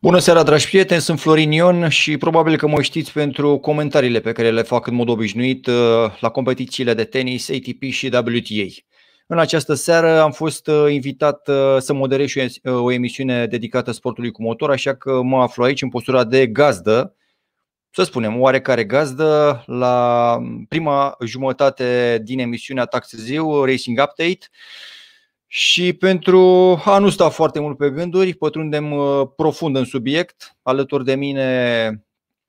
Bună seara, dragi prieteni, sunt Florin Ion și probabil că mă știți pentru comentariile pe care le fac în mod obișnuit la competițiile de tenis ATP și WTA. În această seară am fost invitat să moderez și o emisiune dedicată sportului cu motor, așa că mă aflu aici în postura de gazdă, să spunem oarecare gazdă, la prima jumătate din emisiunea Tac Târziu, Racing Update. Și pentru a nu sta foarte mult pe gânduri, pătrundem profund în subiect. Alături de mine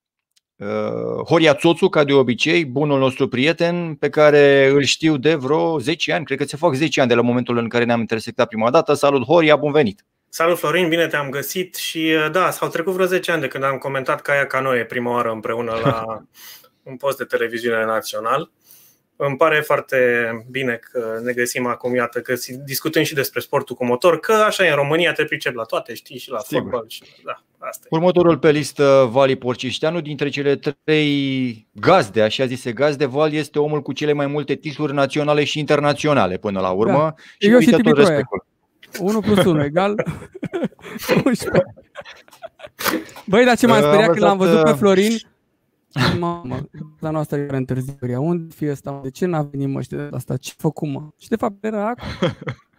Horia Țoțu, ca de obicei, bunul nostru prieten, pe care îl știu de vreo 10 ani, cred că se fac 10 ani de la momentul în care ne-am intersectat prima dată. Salut, Horia, bun venit! Salut, Florin, bine te-am găsit și da, s-au trecut vreo 10 ani de când am comentat Caia Canoe prima oară împreună la un post de televiziune național. Îmi pare foarte bine că ne găsim acum, iată, că discutăm și despre sportul cu motor, că așa e, în România te pricep la toate, știi, și la fotbal. Și da, asta e. Următorul pe listă, Vali Porcișteanu, dintre cele 3 gazde, așa zise gazde, Vali este omul cu cele mai multe titluri naționale și internaționale până la urmă. Da. Și eu și Tipicoia. respectul. 1 plus 1 egal 11. Băi, dar ce m-am speriat când l-am văzut pe Florin. Mamă, la noastră era întârzierea. Unde fie ăsta? De ce n-a venit, mă? Știi de asta? Ce făcut, mă? Și de fapt era acolo.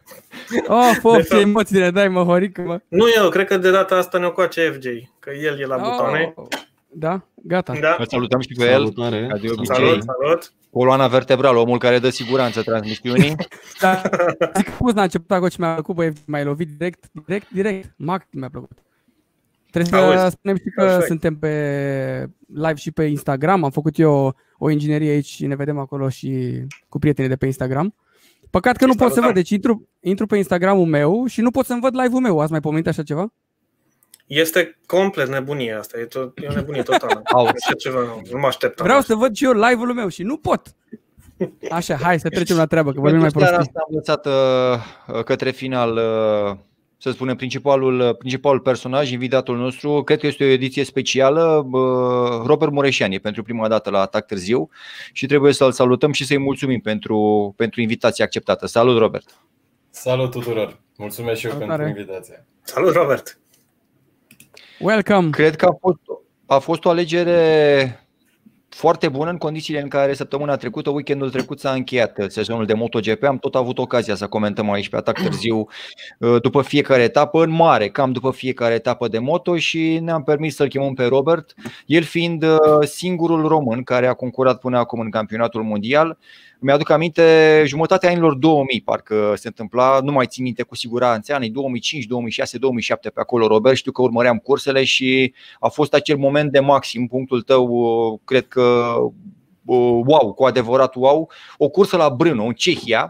Oh, ce emoții ne dai, mă, Horică, mă. Nu eu, cred că de data asta ne coace FJ, că el e la butoane. Da, gata. Da. Îl salutăm și pe el. Ca de obicei. Salut. Coloana vertebrală, omul care dă siguranță transmisiunii. Da, zic că n-a început acolo ce mi-a plăcut, băi, m-ai lovit direct. Mac mi-a plăcut. Trebuie să spunem și că perfect. Suntem pe live și pe Instagram. Am făcut eu o inginerie aici și ne vedem acolo și cu prietenii de pe Instagram. Păcat că nu pot să văd, deci intru pe Instagramul meu și nu pot să-mi văd live-ul meu. Ați mai pomenit așa ceva? Este complet nebunie asta, e o nebunie totală. Nu mă aștept. Vreau să văd și eu live-ul meu și nu pot. Așa, hai să trecem la treabă, că vorbim mai prostii. Asta am învățat către final, să spunem, principalul personaj, invitatul nostru. Cred că este o ediție specială, Robert Mureșani, pentru prima dată la Atac Târziu și trebuie să-l salutăm și să-i mulțumim pentru invitația acceptată. Salut, Robert! Salut tuturor! Mulțumesc și eu pentru invitație. Salut, Robert! Welcome! Cred că a fost o alegere foarte bună în condițiile în care săptămâna trecută, weekendul trecut, s-a încheiat sezonul de MotoGP. Am tot avut ocazia să comentăm aici pe Atac Târziu după fiecare etapă, în mare, cam după fiecare etapă de moto și ne-am permis să-l chemăm pe Robert, el fiind singurul român care a concurat până acum în campionatul mondial. Mi-aduc aminte, jumătatea anilor 2000 parcă se întâmpla, nu mai țin minte cu siguranță, anii 2005, 2006, 2007 pe acolo, Robert, știu că urmăream cursele și a fost acel moment de maxim, punctul tău, cred că wow, cu adevărat wow, o cursă la Brno, în Cehia,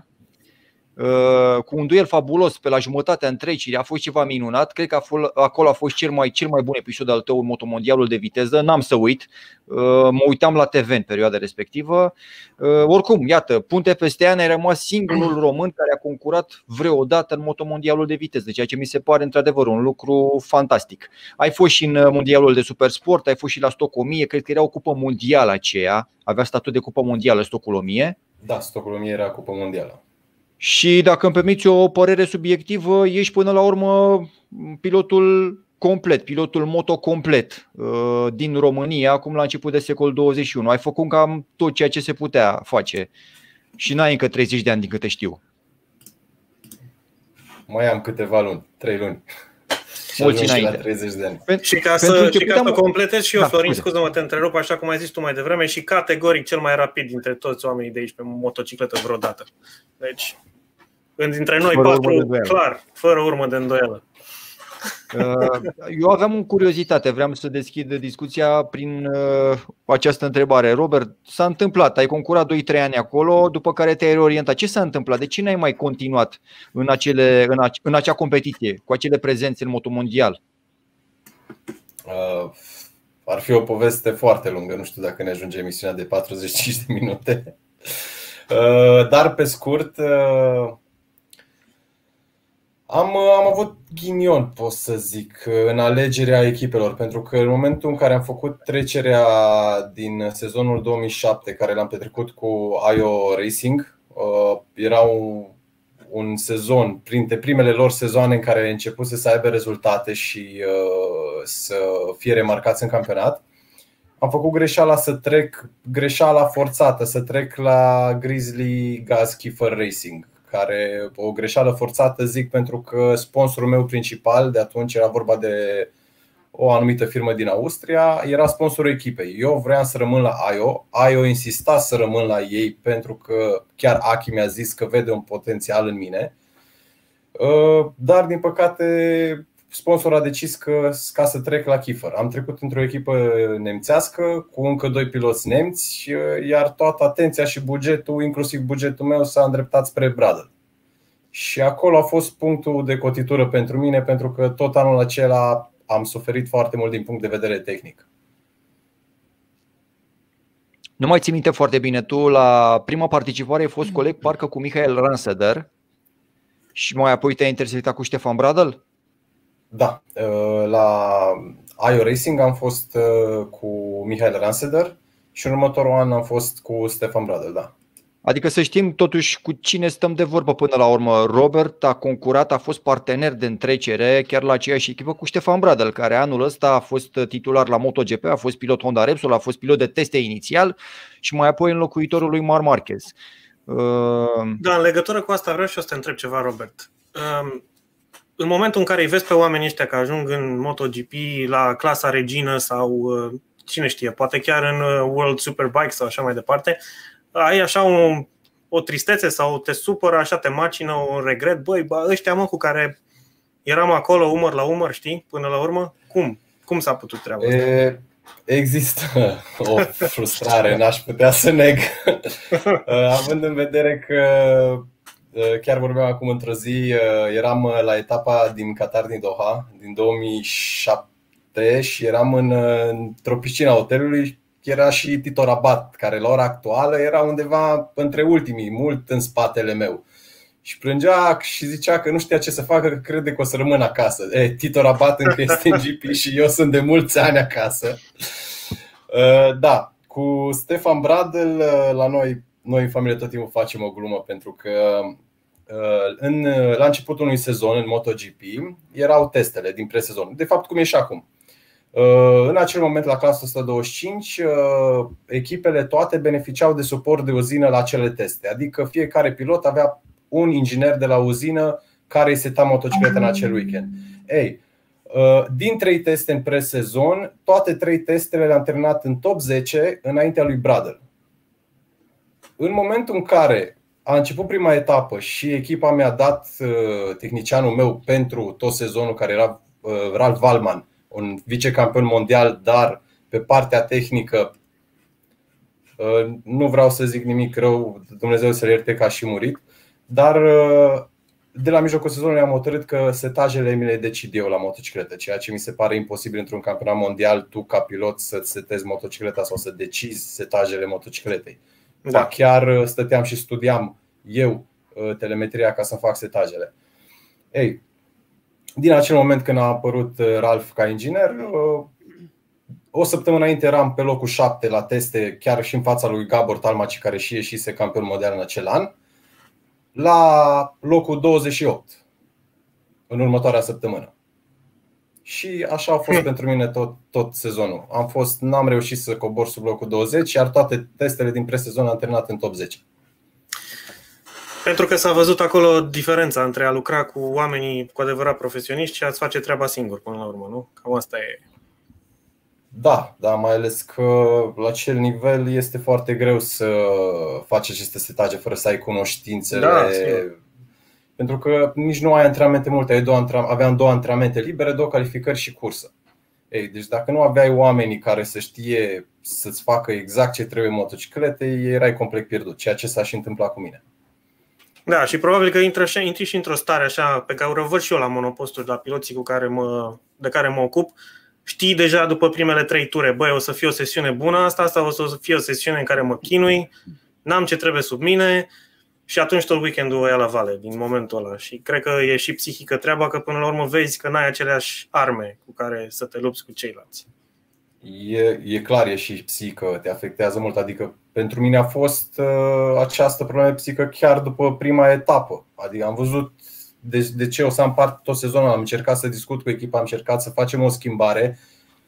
cu un duel fabulos pe la jumătatea întrecii, a fost ceva minunat. Cred că acolo a fost cel mai bun episod al tău în motomondialul de viteză. N-am să uit, mă uitam la TV în perioada respectivă. Oricum, iată, punte peste ani, ai rămas singurul român care a concurat vreodată în motomondialul de viteză, ceea ce mi se pare într-adevăr un lucru fantastic. Ai fost și în mondialul de supersport, ai fost și la Stock 1000, cred că era o cupă mondială aceea, avea statut de cupă mondială Stockul 1000. Da, Stockul 1000 era cupă mondială. Și dacă îmi permiți o părere subiectivă, ești până la urmă pilotul complet, pilotul moto complet din România, acum la început de secol 21. Ai făcut cam tot ceea ce se putea face și n-ai încă 30 de ani din câte știu. Mai am câteva luni, 3 luni. Mulți înainte. La 30 de ani. Și ca să completez și eu, Florin, scuză-mă, te întrerup, așa cum ai zis tu mai devreme, și categoric cel mai rapid dintre toți oamenii de aici pe motocicletă vreodată. Deci, dintre noi patru, clar, fără urmă de îndoială. Eu aveam o curiozitate, vreau să deschid discuția prin această întrebare. Robert, s-a întâmplat, ai concurat 2-3 ani acolo, după care te-ai reorientat. Ce s-a întâmplat? De ce n-ai mai continuat în acea competiție, cu acele prezențe în motomondial? Ar fi o poveste foarte lungă, nu știu dacă ne ajunge emisiunea de 45 de minute. Dar pe scurt, am avut ghinion, pot să zic, în alegerea echipelor, pentru că în momentul în care am făcut trecerea din sezonul 2007, care l-am petrecut cu IO Racing, era un sezon, printre primele lor sezoane în care început să aibă rezultate și să fie remarcați în campionat, am făcut greșeala forțată să trec la Grizzly Gas Kiefer Racing, care o greșeală forțată zic pentru că sponsorul meu principal de atunci era vorba de o anumită firmă din Austria, era sponsorul echipei. Eu vreau să rămân la IO insista să rămân la ei pentru că chiar Aki mi-a zis că vede un potențial în mine. Dar din păcate sponsorul a decis că ca să trec la Kiefer. Am trecut într-o echipă nemțească cu încă 2 piloți nemți, iar toată atenția și bugetul, inclusiv bugetul meu, s-a îndreptat spre Bradl. Și acolo a fost punctul de cotitură pentru mine, pentru că tot anul acela am suferit foarte mult din punct de vedere tehnic. Nu mai ții minte foarte bine, tu la prima participare ai fost coleg parcă cu Michael Ranseder și mai apoi te-ai intersectat cu Ștefan Bradl? Da, la IO Racing am fost cu Michael Ranseder și în următorul an am fost cu Stefan Bradl, da. Adică să știm totuși cu cine stăm de vorbă până la urmă. Robert a concurat, a fost partener de întrecere chiar la aceeași echipă cu Ștefan Bradl, care anul ăsta a fost titular la MotoGP, a fost pilot Honda Repsol, a fost pilot de teste inițial și mai apoi înlocuitorul lui Marc Marquez. Da, în legătură cu asta vreau și eu să te întreb ceva, Robert. În momentul în care îi vezi pe oamenii ăștia că ajung în MotoGP la clasa regină sau cine știe, poate chiar în World Superbike sau așa mai departe, ai așa o tristețe sau te supără, așa te macină un regret? Băi, ăștia mă cu care eram acolo umăr la umăr, știi, până la urmă? Cum s-a putut treaba asta? Există o frustrare, n-aș putea să neg. Având în vedere că chiar vorbeam acum într-o zi, eram la etapa din Qatar din Doha din 2007 și eram într-o piscină a hotelului. Era și Tito Rabat, care la ora actuală era undeva între ultimii, mult în spatele meu. Și plângea și zicea că nu știa ce să facă, că crede că o să rămân acasă. Tito Rabat încă este în GP și eu sunt de mulți ani acasă. Da, cu Stefan Bradl, la noi în familie tot timpul facem o glumă, pentru că la începutul unui sezon în MotoGP erau testele din presezon. De fapt, cum e și acum. În acel moment, la clasa 125, echipele toate beneficiau de suport de uzină la acele teste. Adică fiecare pilot avea un inginer de la uzină care îi seta motocicleta în acel weekend. Din 3 teste în presezon, toate 3 testele le-am terminat în top 10 înaintea lui Bradl. În momentul în care a început prima etapă și echipa mi-a dat tehnicianul meu pentru tot sezonul, care era Ralf Wallmann, un vicecampion mondial, dar pe partea tehnică nu vreau să zic nimic rău, Dumnezeu să-l ierte că a și murit. Dar de la mijlocul sezonului am hotărât că setajele mi le decid eu la motocicletă, ceea ce mi se pare imposibil într-un campionat mondial, tu ca pilot să-ți setezi motocicleta sau să decizi setajele motocicletei. Da. Chiar stăteam și studiam eu telemetria ca să fac setajele. Din acel moment când a apărut Ralf ca inginer, o săptămână înainte eram pe locul 7 la teste, chiar și în fața lui Gabor Talmaci, care și ieșise campion mondial în acel an, la locul 28 în următoarea săptămână. Și așa a fost pentru mine tot sezonul. N-am reușit să cobor sub locul 20, iar toate testele din presezon am terminat în top 10. Pentru că s-a văzut acolo diferența între a lucra cu oamenii cu adevărat profesioniști și a-ți face treaba singur până la urmă, nu? Cam asta e. Da, mai ales că la acel nivel este foarte greu să faci aceste setaje fără să ai cunoștințele. Da, pentru că nici nu ai antrenamente multe, aveam 2 antrenamente libere, 2 calificări și cursă. Deci dacă nu aveai oamenii care să știe să-ți facă exact ce trebuie motocicletei, erai complet pierdut, ceea ce s-a și întâmplat cu mine. Da, și probabil că intri și într-o stare așa pe care o văd și eu la monoposturi, la piloții de care mă ocup. Știi deja după primele 3 ture, o să fie o sesiune bună asta sau o să fie o sesiune în care mă chinui, n-am ce trebuie sub mine și atunci tot weekendul o ia la vale din momentul ăla. Și cred că e și psihică treaba, că până la urmă vezi că n-ai aceleași arme cu care să te lupți cu ceilalți. E clar, e și psihică, te afectează mult. Adică pentru mine a fost această problemă psihică chiar după prima etapă. Adică am văzut de ce o să am parte tot sezonul. Am încercat să discut cu echipa, am încercat să facem o schimbare,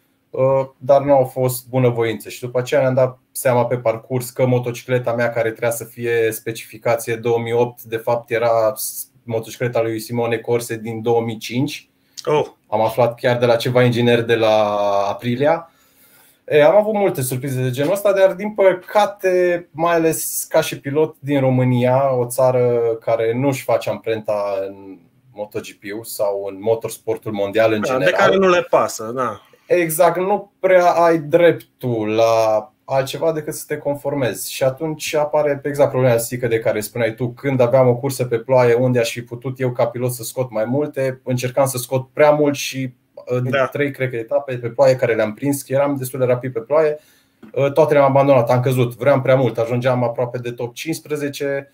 dar nu au fost bunăvoință. Și după aceea ne-am dat seama pe parcurs că motocicleta mea, care trebuia să fie specificație 2008, de fapt era motocicleta lui Simone Corse din 2005. Am aflat chiar de la ceva inginer de la Aprilia. Am avut multe surprize de genul ăsta, dar din păcate, mai ales ca și pilot din România, o țară care nu își face amprenta în MotoGP sau în motorsportul mondial în general, de care nu le pasă, da. Exact, nu prea ai dreptul la altceva decât să te conformezi. Și atunci apare exact problema psihică de care spuneai tu. Când aveam o cursă pe ploaie unde aș fi putut eu ca pilot să scot mai multe, încercam să scot prea mult și din 3, cred că, etape pe ploaie care le-am prins, că eram destul de rapid pe ploaie, toate le-am abandonat, am căzut, vreau prea mult, ajungeam aproape de top 15.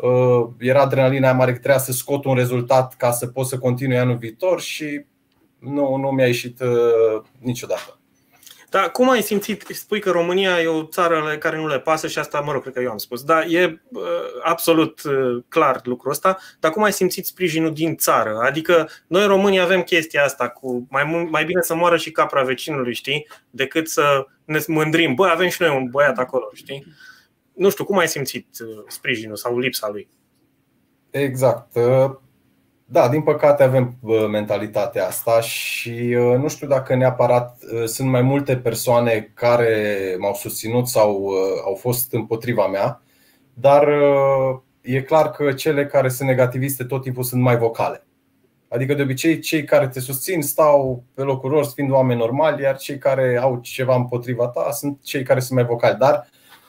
Era adrenalina aia mare că trebuia să scot un rezultat ca să pot să continui anul viitor și nu mi-a ieșit niciodată. Dar cum ai simțit? Spui că România e o țară care nu le pasă și asta, mă rog, cred că eu am spus. Dar e absolut clar lucrul ăsta. Dar cum ai simțit sprijinul din țară? Adică noi românii avem chestia asta cu mai bine să moară și capra vecinului, știi? Decât să ne mândrim. Bă, avem și noi un băiat acolo, știi? Nu știu, cum ai simțit sprijinul sau lipsa lui? Exact. Da, din păcate avem mentalitatea asta și nu știu dacă neapărat sunt mai multe persoane care m-au susținut sau au fost împotriva mea, dar e clar că cele care sunt negativiste tot timpul sunt mai vocale. Adică de obicei cei care te susțin stau pe locul lor fiind oameni normali, iar cei care au ceva împotriva ta sunt cei care sunt mai vocali. Dar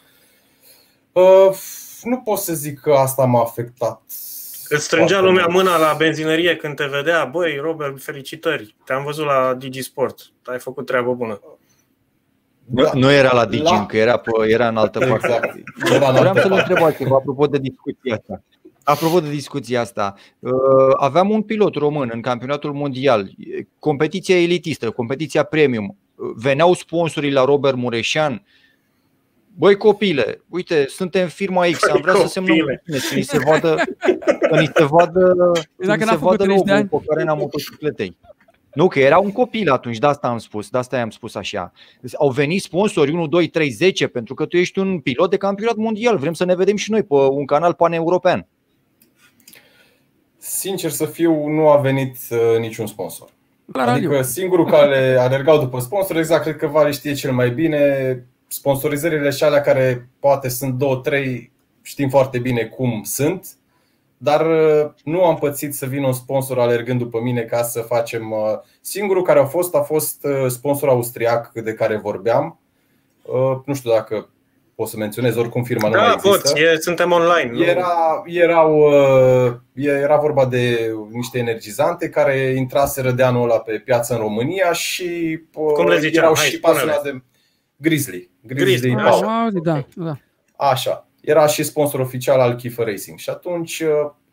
nu pot să zic că asta m-a afectat. Îți strângea lumea mâna la benzinărie când te vedea? Băi, Robert, felicitări, te-am văzut la Digisport, ai făcut treabă bună. Nu era la Digi, încă era în altă parte. Exact. Vreau să-l întreb ceva apropo de discuția asta. Apropo de discuția asta, aveam un pilot român în campionatul mondial, competiția elitistă, competiția premium. Veneau sponsorii la Robert Mureșan. Băi copile, uite, suntem firma X, am vrea să semnăm cu tine, să ni se vadă logo-ul pe carena motocicletei. Nu, că era un copil atunci, de asta am spus, de asta i-am spus așa. Au venit sponsori 1, 2, 3, 10 pentru că tu ești un pilot de campionat mondial, vrem să ne vedem și noi pe un canal paneuropean. Sincer să fiu, nu a venit niciun sponsor. Adică singurul care alergau după sponsor, exact, cred că Vali știe cel mai bine. Sponsorizările și alea care poate sunt 2-3, știm foarte bine cum sunt, dar nu am pățit să vină un sponsor alergând după mine ca să facem. Singurul care a fost sponsor austriac de care vorbeam. Nu știu dacă pot să menționez, oricum firma nu mai există. Suntem online. Era vorba de niște energizante care intraseră de anul ăla pe piață în România și cum le ziceam? erau și pasionați de Grizzly da. Așa. Era și sponsor oficial al Kiefer Racing. Și atunci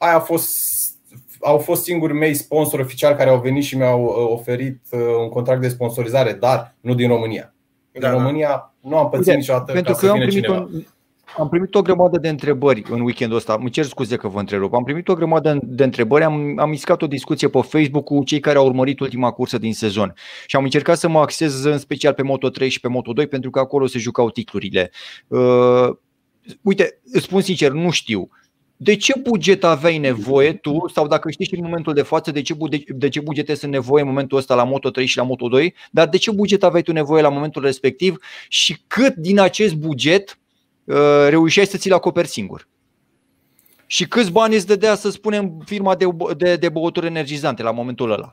au fost singurii mei sponsori oficiali care au venit și mi-au oferit un contract de sponsorizare, dar nu din România. Din România nu am pățit niciodată. Pentru că am primit o grămadă de întrebări în weekendul ăsta. Îmi cer scuze că vă întrerup. Am primit o grămadă de întrebări. Am iscat o discuție pe Facebook cu cei care au urmărit ultima cursă din sezon. Și am încercat să mă axez în special pe Moto3 și pe Moto2, pentru că acolo se jucau titlurile. Uite, îți spun sincer, nu știu. De ce buget aveai nevoie tu, sau dacă știi și în momentul de față de ce bugete sunt nevoie în momentul ăsta la Moto3 și la Moto2, dar de ce buget aveai tu nevoie la momentul respectiv și cât din acest buget reușeai să ți-l acoperi singur? Și câți bani îți dădea, să spunem, firma de băuturi energizante la momentul ăla?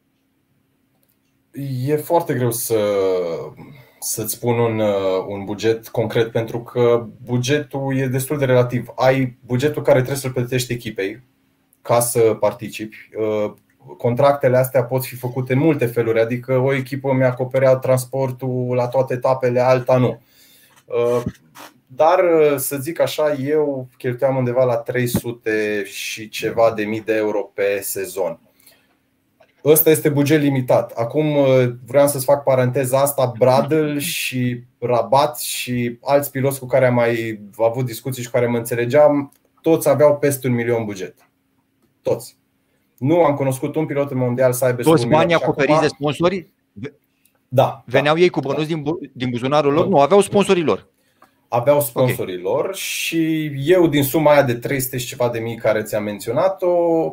E foarte greu să-ți spun un buget concret, pentru că bugetul e destul de relativ. Ai bugetul care trebuie să-l plătești echipei ca să participi. Contractele astea pot fi făcute în multe feluri, adică o echipă mi acoperea transportul la toate etapele, alta nu. Dar să zic așa, eu cheltuiam undeva la 300 și ceva de mii de euro pe sezon. Ăsta este buget limitat. Acum vreau să-ți fac paranteza asta. Bradl și Rabat și alți piloți cu care am mai avut discuții și cu care mă înțelegeam, toți aveau peste 1 milion buget. Toți. Nu am cunoscut un pilot mondial să aibă toți banii acoperiți de sponsorii? Da. Veneau ei cu bănuți din buzunarul lor? Nu, aveau sponsorii lor. Aveau sponsorii lor și eu din suma aia de 300 și ceva de mii care ți-am menționat-o,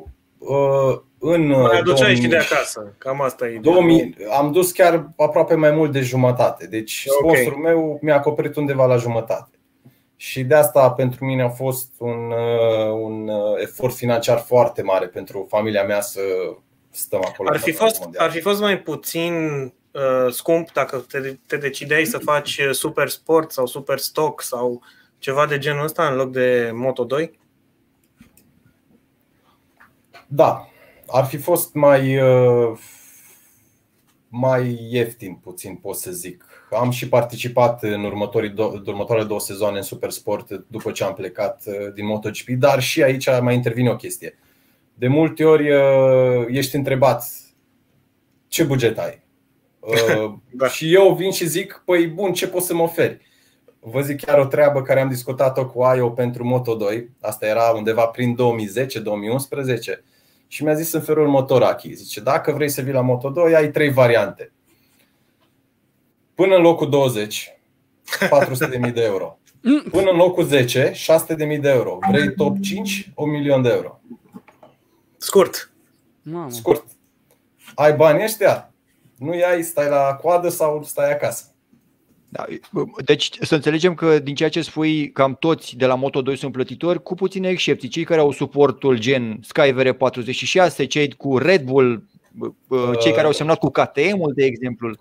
mai aduceai și de acasă. Cam asta e. 2000, am dus chiar aproape mai mult de jumătate. Deci sponsorul meu mi-a acoperit undeva la jumătate. Și de asta pentru mine a fost un efort financiar foarte mare pentru familia mea să stăm acolo. Ar fi fost mai puțin scump dacă te decideai să faci super sport sau super stock sau ceva de genul ăsta în loc de Moto2? Da, ar fi fost mai ieftin puțin, pot să zic. Am și participat în următoarele 2 sezoane în Supersport după ce am plecat din MotoGP, dar și aici mai intervine o chestie. De multe ori ești întrebat ce buget ai. Da. Și eu vin și zic, păi bun, ce poți să mă oferi? Vă zic chiar o treabă care am discutat-o cu Aio pentru Moto2. Asta era undeva prin 2010-2011. Și mi-a zis în felul următor, Achi, zice, dacă vrei să vii la Moto2, ai 3 variante. Până în locul 20, 400.000 de euro. Până în locul 10, 600.000 de euro. Vrei top 5, 1.000.000 de euro. Scurt. Scurt. Ai banii ăștia? Nu i-ai, stai la coadă sau stai acasă. Da, deci să înțelegem că din ceea ce spui, cam toți de la Moto2 sunt plătitori, cu puține excepții. Cei care au suportul gen Skyvere 46, cei cu Red Bull, cei care au semnat cu KTM-ul, de exemplu.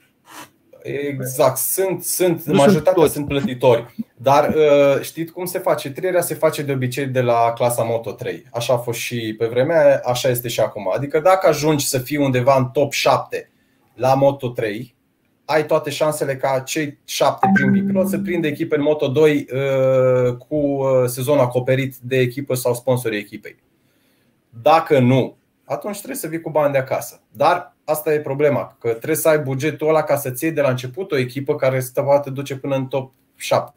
Exact, majoritatea sunt plătitori. Dar știți cum se face? Trierea se face de obicei de la clasa Moto3. Așa a fost și pe vremea, așa este și acum. Adică dacă ajungi să fii undeva în top 7 la Moto3, ai toate șansele ca cei 7 primi piloți să prindă echipe în Moto2 cu sezonul acoperit de echipă sau sponsorii echipei. Dacă nu, atunci trebuie să vii cu bani de acasă. Dar asta e problema, că trebuie să ai bugetul ăla ca să-ți iei de la început o echipă care să te poate duce până în top 7.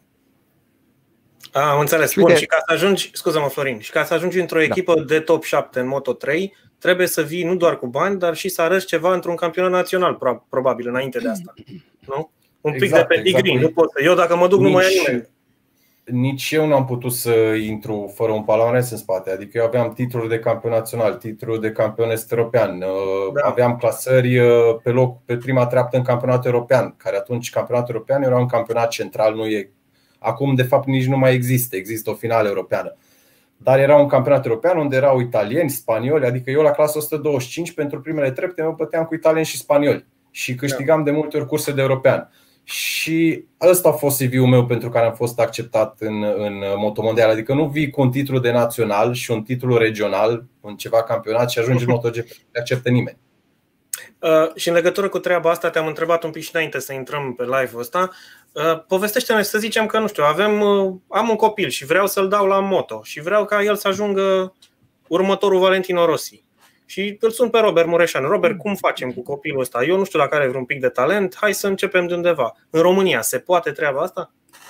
Am înțeles. Bun, și ca să ajungi, scuză-mă Florin, și ca să ajungi într-o echipă de top 7 în Moto3, trebuie să vii nu doar cu bani, dar și să arăți ceva într-un campionat național, probabil, înainte de asta. Nu? Un pic de pedigree. Exact. Nu pot să. Eu dacă mă duc nu mai ia nimeni. Nici eu nu am putut să intru fără un palmares în spate. Adică eu aveam titluri de campion național, titluri de campion est-european, aveam clasări pe loc, pe prima treaptă în campionatul european, care atunci campionatul european era un campionat central, nu e. Acum de fapt nici nu mai există o finală europeană. Dar era un campionat european unde erau italieni, spanioli, adică eu la clasa 125 pentru primele trepte mă băteam cu italieni și spanioli și câștigam de multe ori curse de european. Și ăsta a fost CV-ul meu pentru care am fost acceptat în motomondial. Adică nu vii cu un titlu de național și un titlu regional în ceva campionat și ajungi în MotoGP, nu te acceptă nimeni. Și în legătură cu treaba asta te-am întrebat un pic și înainte să intrăm pe live-ul ăsta. Povestește-ne, să zicem că, nu știu, am un copil și vreau să-l dau la moto și vreau ca el să ajungă următorul Valentino Rossi. Și îl sun pe Robert Mureșan. Robert, cum facem cu copilul ăsta? Eu nu știu dacă are vreun pic de talent, hai să începem de undeva. În România se poate treaba asta?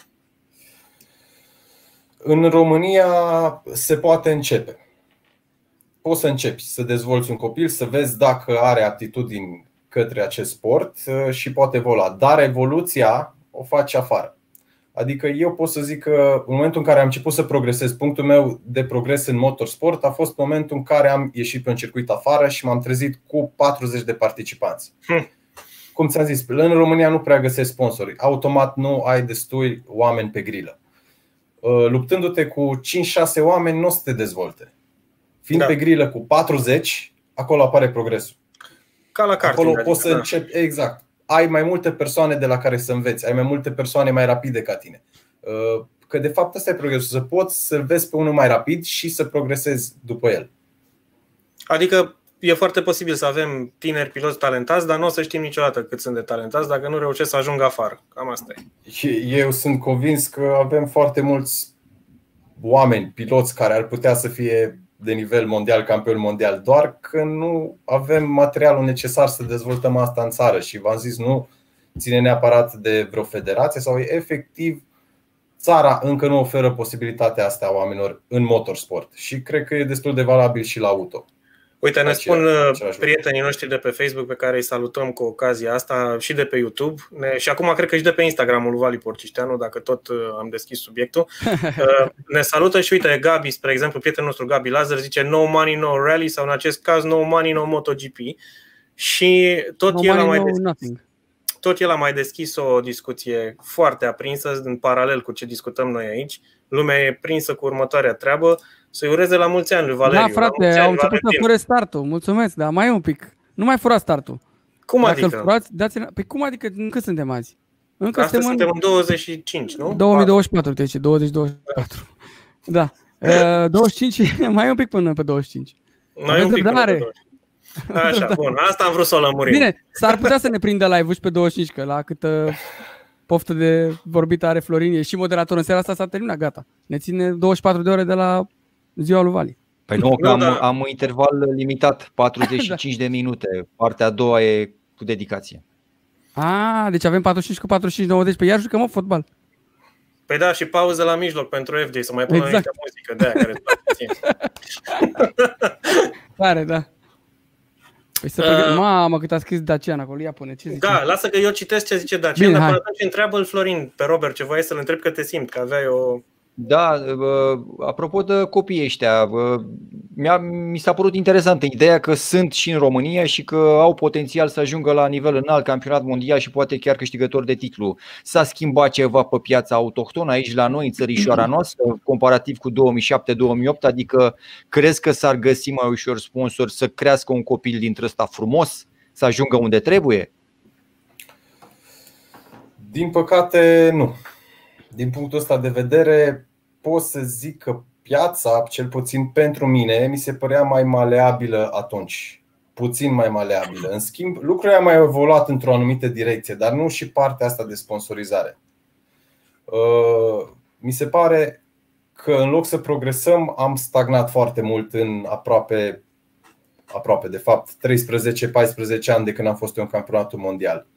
În România se poate începe. Poți să începi să dezvolți un copil, să vezi dacă are aptitudini către acest sport și poate evolua. Dar evoluția o faci afară. Adică eu pot să zic că în momentul în care am început să progresez, punctul meu de progres în motorsport a fost momentul în care am ieșit pe un circuit afară și m-am trezit cu 40 de participanți. Cum ți-am zis, în România nu prea găsesc sponsori. Automat nu ai destui oameni pe grilă. Luptându-te cu 5-6 oameni nu o să te dezvolte. Fiind pe grilă cu 40, acolo apare progresul. Ca la karting. Acolo poți să începi, exact. Ai mai multe persoane de la care să înveți, ai mai multe persoane mai rapide ca tine. Că de fapt ăsta e progresul, să poți să-l vezi pe unul mai rapid și să progresezi după el. Adică e foarte posibil să avem tineri piloți talentați, dar nu o să știm niciodată cât sunt de talentați dacă nu reușesc să ajungă afară. Cam asta e. Eu sunt convins că avem foarte mulți oameni, piloți care ar putea să fie de nivel mondial, campion mondial, doar că nu avem materialul necesar să dezvoltăm asta în țară. Și v-am zis, nu ține neapărat de vreo federație sau efectiv țara încă nu oferă posibilitatea asta oamenilor în motorsport. Și cred că e destul de valabil și la auto. Uite, ne spun prietenii noștri de pe Facebook, pe care îi salutăm cu ocazia asta, și de pe YouTube și acum cred că și de pe Instagramul lui Vali Porcișteanu, dacă tot am deschis subiectul. Ne salută și uite, Gabi, spre exemplu, prietenul nostru Gabi Lazar zice no money, no rally, sau în acest caz no money, no MotoGP. Și tot el a mai deschis o discuție foarte aprinsă în paralel cu ce discutăm noi aici. Lumea e prinsă cu următoarea treabă. Să-i ureze la mulți ani lui Valeriu. Da, frate, au început să fure startul. Mulțumesc, dar mai e un pic. Nu mai fura startul. Cum dacă adică? Furați, păi cum adică? Încă suntem azi? Încă astăzi suntem în 25, nu? 2024, deci 2024. Da. 25, mai e un pic până pe 25. Mai e un pic până pe 25. Așa, bun, asta am vrut să o lămurim. Bine, s-ar putea să ne prindă live-ul și pe 25, că la câtă poftă de vorbit are Florin, e și moderator în seara asta, s-a terminat, gata. Ne ține 24 de ore de la ziua lui Vali. Păi nu, că am un interval limitat, 45 de minute. Partea a doua e cu dedicație. Deci avem 45 cu 45, 90, pe iar jucăm fotbal. Păi da, și pauză la mijloc pentru FJ, să mai pună niște muzică de aia care Pare, da. Păi să mamă, cât a scris Dacian acolo, ia pune, ce zice? Da, lasă că eu citesc ce zice Dacian, dar până atunci întreabă-l Florin pe Robert ce voiai să-l întreb, că te simt, că aveai o... Da, apropo de copiii ăștia, mi s-a părut interesantă ideea că sunt și în România și că au potențial să ajungă la nivel înalt, campionat mondial și poate chiar câștigător de titlu. S-a schimbat ceva pe piața autohtonă aici la noi, în țărișoara noastră, comparativ cu 2007-2008, adică crezi că s-ar găsi mai ușor sponsor să crească un copil dintre ăsta frumos, să ajungă unde trebuie? Din păcate, nu. Din punctul ăsta de vedere, pot să zic că piața, cel puțin pentru mine, mi se părea mai maleabilă atunci. Puțin mai maleabilă. În schimb, lucrurile au mai evoluat într-o anumită direcție, dar nu și partea asta de sponsorizare. Mi se pare că în loc să progresăm, am stagnat foarte mult în aproape de fapt 13-14 ani de când am fost eu în campionatul mondial.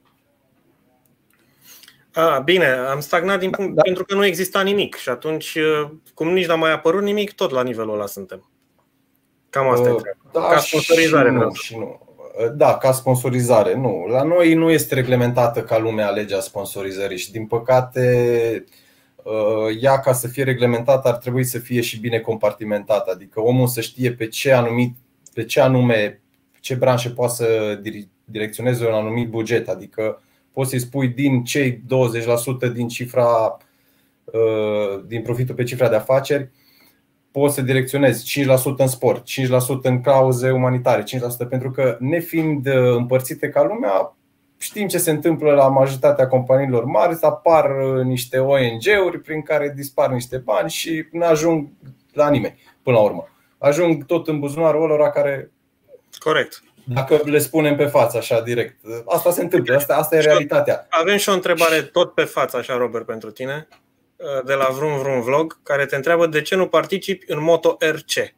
Bine, am stagnat pentru că nu exista nimic și atunci, cum nici n-a mai apărut nimic, tot la nivelul ăla suntem. Cam asta e treaba. Da, ca sponsorizare. Nu. Da, ca sponsorizare. Nu. La noi nu este reglementată ca lumea legea sponsorizării și din păcate ea, ca să fie reglementată, ar trebui să fie și bine compartimentată. Adică omul să știe pe ce anume, ce branșe poate să direcționeze un anumit buget. Adică poți să-i spui din cei 20% din cifra, din profitul pe cifra de afaceri, poți să direcționezi 5% în sport, 5% în cauze umanitare, 5%, pentru că nefiind împărțite ca lumea, știm ce se întâmplă la majoritatea companiilor mari, apar niște ONG-uri prin care dispar niște bani și nu ajung la nimeni până la urmă. Ajung tot în buzunarul ălora care... Corect. Dacă le spunem pe față așa direct. Asta se întâmplă, asta e realitatea. Avem și o întrebare tot pe față așa, Robert, pentru tine, de la Vrum Vrum Vlog, care te întreabă de ce nu participi în Moto RC.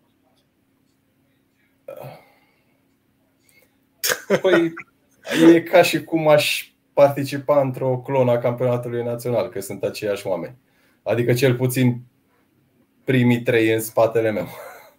Păi e ca și cum aș participa într-o clonă a campionatului național, că sunt aceiași oameni. Adică cel puțin primii 3 în spatele meu.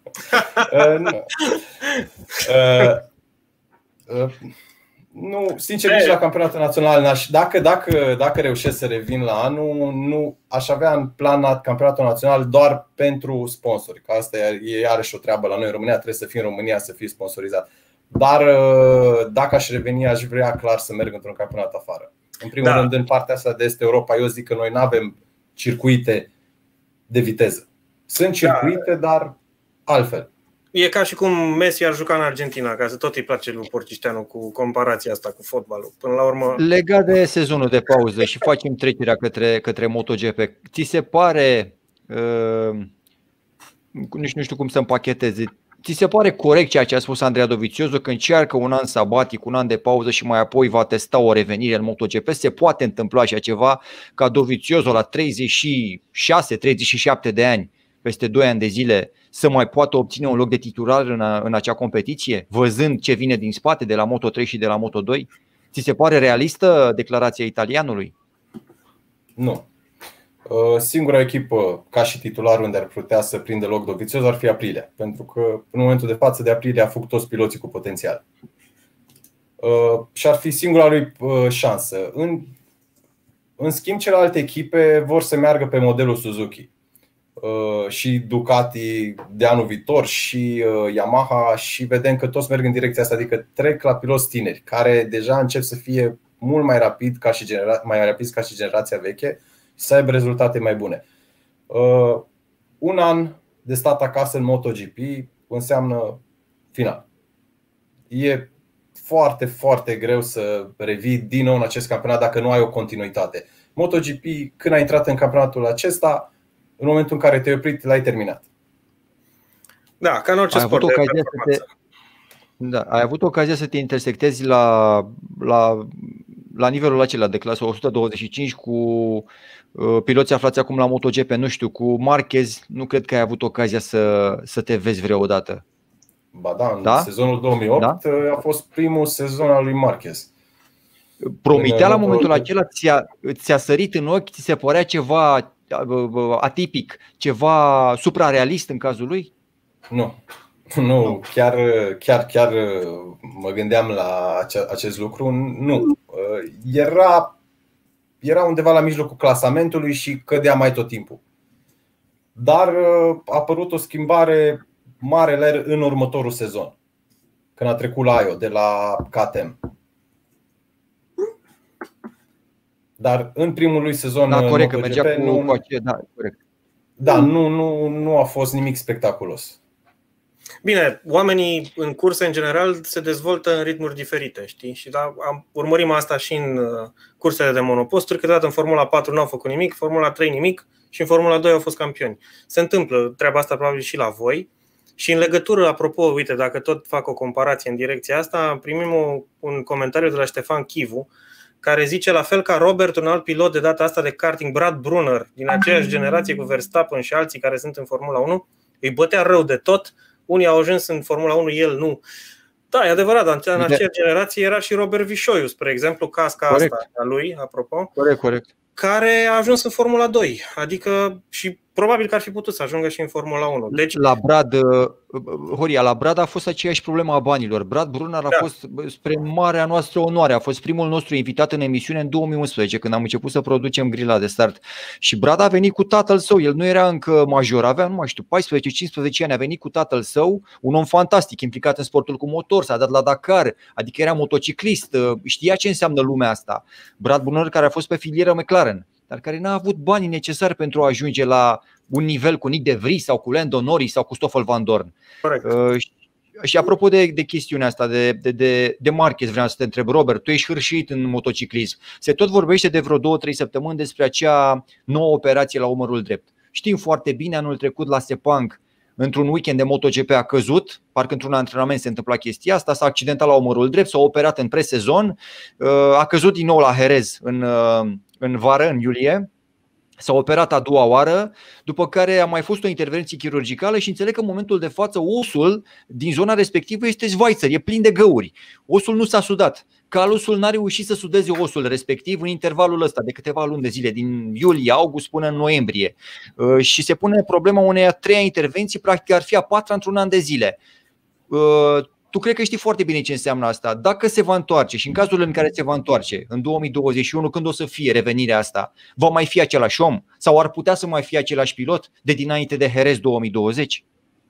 Nu, sincer, nici la campionatul național dacă reușesc să revin la anul, nu aș avea în plan campionatul național doar pentru sponsori, că asta e iarăși o treabă la noi în România, trebuie să fii în România să fii sponsorizat. Dar dacă aș reveni, aș vrea clar să merg într-un campionat afară. În primul rând, în partea asta de Est Europa, eu zic că noi nu avem circuite de viteză. Sunt circuite, dar altfel. E ca și cum Messi ar juca în Argentina, ca să tot îi place lui Porcișteanu cu comparația asta cu fotbalul. Până la urmă... Legat de sezonul de pauză și facem trecerea către MotoGP, ți se pare, nici nu știu cum să împachetezi, ți se pare corect ceea ce a spus Andrea Dovizioso, că încearcă un an sabatic, un an de pauză și mai apoi va testa o revenire în MotoGP? Se poate întâmpla așa ceva ca Dovizioso la 36-37 de ani peste 2 ani de zile să mai poată obține un loc de titular în acea competiție, văzând ce vine din spate de la Moto3 și de la Moto2? Ți se pare realistă declarația italianului? Nu. Singura echipă ca și titular unde ar putea să prindă loc Dovizioso ar fi Aprilia, pentru că în momentul de față de Aprilia a făcut toți piloții cu potențial. Și ar fi singura lui șansă. În schimb, celelalte echipe vor să meargă pe modelul Suzuki. Și Ducati de anul viitor și Yamaha, și vedem că toți merg în direcția asta, adică trec la piloți tineri care deja încep să fie mult mai rapid mai rapizi ca și generația veche și să aibă rezultate mai bune. Un an de stat acasă în MotoGP înseamnă final. E foarte, foarte greu să revii din nou în acest campionat dacă nu ai o continuitate. MotoGP, când ai intrat în campionatul acesta, în momentul în care te-ai oprit, l-ai terminat. Da, ca în orice sport de performanță. Ai avut ocazia să te intersectezi la nivelul acela de clasă 125 cu piloții aflați acum la MotoGP, nu știu, cu Marquez, nu cred că ai avut ocazia să te vezi vreodată. Ba da, în sezonul 2008 a fost primul sezon al lui Marquez. Promitea la momentul acela, ți-a sărit în ochi, ți se părea ceva atipic, ceva suprarealist în cazul lui? Nu, chiar mă gândeam la acest lucru. Nu. Era undeva la mijlocul clasamentului și cădea mai tot timpul. Dar a apărut o schimbare mare în următorul sezon, când a trecut la Ajo de la KTM. Dar în primul lui sezon corect, mergea cu aceea, corect. Da, nu a fost nimic spectaculos. Bine, oamenii în curse în general se dezvoltă în ritmuri diferite, știi? Și urmărim asta și în cursele de monoposturi. Câteodată în Formula 4 nu au făcut nimic, Formula 3 nimic și în Formula 2 au fost campioni. Se întâmplă treaba asta probabil și la voi. Și în legătură, apropo, uite, dacă tot fac o comparație în direcția asta, primim un comentariu de la Ștefan Chivu, care zice la fel ca Robert, un alt pilot de data asta de karting, Brad Brunner, din aceeași generație cu Verstappen și alții care sunt în Formula 1, îi bătea rău de tot. Unii au ajuns în Formula 1, el nu. Da, e adevărat, dar în aceeași generație era și Robert Vișoiu, spre exemplu, casca asta a lui, apropo. Corect. Care a ajuns în Formula 2, adică și probabil că ar fi putut să ajungă și în Formula 1. Deci la Brad a fost aceeași problemă a banilor. Brad Brunner a fost, spre marea noastră onoare, a fost primul nostru invitat în emisiune în 2011, când am început să producem grila de start. Și Brad a venit cu tatăl său, el nu era încă major, avea, nu mai știu, 14-15 ani, a venit cu tatăl său, un om fantastic, implicat în sportul cu motor, s-a dat la Dakar, adică era motociclist, știa ce înseamnă lumea asta. Brad Brunner, care a fost pe filieră McLaren, dar care n-a avut banii necesari pentru a ajunge la un nivel cu Nick de Vries sau cu Lando Norris sau cu Stoffel Van Dorn. Și apropo de chestiunea asta de Marquez, vreau să te întreb, Robert, tu ești hârșit în motociclism. Se tot vorbește de vreo 2-3 săptămâni despre acea nouă operație la umărul drept. Știm foarte bine, anul trecut la Sepang, într-un weekend de MotoGP a căzut, parcă într-un antrenament se întâmpla chestia asta, s-a accidentat la umărul drept, s-a operat în presezon, a căzut din nou la Jerez în vară, în iulie. S-a operat a doua oară, după care a mai fost o intervenție chirurgicală și înțeleg că în momentul de față osul din zona respectivă este Schweizer, e plin de găuri. Osul nu s-a sudat. Calusul n-a reușit să sudeze osul respectiv în intervalul ăsta de câteva luni de zile, din iulie, august până în noiembrie. Și se pune problema unei a treia intervenții, practic ar fi a patra într-un an de zile. Tu cred că știi foarte bine ce înseamnă asta. Dacă se va întoarce și în cazul în care se va întoarce în 2021, când o să fie revenirea asta, va mai fi același om? Sau ar putea să mai fie același pilot de dinainte de Jerez 2020?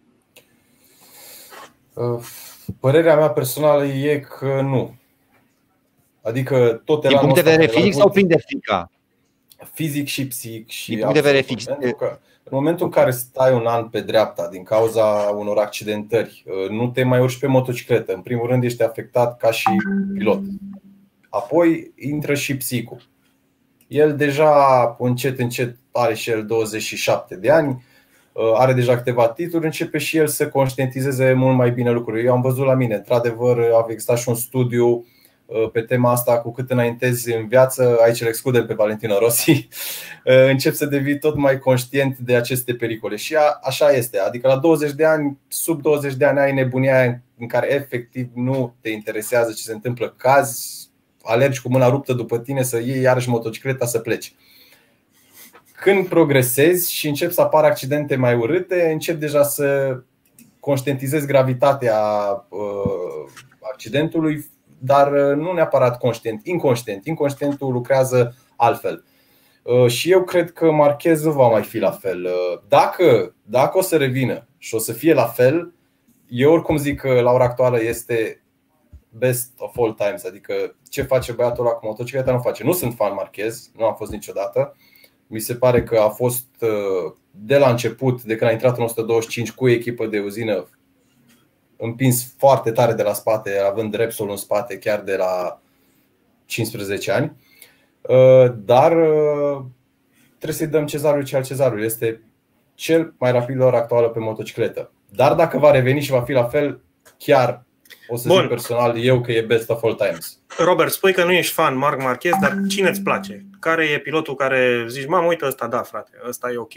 Părerea mea personală e că nu. Adică tot din punct de vedere fizic sau prin de frica? Fizic și psihic și din punct de vedere fizic. În momentul în care stai un an pe dreapta din cauza unor accidentări, nu te mai urci pe motocicletă. În primul rând ești afectat ca și pilot. Apoi intră și psihicul. El deja încet are și el 27 de ani, are deja câteva titluri, începe și el să conștientizeze mult mai bine lucrurile. Eu am văzut la mine, într-adevăr a existat și un studiu pe tema asta, cu cât înaintezi în viață, aici îl excludem pe Valentino Rossi, începi să devii tot mai conștient de aceste pericole. Și așa este. Adică la 20 de ani, sub 20 de ani ai nebunia aia în care efectiv nu te interesează ce se întâmplă, cazi, alergi cu mâna ruptă după tine să iei iarăși motocicleta să pleci. Când progresezi și încep să apară accidente mai urâte, încep deja să conștientizezi gravitatea accidentului, dar nu neapărat conștient, inconștient. Inconștientul lucrează altfel. Și eu cred că Marquez nu va mai fi la fel. Dacă o să revină și o să fie la fel, eu oricum zic că la ora actuală este best of all times. Adică ce face băiatul ăla cu motocicleta nu face. Nu sunt fan Marquez, nu am fost niciodată. Mi se pare că a fost de la început, de când a intrat în 125 cu echipă de uzină, împins foarte tare de la spate, având Repsol în spate chiar de la 15 ani. Dar trebuie să-i dăm cezarului ce al cezarului. Este cel mai rapid la ora actuală pe motocicletă. Dar dacă va reveni și va fi la fel, chiar o să zic personal eu că e best of all times. Robert, spui că nu ești fan Marc Marquez, dar cine îți place? Care e pilotul care zici, mamă, uite ăsta, da frate, ăsta e ok?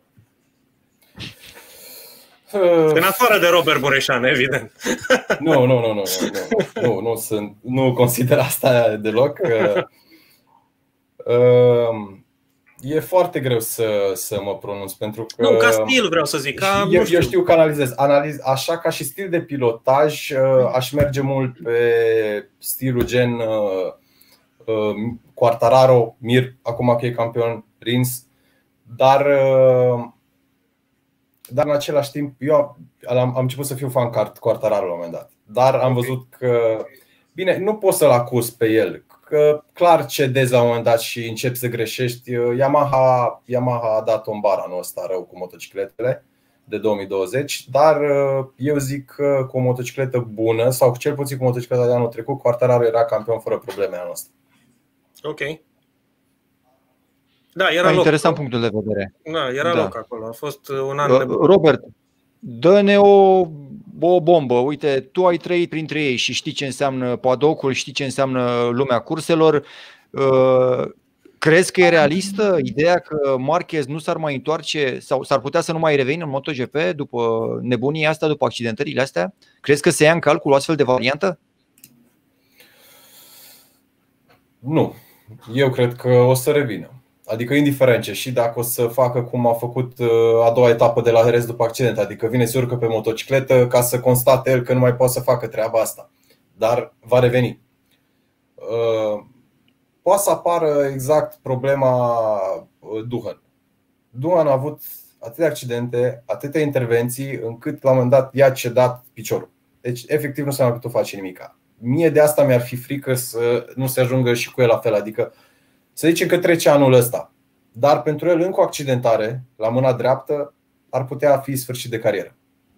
În afară de Robert Mureșan, evident. Nu consider asta deloc. E foarte greu să mă pronunț pentru că nu, ca stil vreau să zic. Eu știu că analizez. Așa ca și stil de pilotaj, aș merge mult pe stilul gen Quartararo, Mir, acum că e campion, Rins. Dar în același timp eu am început să fiu fan Quartararo la un moment dat. Dar am văzut că bine, nu poți să-l acuz pe el, că clar cedezi la un moment dat și începi să greșești. Yamaha a dat un bar anul ăsta rău cu motocicletele de 2020, dar eu zic că cu o motocicletă bună, sau cel puțin cu motocicleta de anul trecut, Quartararo era campion fără probleme anul ăsta. Ok. Da, era loc. Interesant punctul de vedere. Da, era loc acolo. A fost un an de... Robert, dă-ne o bombă. Uite, tu ai trăit printre ei și știi ce înseamnă padocul, știi ce înseamnă lumea curselor. Crezi că e realistă ideea că Marquez nu s-ar mai întoarce sau s-ar putea să nu mai revină în MotoGP după nebunia asta, după accidentările astea? Crezi că se ia în calcul o astfel de variantă? Nu. Eu cred că o să revină. Adică indiferent ce, și dacă o să facă cum a făcut a doua etapă de la Jerez după accident, adică vine, se urcă pe motocicletă ca să constate el că nu mai poate să facă treaba asta. Dar va reveni. Poate să apară exact problema Duhan. Duhan a avut atâtea accidente, atâtea intervenții, încât la un moment dat i-a cedat piciorul. Deci efectiv nu s-a mai putut face nimic. Mie de asta mi-ar fi frică să nu se ajungă și cu el la fel. Adică să zicem că trece anul ăsta, dar pentru el încă o accidentare la mâna dreaptă ar putea fi sfârșit de carieră.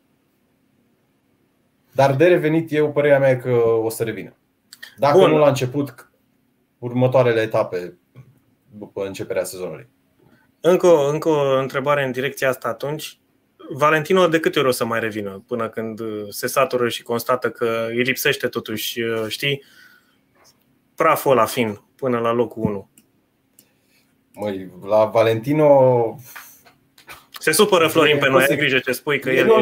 Dar de revenit, eu părerea mea e că o să revină. Dacă nu la început, următoarele etape după începerea sezonului. Încă o întrebare în direcția asta atunci. Valentino de câte ori o să mai revină până când se satură și constată că îi lipsește totuși, știi, praful ăla fin până la locul 1? Măi, la Valentino se supără Florin pe noi, ai grijă ce spui că el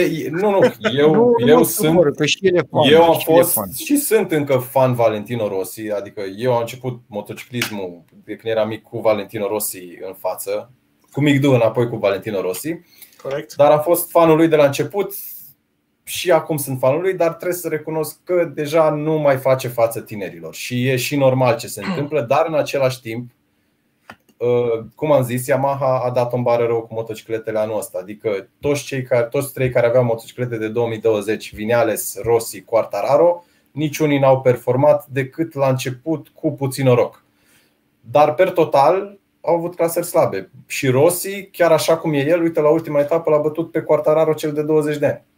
eu am fost și sunt încă fan Valentino Rossi, adică eu am început motociclismul de când eram mic cu Valentino Rossi în față, cu Mick Doohan, apoi cu Valentino Rossi. Corect. Dar am fost fanul lui de la început și acum sunt fanul lui, dar trebuie să recunosc că deja nu mai face față tinerilor și e și normal ce se întâmplă, dar în același timp, cum am zis, Yamaha a dat un bară rău cu motocicletele anul ăsta. Adică toți trei care aveau motociclete de 2020, Viñales, Rossi, Quartararo, niciunii n-au performat decât la început cu puțin noroc. Dar per total au avut clasări slabe. Și Rossi, chiar așa cum e el, uite, la ultima etapă l-a bătut pe Quartararo cel de 20 de ani.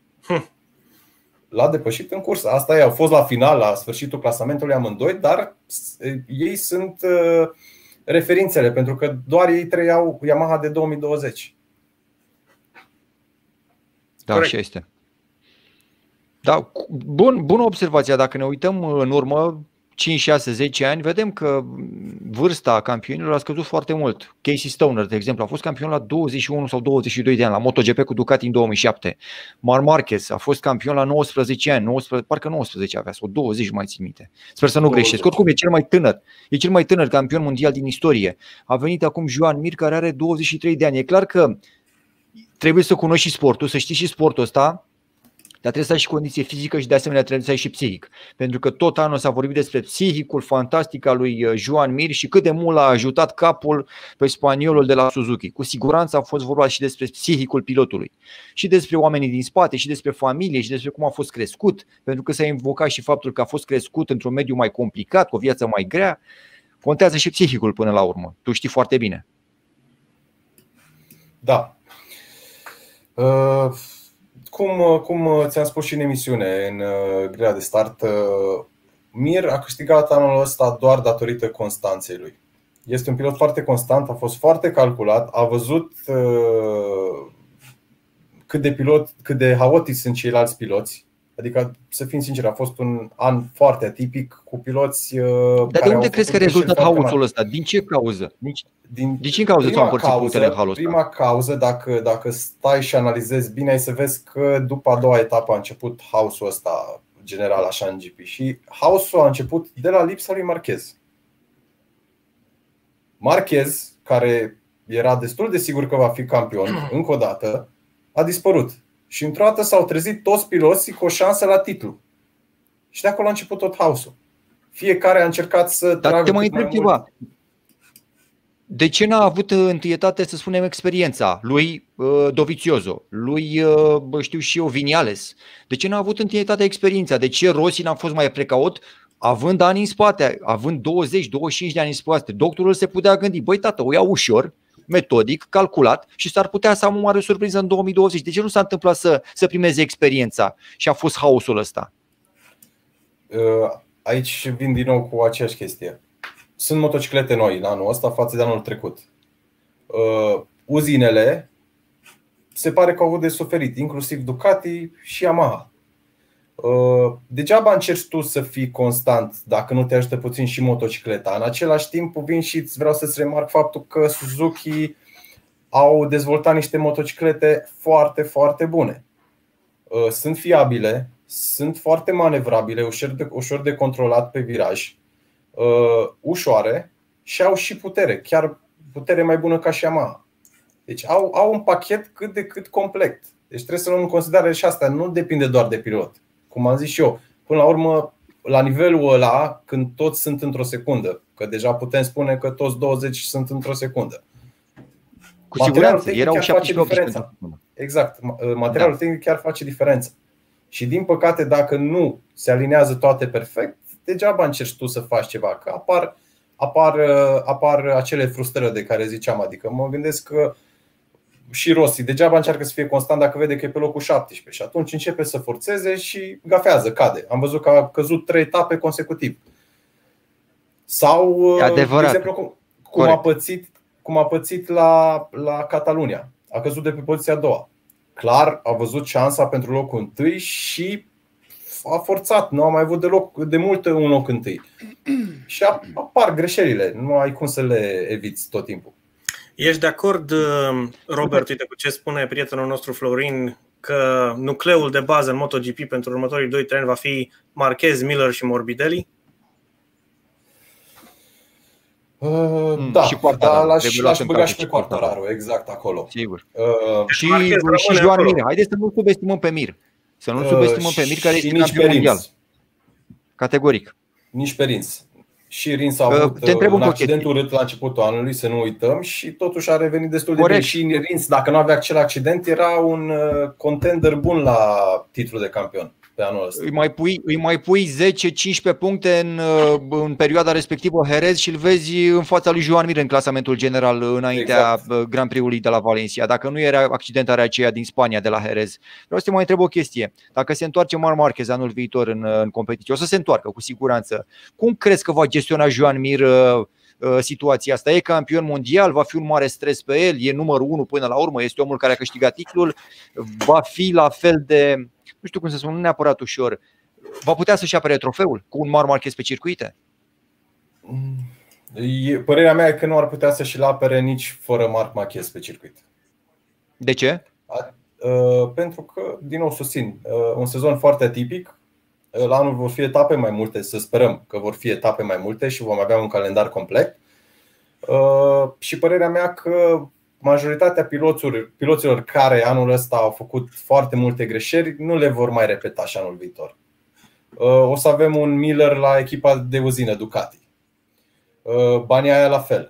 L-a depășit în cursă. Asta e, au fost la final, la sfârșitul clasamentului amândoi, dar ei sunt referințele, pentru că doar ei trei au Yamaha de 2020. Da, așa este. Da, bună observația. Dacă ne uităm în urmă 5, 6, 10 ani, vedem că vârsta campionilor a scăzut foarte mult. Casey Stoner, de exemplu, a fost campion la 21 sau 22 de ani la MotoGP cu Ducati în 2007. Marc Marquez a fost campion la 19 ani, parcă 19 avea sau 20, mai țin minte. Sper să nu greșesc. Oricum e cel mai tânăr campion mondial din istorie. A venit acum Joan Mir, care are 23 de ani. E clar că trebuie să cunoști și sportul, să știi și sportul ăsta. Dar trebuie să ai și condiție fizică și de asemenea trebuie să ai și psihic. Pentru că tot anul s-a vorbit despre psihicul fantastic al lui Joan Mir și cât de mult a ajutat capul pe spaniolul de la Suzuki. Cu siguranță a fost vorba și despre psihicul pilotului. Și despre oamenii din spate, și despre familie, și despre cum a fost crescut. Pentru că s-a invocat și faptul că a fost crescut într-un mediu mai complicat, cu o viață mai grea. Contează și psihicul până la urmă. Tu știi foarte bine. Da. Cum ți-am spus și în emisiune, în grila de start, Mir a câștigat anul ăsta doar datorită constanței lui. Este un pilot foarte constant, a fost foarte calculat, a văzut cât de haotici sunt ceilalți piloți. Adică, să fim sinceri, a fost un an foarte atipic cu piloți. Dar de unde crezi că a rezultat haosul ăsta? Din ce cauză? Din ce cauză ți-au împărțit punctele în halul ăsta? Prima cauză, dacă stai și analizezi bine, ai să vezi că după a doua etapă a început haosul ăsta general așa în GP. Și haosul a început de la lipsa lui Marquez. Marquez, care era destul de sigur că va fi campion încă o dată, a dispărut. Și într-o dată s-au trezit toți piloții cu o șansă la titlu. Și de acolo a început tot haosul. Fiecare a încercat să tragă. Dar te mai întreb ceva. De ce n-a avut întâietate, să spunem, experiența lui Dovizioso, lui, știu și eu, Viñales? De ce n-a avut întâietate experiența? De ce Rossi n-a fost mai precaut, având ani în spate, având 20-25 de ani în spate? Doctorul se putea gândi, băi tată, o iau ușor, metodic, calculat și s-ar putea să am o mare surpriză în 2020. De ce nu s-a întâmplat să primeze experiența și a fost haosul ăsta? Aici vin din nou cu aceeași chestie. Sunt motociclete noi în anul ăsta față de anul trecut. Uzinele se pare că au avut de suferit, inclusiv Ducati și Yamaha. Degeaba încerci tu să fii constant dacă nu te ajută puțin și motocicleta. În același timp vin și vreau să-ți remarc faptul că Suzuki au dezvoltat niște motociclete foarte, foarte bune. Sunt fiabile, sunt foarte manevrabile, ușor de controlat pe viraj, ușoare și au și putere, chiar putere mai bună ca și Yamaha. Deci au un pachet cât de cât complet. Deci trebuie să luăm în considerare și asta, nu depinde doar de pilot. Cum am zis și eu, până la urmă, la nivelul ăla, când toți sunt într-o secundă, că deja putem spune că toți 20 sunt într-o secundă. Cu siguranță, erau 17. Exact, materialul tehnic chiar face diferență. Și din păcate, dacă nu se alinează toate perfect, degeaba încerci tu să faci ceva, că apar acele frustrări de care ziceam. Adică mă gândesc că și Rossi degeaba încearcă să fie constant dacă vede că e pe locul 17 și atunci începe să forțeze și gafează, cade. Am văzut că a căzut 3 etape consecutiv. Sau, de exemplu, cum a pățit la Catalunya. A căzut de pe poziția a doua. Clar, a văzut șansa pentru locul întâi și a forțat. Nu a mai avut de mult un loc întâi. Și apar greșelile. Nu ai cum să le eviți tot timpul. Ești de acord, Robert, uite cu ce spune prietenul nostru Florin, că nucleul de bază în MotoGP pentru următorii 2-3 ani va fi Marquez, Miller și Morbidelli? Da, și l-aș băga și pe Quartararo, exact acolo. Sigur. Și Joan Mir. Haideți să nu subestimăm pe Mir. Să nu subestimăm pe Mir, care este campion mondial. Categoric. Nici pe Rins. Și Rins a avut un accident urât la începutul anului, să nu uităm, și totuși a revenit destul de bine. Și Rins, dacă nu avea acel accident, era un contender bun la titlul de campion pe anul ăsta. Îi mai pui 10-15 puncte în perioada respectivă Jerez și îl vezi în fața lui Joan Mir în clasamentul general înaintea Grand Prix-ului de la Valencia. Dacă nu era accidentarea aceea din Spania de la Jerez. Vreau să te mai întreb o chestie. Dacă se întoarce Marc Marquez anul viitor în competiție, o să se întoarcă cu siguranță. Cum crezi că va gestiona Joan Mir situația asta? E campion mondial, va fi un mare stres pe el, e numărul 1 până la urmă, este omul care a câștigat titlul, va fi la fel de nu știu cum să spun, nu neapărat ușor, va putea să-și apere trofeul cu un Marc Marquez pe circuite? Părerea mea e că nu ar putea să și-l apere nici fără Marc Marquez pe circuit. De ce? Pentru că, din nou susțin, un sezon foarte atipic. La anul vor fi etape mai multe, să sperăm că vor fi etape mai multe și vom avea un calendar complet. Și părerea mea că majoritatea piloților care anul ăsta au făcut foarte multe greșeli nu le vor mai repeta și anul viitor. O să avem un Miller la echipa de uzină Ducati, Bagnaia la fel,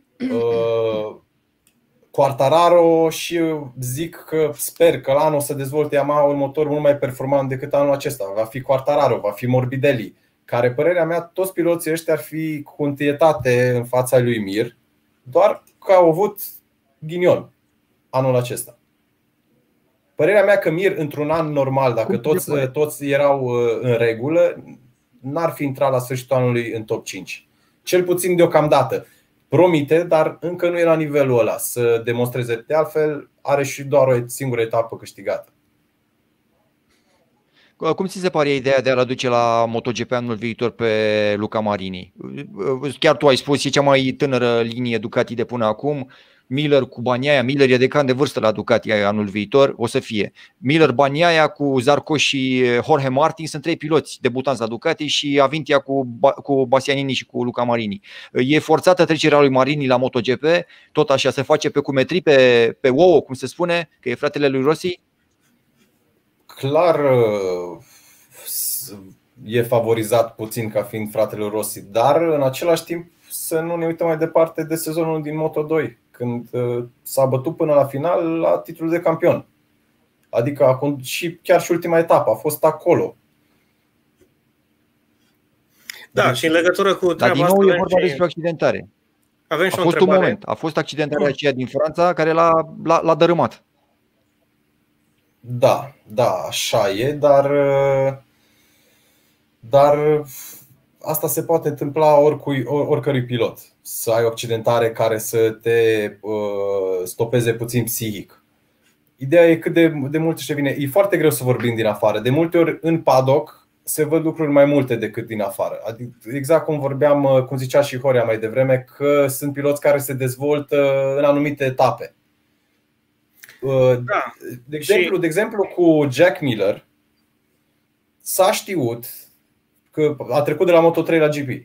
Quartararo, și zic că sper că la anul o să dezvolte Yamaha un motor mult mai performant decât anul acesta. Va fi Quartararo, va fi Morbidelli, care, părerea mea, toți piloții ăștia ar fi cu întâietate în fața lui Mir, doar că au avut ghinion anul acesta. Părerea mea că Mir, într-un an normal, dacă toți erau în regulă, n-ar fi intrat la sfârșitul anului în top 5. Cel puțin deocamdată. Promite, dar încă nu e la nivelul ăla să demonstreze. De altfel, are și doar o singură etapă câștigată. Cum ți se pare ideea de a-l aduce la MotoGP anul viitor pe Luca Marini? Chiar tu ai spus, e cea mai tânără linie Ducati de până acum. Miller cu Bagnaia, Miller e de vârstă la Ducati anul viitor, o să fie Miller, Bagnaia cu Zarco și Jorge Martin, sunt 3 piloți debutanți la Ducati, și Avintia cu Bastianini și cu Luca Marini. E forțată trecerea lui Marini la MotoGP, tot așa se face pe cumetri, pe ouă, cum se spune, că e fratele lui Rossi? Clar e favorizat puțin ca fiind fratele lui Rossi, dar în același timp să nu ne uităm mai departe de sezonul din Moto2, când s-a bătut până la final la titlul de campion. Adică și chiar și ultima etapă a fost acolo. Da, și în legătură cu treaba asta, din nou e vorba despre accidentare. Avem și a fost un moment, a fost accidentarea aceea din Franța care l-a dărâmat. Da, așa e, dar asta se poate întâmpla oricărui pilot. Să ai o accidentare care să te stopeze puțin psihic. Ideea e cât de mult își vine. E foarte greu să vorbim din afară. De multe ori în paddock se văd lucruri mai multe decât din afară. Adică, exact cum zicea și Horia mai devreme, că sunt piloți care se dezvoltă în anumite etape. Da. De exemplu cu Jack Miller s-a știut că a trecut de la Moto3 la GP.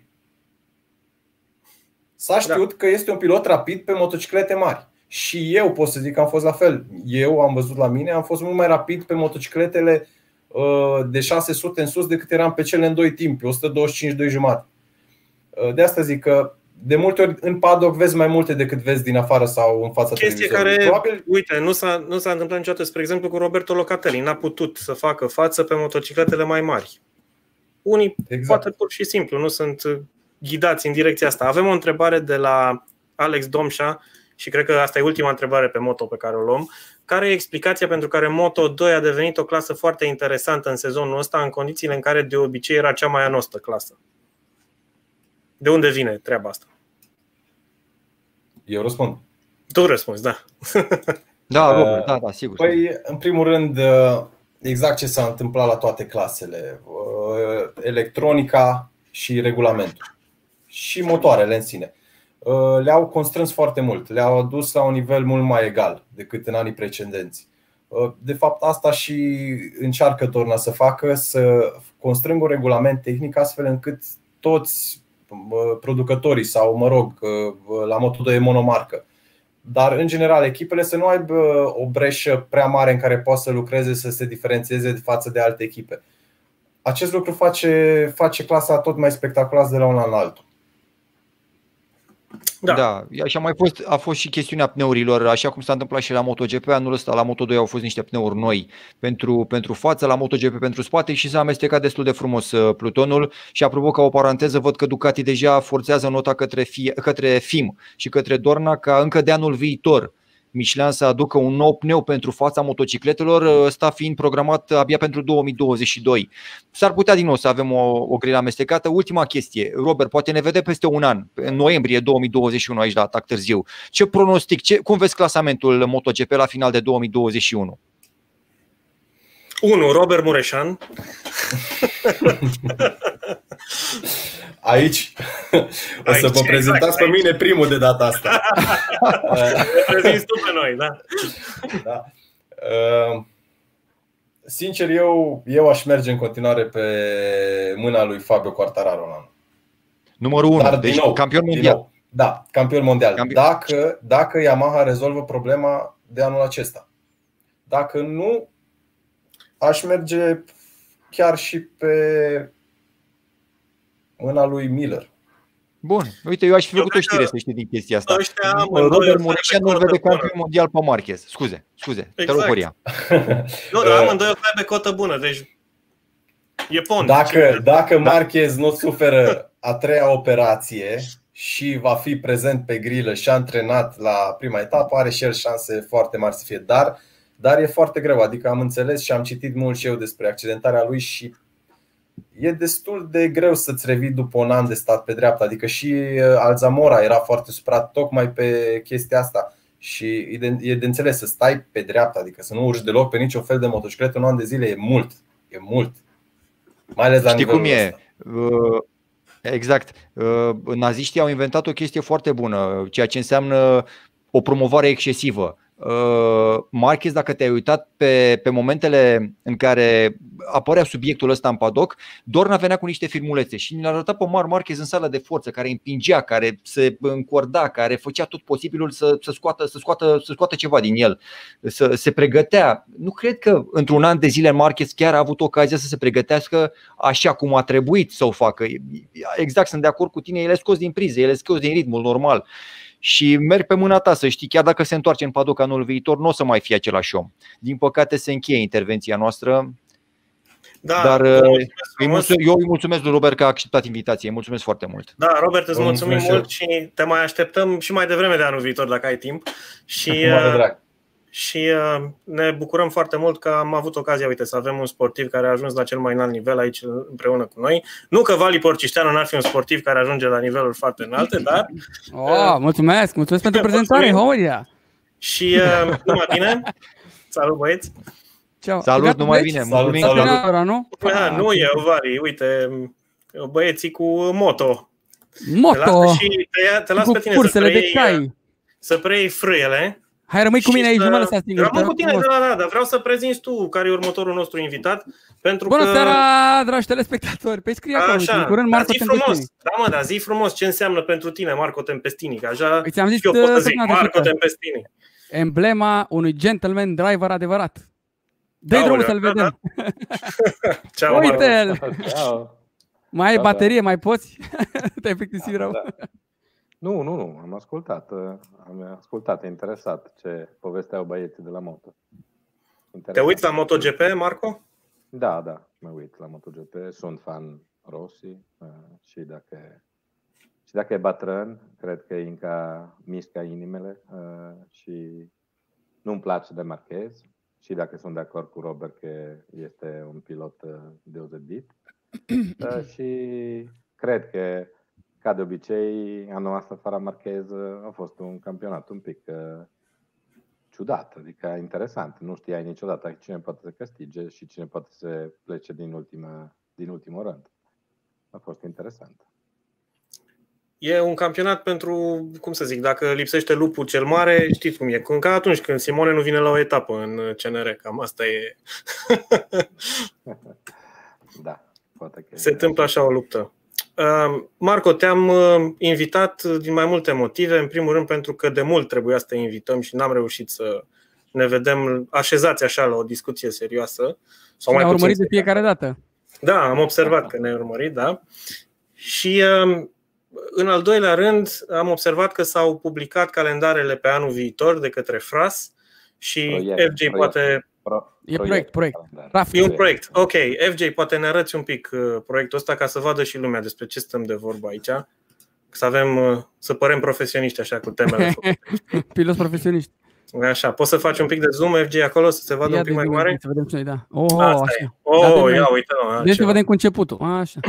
S-a știut că este un pilot rapid pe motociclete mari. Și eu pot să zic că am fost la fel. Eu am văzut la mine, am fost mult mai rapid pe motocicletele de 600 în sus decât eram pe cele în 2 timpi, 125-2,5. De asta zic că de multe ori în paddock vezi mai multe decât vezi din afară sau în fața televizorului. Care, uite, nu s-a întâmplat niciodată, spre exemplu, cu Roberto Locatelli. N-a putut să facă față pe motocicletele mai mari. Unii poate pur și simplu nu sunt ghidați în direcția asta. Avem o întrebare de la Alex Domșa și cred că asta e ultima întrebare pe moto pe care o luăm. Care e explicația pentru care Moto2 a devenit o clasă foarte interesantă în sezonul ăsta, în condițiile în care de obicei era cea mai anostă clasă? De unde vine treaba asta? Eu răspund. Tu răspunzi, da. Da, sigur. Păi, în primul rând, exact ce s-a întâmplat la toate clasele. Electronica și regulamentul și motoarele în sine le-au constrâns foarte mult, le-au adus la un nivel mult mai egal decât în anii precedenți. De fapt, asta și încearcă Dorna să facă, să constrângă un regulament tehnic astfel încât toți producătorii sau, la Moto2 e monomarcă, dar în general echipele să nu aibă o breșă prea mare în care poate să lucreze, să se diferențieze față de alte echipe. Acest lucru face clasa tot mai spectaculoasă de la un an la altul. Da, așa a fost și chestiunea pneurilor, așa cum s-a întâmplat și la MotoGP. Anul ăsta la Moto2 au fost niște pneuri noi pentru față, la MotoGP pentru spate și s-a amestecat destul de frumos plutonul. Și apropo, ca o paranteză, văd că Ducati deja forțează nota către FIM și către Dorna ca încă de anul viitor Michelin să aducă un nou pneu pentru fața motocicletelor, ăsta fiind programat abia pentru 2022. S-ar putea din nou să avem o grilă amestecată. Ultima chestie, Robert, poate ne vedem peste un an, în noiembrie 2021 aici la Atac Târziu. Ce pronostic, cum vezi clasamentul MotoGP la final de 2021? 1. Robert Mureșan. Aici o să vă prezentați pe mine primul de data asta. Prezinți tu pe noi, da. Da. Sincer, eu aș merge în continuare pe mâna lui Fabio Quartararo. Numărul 1, deci campion mondial. Da, campion mondial. Dacă Yamaha rezolvă problema de anul acesta. Dacă nu, aș merge chiar și pe mâna lui Miller. Bun, uite, eu aș fi făcut o știre să știi din chestia asta. Robert Mureșan nu vede campion mondial pe Marquez. Scuze, te rog, Horia. Nu, dar amândoi o să aibă cotă bună, deci e pont. Dacă Marquez nu suferă a 3-a operație și va fi prezent pe grilă și antrenat la prima etapă, are și el șanse foarte mari să fie. Dar e foarte greu, adică am înțeles și am citit mult și eu despre accidentarea lui și e destul de greu să-ți revii după un an de stat pe dreapta. Adică și Alzamora era foarte supărat tocmai pe chestia asta. Și e de înțeles să stai pe dreapta, adică să nu urci deloc pe niciun fel de motocicletă un an de zile, e mult. Mai ales la nivelul ăsta. Exact. Naziștii au inventat o chestie foarte bună, ceea ce înseamnă o promovare excesivă. Marquez, dacă te-ai uitat pe momentele în care apărea subiectul ăsta în paddock, Dorna venea cu niște filmulețe și ne-a arătat pe Marquez în sala de forță, care împingea, care se încorda, care făcea tot posibilul să scoată ceva din el, să se pregătea. Nu cred că într-un an de zile Marquez chiar a avut ocazia să se pregătească așa cum a trebuit să o facă. Exact, sunt de acord cu tine, el e scos din priză, el e scos din ritmul normal. Și merg pe mâna ta să știi, chiar dacă se întoarce în paddock anul viitor, nu o să mai fie același om. Din păcate se încheie intervenția noastră. Da, dar eu îi mulțumesc lui Robert că a acceptat invitația. Îi mulțumesc foarte mult. Da, Robert, îți mulțumim mult și te mai așteptăm și mai devreme de anul viitor dacă ai timp. Și ne bucurăm foarte mult că am avut ocazia, uite, să avem un sportiv care a ajuns la cel mai înalt nivel aici împreună cu noi. Nu că Vali Porcișteanu n-ar fi un sportiv care ajunge la niveluri foarte înalte, dar... Mulțumesc pentru prezentare, Horia! Și numai bine! Salut, băieți! Salut, numai bine! Salut. Nu e, Vali, uite, băieții cu moto. Te las pe tine să preiei frâiele. Hai, rămâi cu mine aici, nu mă lăsa singur. Rămân cu tine, dar vreau să prezinți tu care e următorul nostru invitat. Bună seara, dragi telespectatori. Păi scrie acolo, în curând, Marco Tempestini. Da, mă, dar zi frumos ce înseamnă pentru tine Marco Tempestini, că așa ți-am zis eu pot să zic Marco Tempestini. Emblema unui gentleman driver adevărat. Dă-i drumul să-l vedem. Uite-l! Mai ai baterie, mai poți? Te-ai plictisit rău? Nu, am ascultat, interesat ce povesteau băieții de la moto. Te uiți la MotoGP, Marco? Da, mă uit la MotoGP, sunt fan Rossi și dacă e bătrân, cred că încă mișcă inimile și nu-mi place de Marquez și dacă sunt de acord cu Robert că este un pilot deosebit și cred că ca de obicei, anul ăsta fără Marquez a fost un campionat un pic ciudat, adică interesant. Nu știai niciodată cine poate să câștige și cine poate să plece din ultimul rând. A fost interesant. E un campionat pentru, cum să zic, dacă lipsește lupul cel mare, știți cum e. Ca atunci când Simone nu vine la o etapă în CNR, cam asta e. Da, poate că se întâmplă așa o luptă. Marco, te-am invitat din mai multe motive. În primul rând pentru că de mult trebuia să te invităm și n-am reușit să ne vedem așezați așa la o discuție serioasă. Sau mai urmărit de fiecare dată. Da, am observat că ne-ai urmărit, da. Și în al doilea rând am observat că s-au publicat calendarele pe anul viitor de către FRAS și FJ poate... E proiect. E un proiect. Ok, FJ, poate ne arăți un pic proiectul ăsta ca să vadă și lumea despre ce stăm de vorbă aici. Să părem profesioniști așa cu temele. Piloți profesioniști. Așa, poți să faci un pic de zoom FJ acolo să se vadă un pic mai mare? Să vedem ce da. Ia uite. Deci să vedem cu începutul.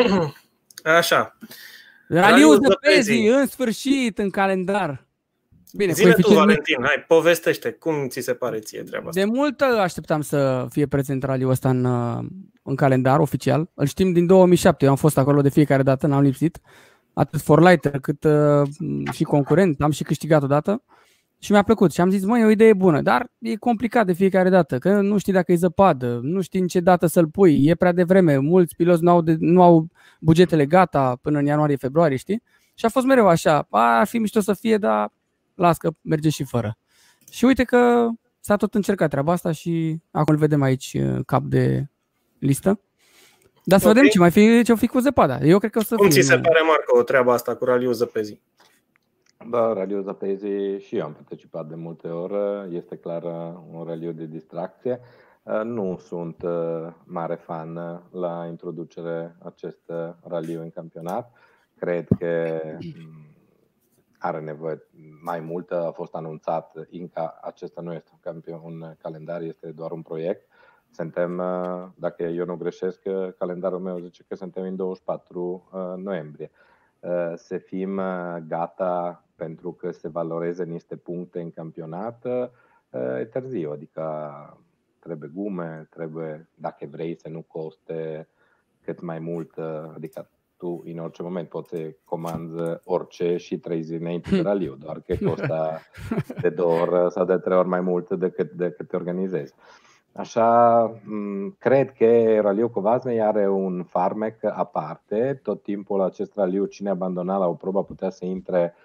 Așa. Raliul de Pezi, în sfârșit, în calendar. Bine, zile tu, Valentin, hai, povestește, cum ți se pare ție treaba asta? De mult așteptam să fie prezent raliul ăsta în calendar oficial. Îl știm din 2007, eu am fost acolo de fiecare dată, n-am lipsit. Atât Forlighter cât și concurent, am și câștigat odată. Și mi-a plăcut și am zis, măi, e o idee bună, dar e complicat de fiecare dată, că nu știi dacă e zăpadă, nu știi în ce dată să-l pui, e prea devreme, mulți piloți nu au bugetele gata până în ianuarie-februarie, știi? Și a fost mereu așa, ar fi mișto să fie, dar las că merge și fără. Și uite că s-a tot încercat treaba asta și acum îl vedem aici cap de listă. Dar să vedem ce-o fi cu zăpada. Eu cred că o să Cum ți se pare, Marco, treaba asta cu raliul zăpezii? Da, raliul zăpezii și eu am participat de multe ori. Este clar un raliu de distracție. Nu sunt mare fan la introducere acest raliu în campionat. Cred că are nevoie mai mult. A fost anunțat, încă acesta nu este un calendar, este doar un proiect. Suntem, dacă eu nu greșesc, calendarul meu zice că suntem în 24 noiembrie. Să fim gata pentru că se valoreze niște puncte în campionat, e târziu, adică trebuie gume, trebuie, dacă vrei să nu coste cât mai mult, adică tu în orice moment poți să comanzi orice și 3 zile înainte de raliu, doar că costă de 2 ori sau de 3 ori mai mult decât te organizezi. Așa, cred că raliul Covasnei are un farmec aparte. Tot timpul acest raliu, cine abandona la o probă putea să intre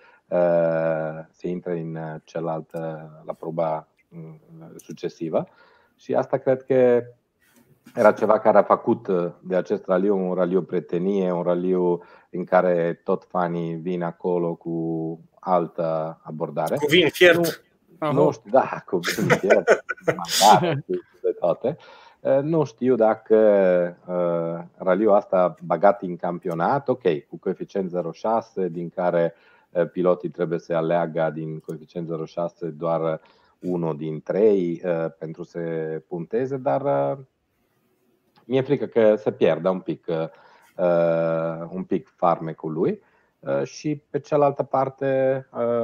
în cealaltă, la proba succesivă. Și asta cred că era ceva care a făcut de acest raliu un raliu prietenie, un raliu în care tot fanii vin acolo cu altă abordare. Cu vin fiert. Nu știu, da, cu vin fiert, de toate. Nu știu dacă raliul asta bagat în campionat, ok, cu coeficient 0,6, din care pilotii trebuie să aleagă din coeficient 0,6 doar 1 din 3 pentru să punteze, dar mi-e frică că se pierde un pic farmecul lui. Și pe cealaltă parte,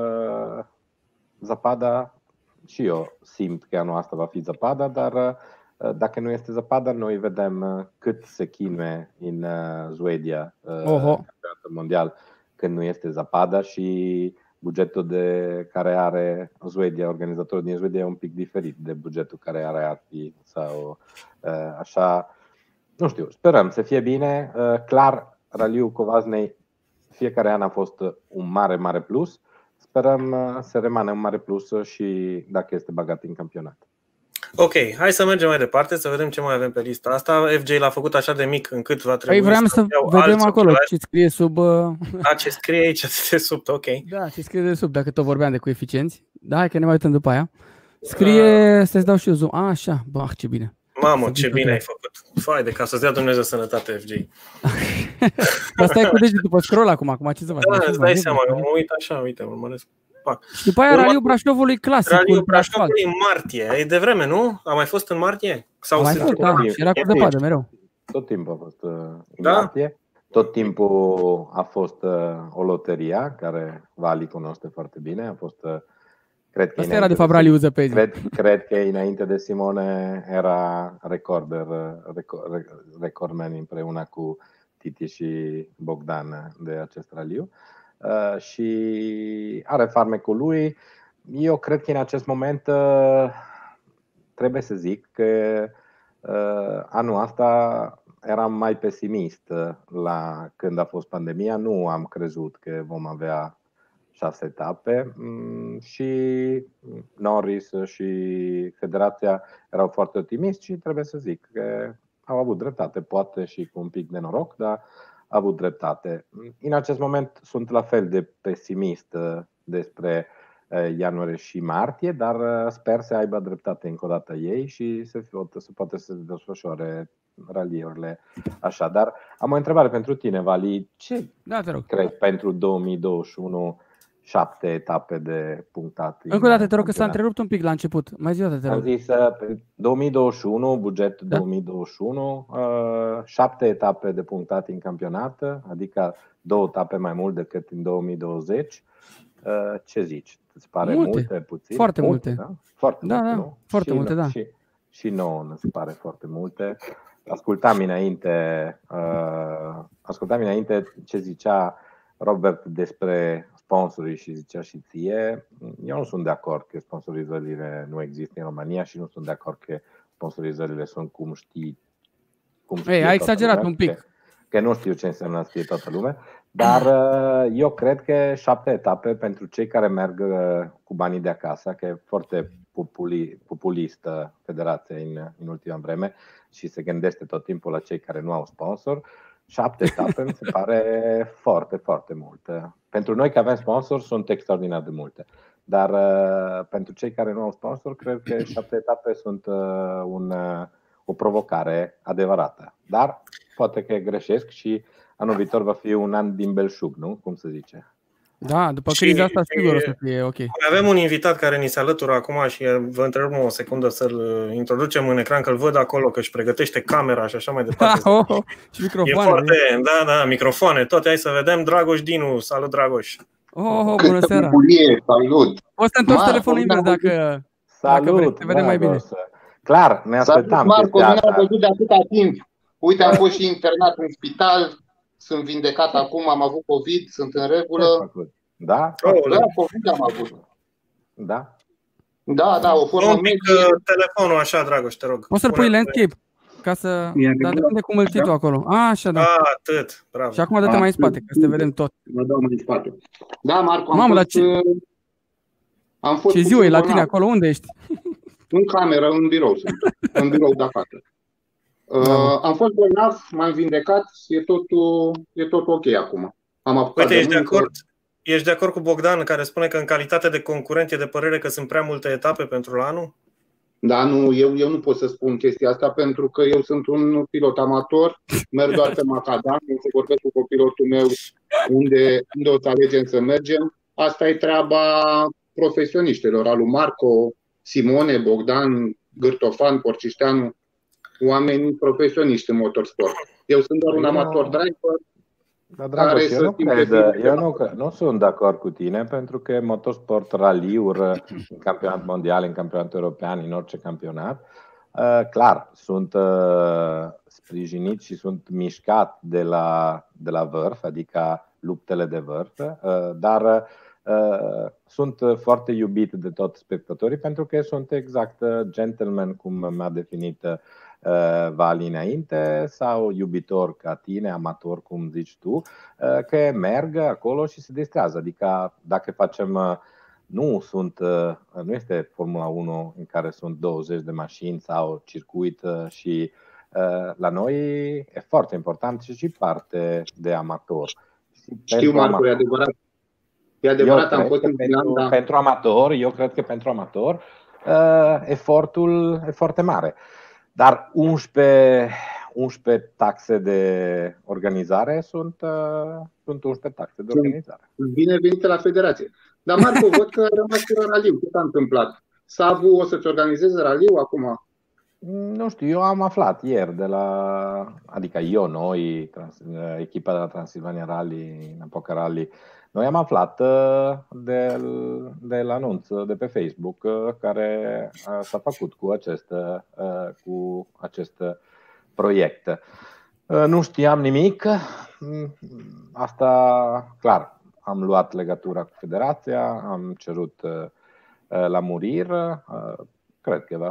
zăpada, și eu simt că anul ăsta va fi zăpada, dar dacă nu este zăpada, noi vedem cât se chinuie în Suedia, campionatul mondial, când nu este zăpada, și bugetul de care are Suedia, organizatorul din Suedia, e un pic diferit de bugetul care are ARTI sau așa. Nu știu, sperăm să fie bine. Clar, raliul Covasnei fiecare an a fost un mare, mare plus. Sperăm să rămână un mare plus și dacă este bagat în campionat. Ok, hai să mergem mai departe, să vedem ce mai avem pe lista asta. FJ l-a făcut așa de mic încât va trebui vreau să vedem acolo ce scrie sub... ce scrie aici de sub, ok. Da, ce scrie de sub, dacă tot vorbeam de coeficienți. Da, hai că ne mai uităm după aia. Scrie, să-ți dau și eu zoom. Așa, ce bine. Mamă, ce bine ai făcut. Fai de ca să-ți dea Dumnezeu sănătate, FJ. Asta e cu degetul pe scroll acum ce să fac? Da, îți dai seama, eu mă uit așa, uite, urmăresc. Și după aia raliul Brașovului clasic. Raliul Brașovului în martie. E de vreme, nu? A mai fost în martie? Sau mai fost, da, și era cu zăpadă mereu. Tot timpul a fost în martie. Tot timpul a fost o loteria, care Vali cunoaște foarte bine. A fost, cred că asta era de fapt raliul zăpezii. Cred că înainte de Simone era recordman împreună cu Titi și Bogdan de acest raliu. Și are farmecul lui. Eu cred că în acest moment trebuie să zic că anul ăsta eram mai pesimist la când a fost pandemia. Nu am crezut că vom avea 6 etape și Norris și federația erau foarte optimiști și trebuie să zic că au avut dreptate, poate și cu un pic de noroc, dar a avut dreptate. În acest moment sunt la fel de pesimist despre ianuarie și martie, dar sper să aibă dreptate încă o dată ei și să poate să desfășoare raliurile așa. Dar am o întrebare pentru tine, Vali. Ce crezi pentru 2021? 7 etape de punctat. Încă o dată, te rog, că s-a întrerupt un pic la început. Mai zi o dată, te rog. Am zis 2021, buget 2021, 7 etape de punctat în campionat, adică 2 etape mai mult decât în 2020. Ce zici? Îți pare multe, puțin? Foarte multe. Da? Foarte da, multe, da, nu? foarte multe, da. Și nouă ne se pare foarte multe. Ascultam înainte ce zicea Robert despre sponsorii și zicea și ție. Eu nu sunt de acord că sponsorizările nu există în România și nu sunt de acord că sponsorizările sunt cum știe ai exagerat un pic. Că nu știu ce înseamnă să știe toată lumea. Dar eu cred că 7 etape pentru cei care merg cu banii de acasă, că e foarte populistă federația în ultima vreme și se gândește tot timpul la cei care nu au sponsor. 7 etape mi se pare foarte, foarte mult. Pentru noi care avem sponsor sunt extraordinar de multe. Dar pentru cei care nu au sponsor, cred că 7 etape sunt o provocare adevărată. Dar poate că greșesc și anul viitor va fi un an din belșug, nu? Cum se zice? Da, după criza asta sigur o să fie ok. Avem un invitat care ni se alătură acum și vă întrerup o secundă să-l introducem în ecran, că îl văd acolo, că își pregătește camera și așa mai departe. Și microfoane. E foarte, da, microfoane, toate. Hai să vedem. Dragoș Dinu, salut Dragoș. Bună seara. Salut. O să te întorci telefonul invers dacă vrei, te vedem mai bine. Clar, ne așteptam. Marco, nu ne-am văzut de atâta timp. Uite, am fost și internat în spital, sunt vindecat acum, am avut COVID, sunt în regulă. Da? COVID am avut. Da? Da, o formă medie. Telefonul așa, Dragoș, te rog. Poți să-l pui landscape? Ca să... Dar depinde cum îl ții tu acolo. Așa, da. Atât, bravo. Și acum dă-te mai în spate, ca să te vedem tot. Mă dau mai în spate. Da, Marco, am fost... Ce ziua e la tine acolo? Unde ești? În cameră, în birou sunt. În birou de acasă. Am fost bolnav, m-am vindecat, e tot ok acum. Am apucat. Uite, ești de acord cu Bogdan, care spune că în calitate de concurent e de părere că sunt prea multe etape pentru la anul? Da, nu, eu nu pot să spun chestia asta pentru că eu sunt un pilot amator, merg doar pe macadam, să vorbesc cu copilotul meu unde o să alegem să mergem. Asta e treaba profesioniștilor, al lui Marco, Simone, Bogdan, Gârtofan, Porcișteanu, oameni profesioniști în motorsport. Eu sunt doar un amator driver. Da, Dragoș, eu nu sunt de acord cu tine, pentru că motorsport, raliuri, în campionat mondial, în campionat european, în orice campionat, clar, sunt sprijinit și sunt mișcat de la vârf, adică luptele de vârf, dar sunt foarte iubit de toți spectatorii pentru că sunt exact gentleman, cum mi-a definit Vali înainte, sau iubitor ca tine, amator cum zici tu, că merg acolo și se distrează. Adică dacă facem, nu este Formula 1 în care sunt 20 de mașini sau circuit și la noi e foarte important și parte de amator. Știu, Marco, e adevărat. E adevărat, am fost în Finlanda. Pentru amator, eu cred că pentru amator efortul e foarte mare. Dar 11 taxe de organizare sunt 11 taxe de organizare. Bine venite la federație. Dar Marco, văd că a rămas la raliu. Ce s-a întâmplat? Savu o să-ți organizeze raliu acum? Nu știu, eu am aflat ieri adică echipa de la Transilvania Rally, Napoca Rally, noi am aflat de la anunț de pe Facebook care s-a făcut cu acest proiect. Nu știam nimic. Asta, clar, am luat legătura cu federația, am cerut lămuriri. Cred că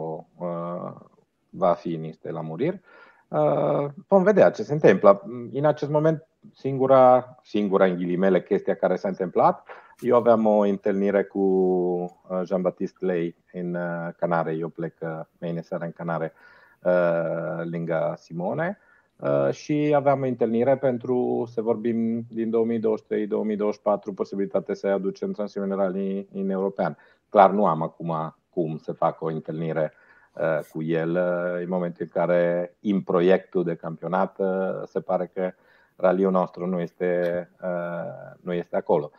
va fi niște lămuriri. Vom vedea ce se întâmplă. În acest moment, singura în ghilimele chestia care s-a întâmplat, eu aveam o întâlnire cu Jean-Baptiste Ley în Canare. Eu plec mâine seara în Canare lângă Simone și aveam o întâlnire pentru să vorbim din 2023-2024 posibilitatea să aducem Transilvania Rally în european. Clar, nu am acum cum să fac o întâlnire cu el în momentul în care în proiectul de campionat se pare că raliul nostru nu este acolo.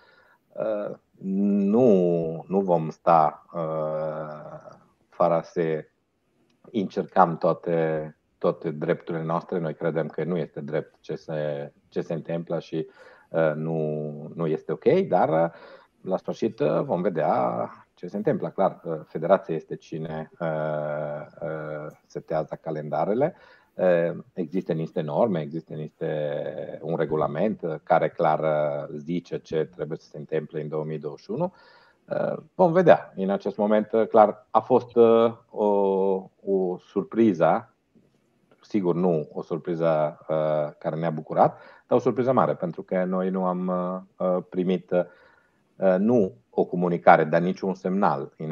Nu vom sta fără să încercăm toate drepturile noastre. Noi credem că nu este drept ce se întâmplă și nu este ok, dar la sfârșit vom vedea ce se întâmplă. Clar, federația este cine setează calendarele. Există niște norme, există un regulament care clar zice ce trebuie să se întâmple în 2021. Vom vedea. În acest moment, clar, a fost o surpriză, sigur nu o surpriză care ne-a bucurat, dar o surpriză mare, pentru că noi nu am primit nu o comunicare, dar niciun semnal în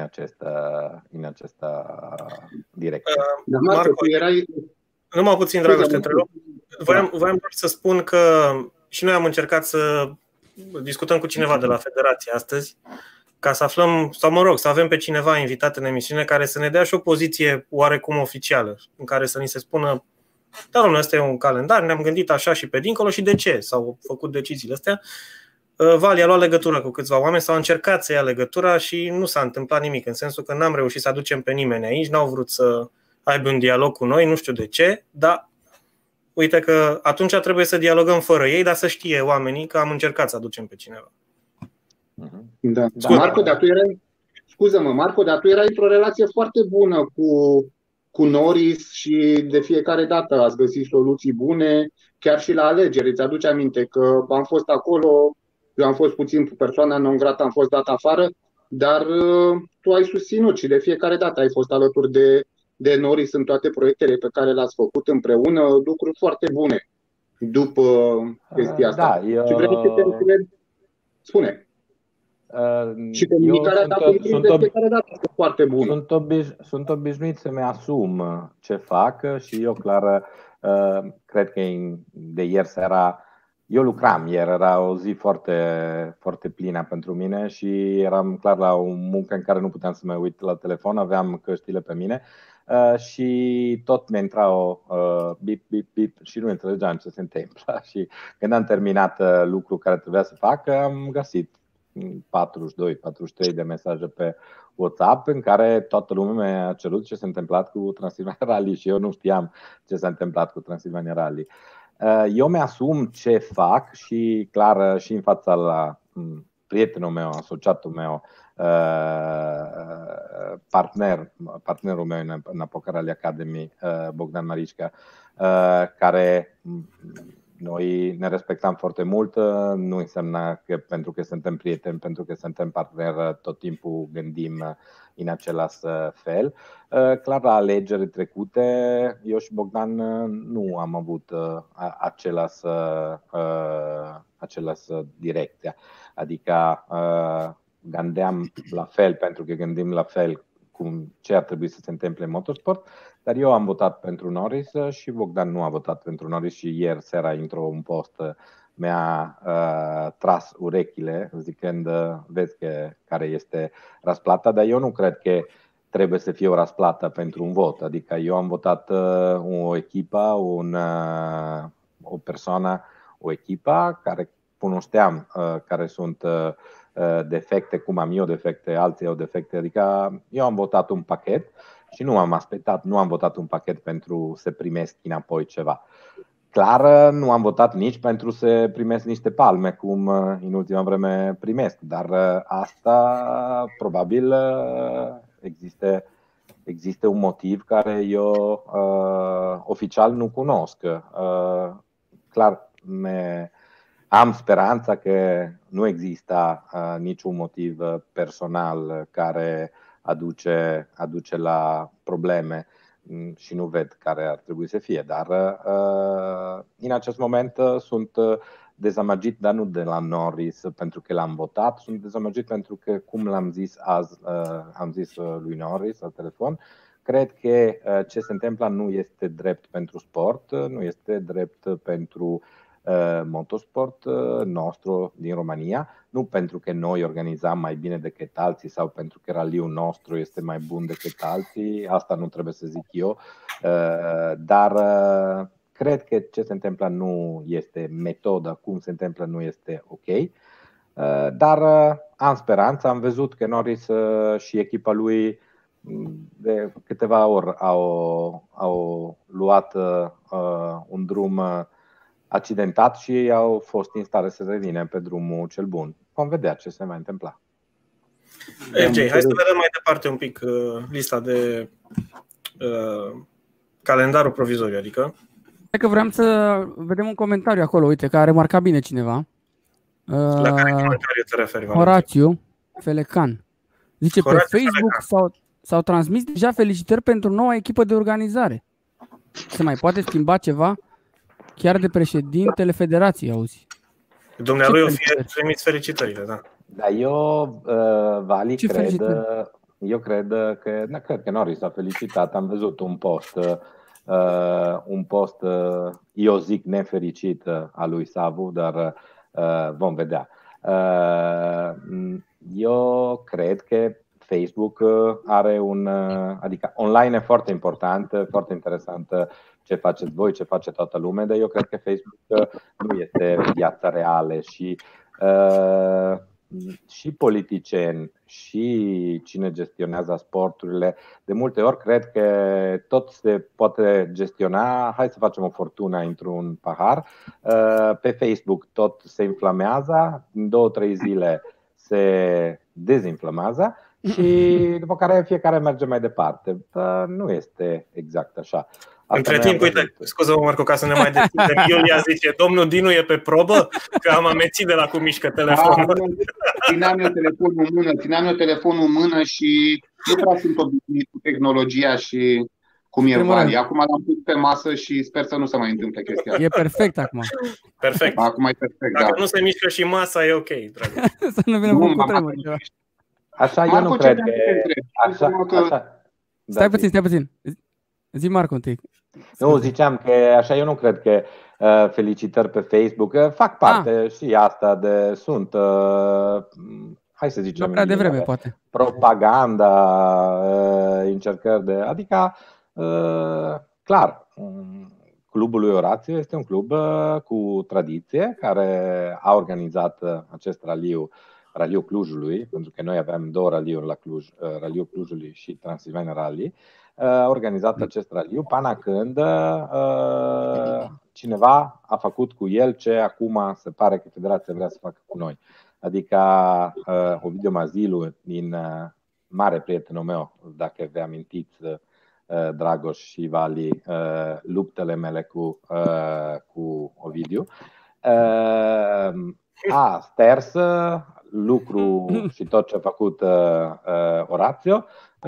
această direcție. Marco, numai puțin, Dragoș, te întreb. Voiam doar să spun că și noi am încercat să discutăm cu cineva de la Federație astăzi, ca să aflăm, sau mă rog, să avem pe cineva invitat în emisiune care să ne dea și o poziție oarecum oficială, în care să ni se spună: da, domnule, ăsta e un calendar, ne-am gândit așa și pe dincolo și de ce s-au făcut deciziile astea. Vali a luat legătură cu câțiva oameni, s-au încercat să ia legătura și nu s-a întâmplat nimic, în sensul că n-am reușit să aducem pe nimeni aici, n-au vrut să aibă un dialog cu noi, nu știu de ce, dar uite că atunci trebuie să dialogăm fără ei, dar să știe oamenii că am încercat să aducem pe cineva. Da. Marco, dar tu erai, scuză-mă, Marco, dar tu erai într-o relație foarte bună cu Norris și de fiecare dată ați găsit soluții bune, chiar și la alegeri. Îți aduce aminte că am fost acolo, eu am fost puțin persoana non grata, am fost dat afară, dar tu ai susținut și de fiecare dată ai fost alături de Norris în toate proiectele pe care le-ați făcut împreună, lucruri foarte bune după chestia asta. Da, și vreau să te întreb, spune. Și comunicarea ta de fiecare dată este foarte bună. Sunt obișnuit să-mi asum ce fac și eu clar cred că de ieri seara eu lucram, ieri era o zi foarte, foarte plină pentru mine și eram clar la o muncă în care nu puteam să mă uit la telefon, aveam căștile pe mine și tot mi intra o bip, bip, bip și nu înțelegeam ce se întâmplă. Și când am terminat lucrul care trebuia să fac, am găsit 42-43 de mesaje pe WhatsApp în care toată lumea mi-a cerut ce s-a întâmplat cu Transilvania Rally și eu nu știam ce s-a întâmplat cu Transilvania Rally. Eu mi-asum ce fac și clar și în fața la prietenul meu, asociatul meu, partenerul meu în Apocar Rally Academy, Bogdan Marișca, care noi ne respectam foarte mult, nu înseamnă că pentru că suntem prieteni, pentru că suntem parteneri, tot timpul gândim în același fel. Clar, la alegerile trecute, eu și Bogdan nu am avut același direcție. Adică gândeam la fel pentru că gândim la fel cum ce ar trebui să se întâmple în motorsport, dar eu am votat pentru Norris și Bogdan nu a votat pentru Norris și ieri seara într-un post mi-a tras urechile zicând vezi că care este răsplata, dar eu nu cred că trebuie să fie o răsplată pentru un vot. Adică eu am votat o echipă, o persoană, o echipă care cunoșteam care sunt defecte, cum am eu defecte, alții au defecte. Adică eu am votat un pachet și nu am aspectat, nu am votat un pachet pentru să primesc înapoi ceva. Clar, nu am votat nici pentru să primesc niște palme, cum în ultima vreme primesc, dar asta probabil există un motiv care eu oficial nu cunosc. Clar, am speranța că nu există niciun motiv personal care aduce la probleme și nu ved care ar trebui să fie. Dar în acest moment sunt dezamăgit, dar nu de la Norris pentru că l-am votat, sunt dezamăgit pentru că, cum l-am zis azi, am zis lui Norris la telefon, cred că ce se întâmplă nu este drept pentru sport, nu este drept pentru motorsport nostru din România, nu pentru că noi organizăm mai bine decât alții sau pentru că raliul nostru este mai bun decât alții, asta nu trebuie să zic eu, dar cred că ce se întâmplă nu este metoda, cum se întâmplă nu este ok, dar am speranță, am văzut că Norris și echipa lui de câteva ori au luat un drum accidentat și au fost în stare să revină pe drumul cel bun. vom vedea ce se va întâmpla. FJ, hai să vedem mai departe un pic lista de calendarul provizoriu, adică. Cred că vreau să vedem un comentariu acolo, uite, că a remarcat bine cineva. La care comentariu te referi? Horațiu Felecan. Zice, Horațiu pe Facebook s-au transmis deja felicitări pentru noua echipă de organizare. Se mai poate schimba ceva? Chiar de președintele federației, auzi. Dumnealui o fie trimis felicitările, da. Dar eu, Vali, cred că Norris a felicitat. Am văzut un post, eu zic nefericit al lui Savu, dar vom vedea. Eu cred că Facebook are adică online e foarte important, foarte interesant ce faceți voi, ce face toată lumea, dar eu cred că Facebook nu este viața reală și politicieni și cine gestionează sporturile, de multe ori cred că tot se poate gestiona. Hai să facem o furtună într-un pahar. Pe Facebook tot se inflamează, în 2-3 zile se dezinflamează și după care fiecare merge mai departe. Nu este exact așa. Între timp, uite, scuză-mă, Marco, ca să ne mai deschidem. Iulia zice, domnul Dinu e pe probă? Că am amețit de la cum mișcă telefonul. Țineam eu telefonul în mână și nu prea sunt obișnuit cu tehnologia și cum e Vali. Acum l-am pus pe masă și sper să nu se mai întâmple chestia asta. E perfect acum. Perfect. Acum e perfect, dacă nu se mișcă și masa, e ok, dragă. Să nu vină cu tremur. Așa, eu nu cred că... Stai puțin. Zi, Marco, întâi. Nu, ziceam că așa eu nu cred că felicitări pe Facebook fac parte și asta sunt, hai să zicem, prea devreme, poate. Propaganda, încercări de, adică clar, clubul lui Horațiu este un club cu tradiție care a organizat acest Raliul Clujului, pentru că noi aveam 2 raliuri la Cluj, Raliul Clujului și Transilvania Rally. A organizat acest raliu până când cineva a făcut cu el ce acum se pare că Federația vrea să facă cu noi. Adică Ovidiu Mazilu, din mare prietenul meu, dacă vă amintiți, Dragoș și Vali, luptele mele cu Ovidiu, a sters lucru și tot ce a făcut Horațiu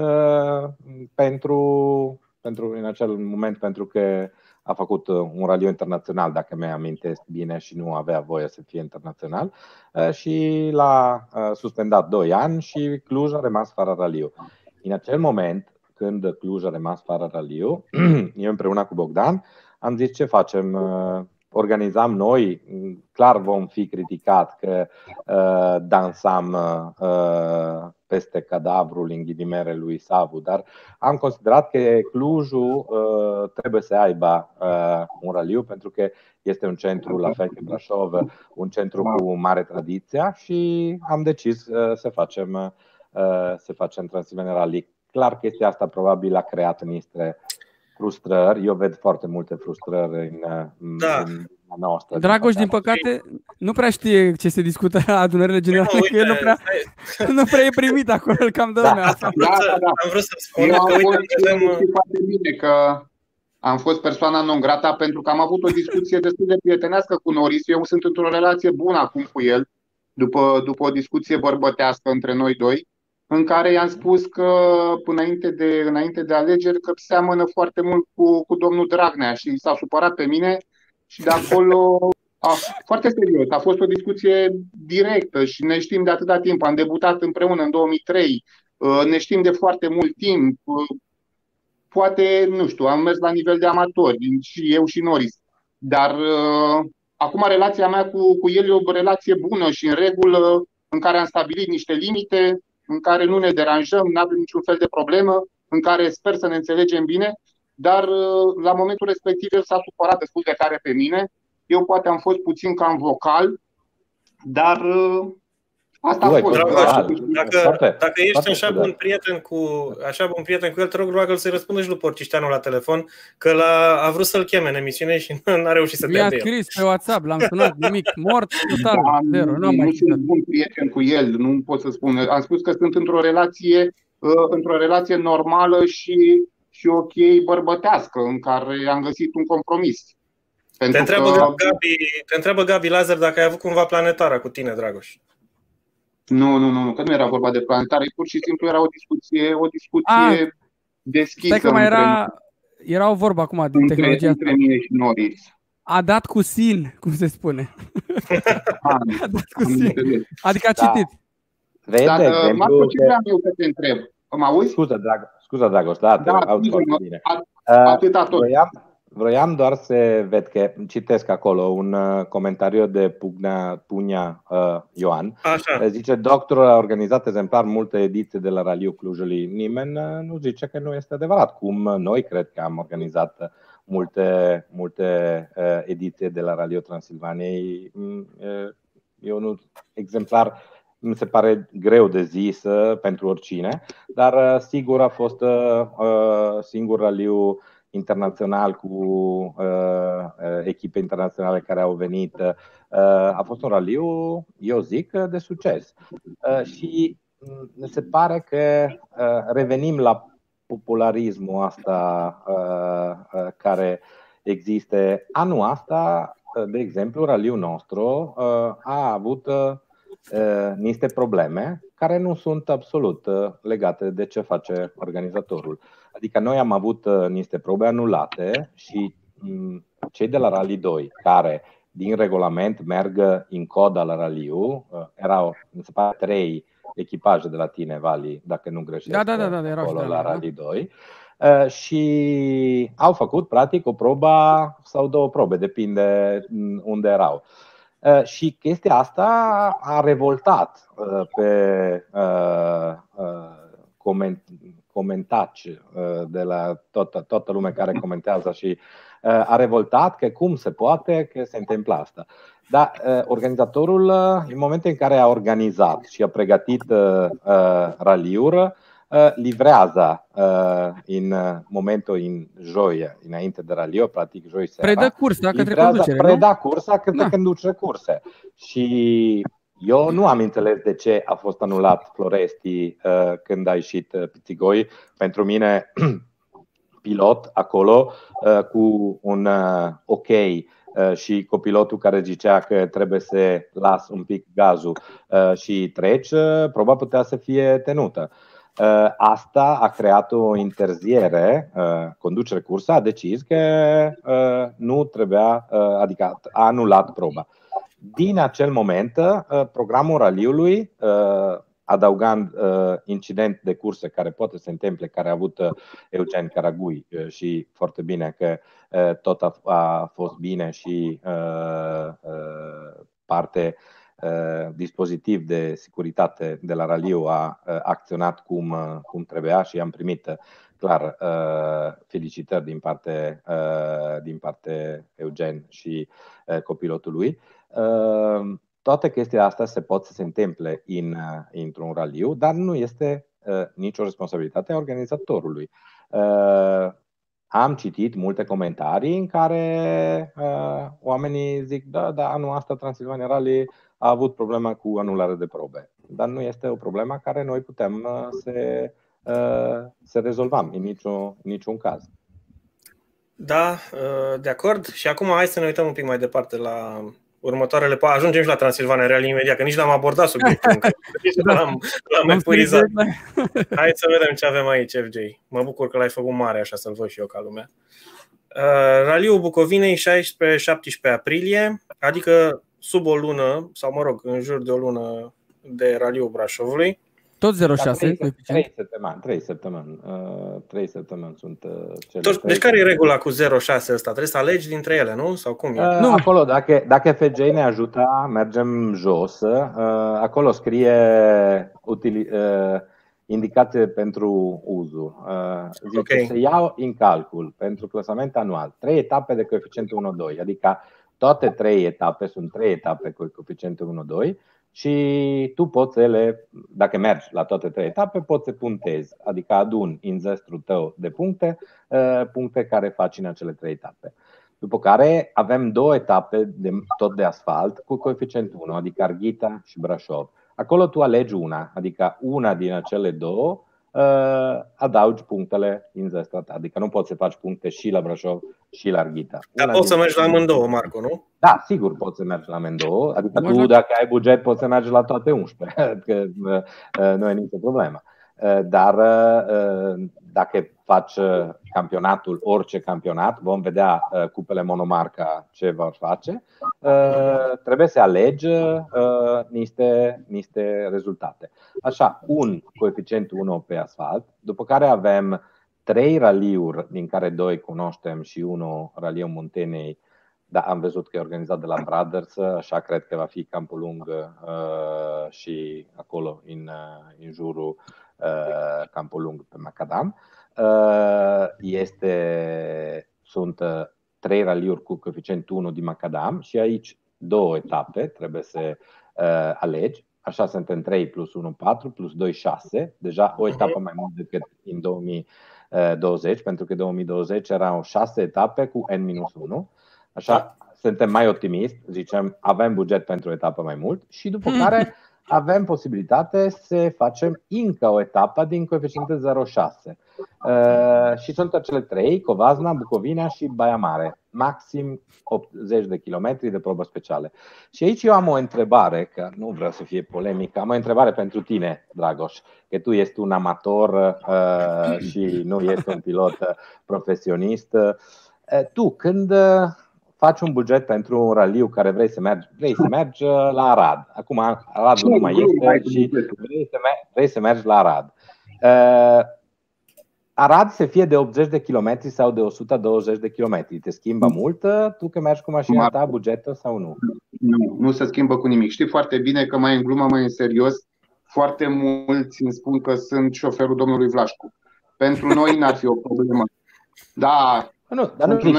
în acel moment, pentru că a făcut un raliu internațional, dacă mi amintesc bine, și nu avea voie să fie internațional, și l-a suspendat 2 ani și Cluj a rămas fără raliu. În acel moment, când Cluj a rămas fără raliu, eu împreună cu Bogdan am zis ce facem. Organizam noi, clar vom fi criticat că dansam peste cadavrul în ghilimele lui Savu, dar am considerat că Clujul trebuie să aibă un raliu, pentru că este un centru, la fel ca Brașov, un centru cu mare tradiție, și am decis să facem Transilvania Rally. Clar, chestia asta probabil a creat niște frustrări. Eu ved foarte multe frustrări în noastră. Dragoș, din păcate, nu prea știe ce se discută la adunările generale, că el nu prea e primit acolo, îl cam dă lumea asta. Am vrut să spun că am fost persoana non grata, pentru că am avut o discuție destul de prietenească cu Norris. Eu sunt într-o relație bună acum cu el, după o discuție bărbătească între noi doi, în care i-am spus că înainte de alegeri că seamănă foarte mult cu domnul Dragnea, și s-a supărat pe mine și de acolo, foarte serios, a fost o discuție directă și ne știm de atâta timp. Am debutat împreună în 2003, ne știm de foarte mult timp, poate, nu știu, am mers la nivel de amatori, și eu și Norris, dar acum relația mea cu el e o relație bună și în regulă, în care am stabilit niște limite, în care nu ne deranjăm, nu avem niciun fel de problemă, în care sper să ne înțelegem bine, dar la momentul respectiv el s-a supărat destul de tare pe mine. Eu poate am fost puțin cam vocal, dar Asta a fost. Dacă ești așa bun prieten cu el, te rog, roagă-l să-i răspundă și lui Porcișteanu la telefon, că a vrut să-l cheme în emisiune și n-a reușit să te Mi-a scris pe WhatsApp, l-am sunat, nimic, mort, total, zero. Nu sunt bun prieten cu el, nu pot să spun. Am spus că sunt într-o relație normală și ok bărbătească, în care am găsit un compromis. Te întreabă Gabi Lazar dacă ai avut cumva Planetara cu tine, Dragoș. Nu, că nu era vorba de Planetară, pur și simplu era o discuție deschisă. Stai că mai era o vorbă acum de tehnologia între mine și Norris. A dat cu sin, cum se spune. A dat cu sin. Adică a citit. Vezi, dar, Marco, ce vreau eu să te întreb? Mă auzi? Scuza, Dragoș, da, auzi foarte bine. Atâta tot. Vroiam doar să ved că citesc acolo un comentariu de Pugnea Ioan. Așa. Zice, doctorul a organizat exemplar multe ediții de la Raliul Clujului. Nimeni nu zice că nu este adevărat. Cum noi cred că am organizat multe ediții de la Raliul Transilvaniei. Exemplar mi se pare greu de zis pentru oricine, dar sigur a fost singur raliu internațional cu echipe internaționale care au venit. A fost un raliu, eu zic, de succes. Și mi se pare că revenim la popularismul asta care există. Anul ăsta, de exemplu, raliul nostru a avut niște probleme care nu sunt absolut legate de ce face organizatorul. Adică noi am avut niște probe anulate și cei de la Rally 2, care din regulament merg în coda la raliu, erau, mi se pare, 3 echipaje de la tine, Vali, dacă nu greșesc, acolo la Rally 2. Și au făcut practic o probă sau 2 probe, depinde unde erau. Și chestia asta a revoltat pe comentaci de la toată lumea care comentează și a revoltat că cum se poate că se întâmplă asta. Dar organizatorul, în momentul în care a organizat și a pregătit raliuri, livrează în momentul în joi, înainte de raliu, practic joi seara. Predă cursa către conducere, Predă cursa către conducere curse. Și eu nu am înțeles de ce a fost anulat Floresti când a ieșit Pițigoi. Pentru mine, pilot acolo cu un ok și copilotul care zicea că trebuie să las un pic gazul și treci, proba putea să fie tenută. Asta a creat o interziere. Conducere cursa a decis că nu trebuia, adică a anulat proba. Din acel moment, programul raliului, adăugând incident de curse care poate să se întâmple, care a avut Eugen Caragui și foarte bine că tot a fost bine și parte dispozitiv de securitate de la raliu a acționat cum trebuia și am primit clar felicitări din partea Eugen și copilotul lui. Toate chestiile astea se pot să se întâmple într-un raliu, dar nu este nicio responsabilitate a organizatorului. Am citit multe comentarii în care oamenii zic da, anul ăsta Transilvania Rally a avut problema cu anulare de probe. Dar nu este o problemă care noi putem să rezolvăm în niciun caz. Da, de acord. Și acum hai să ne uităm un pic mai departe la următoarele. Ajungem și la Transilvania Rally imediat, că nici n-am abordat subiectul încă. L-am epuizat. Hai să vedem ce avem aici, FJ. Mă bucur că l-ai făcut mare, așa să-l văd și eu ca lumea. Raliul Bucovinei 16-17 aprilie, adică sub o lună, sau mă rog, în jur de o lună de Raliul Brașovului. Tot 06, 3 săptămâni sunt cele. Deci care e regula cu 06 ăsta? Trebuie să alegi dintre ele, nu? Sau cum e? Nu. Acolo, dacă FJ ne ajută, mergem jos. Acolo scrie indicație pentru uzul. Zice, se iau în calcul pentru clasament anual 3 etape de coeficient 1-2, adică toate 3 etape sunt 3 etape cu coeficient 1-2 și tu poți să ele, dacă mergi la toate 3 etape, poți să puntezi, adică aduni în zestrul tău de puncte care faci în acele 3 etape. După care avem 2 etape tot de asfalt cu coeficient 1, adică Arghita și Brașov. Acolo tu alegi una, adică una din acele 2 adaugi punctele în zestra ta. Adică nu poți să faci puncte și la Brașov și la Arghita. Dar poți să mergi la amândouă, Marco, nu? Da, sigur poți să mergi la amândouă. Adică tu, dacă ai buget, poți să mergi la toate 11, că nu e nicio problemă. Dar dacă faci campionatul, orice campionat, vom vedea cupele monomarca ce vor face, trebuie să alegi niște rezultate. Așa, un coeficient 1 pe asfalt, după care avem 3 raliuri, din care 2 cunoaștem și 1 raliul Muntenei. Da, am văzut că e organizat de la Brothers, așa cred că va fi Câmpul Lung și acolo în jurul Câmpul Lung pe Macadam. Sunt 3 raliuri cu coeficient 1 din Macadam și aici 2 etape trebuie să alegi. Așa suntem 3 plus 1, 4 plus 2, 6. Deja o etapă mai mult decât în 2020, pentru că 2020 erau 6 etape cu N-1. Așa suntem mai optimiști, zicem avem buget pentru o etapă mai mult și după care avem posibilitate să facem încă o etapă din coeficiente 0,6. Și sunt acele 3, Covasna, Bucovina și Baia Mare, maxim 80 de kilometri de probă speciale. Și aici eu am o întrebare, că nu vreau să fie polemică, am o întrebare pentru tine, Dragoș, că tu ești un amator și nu ești un pilot profesionist. Tu, când faci un buget pentru un raliu care vrei să mergi la Arad. Acum Aradul nu mai este și vrei să mergi la Arad. Arad se fie de 80 de kilometri sau de 120 de kilometri. Te schimbă mult tu că mergi cu mașina ta, bugetul sau nu? Nu se schimbă cu nimic. Știi foarte bine că mai în glumă, mai în serios, foarte mulți îmi spun că sunt șoferul domnului Vlașcu. Pentru noi n-ar fi o problemă. Da. Nu, dar nu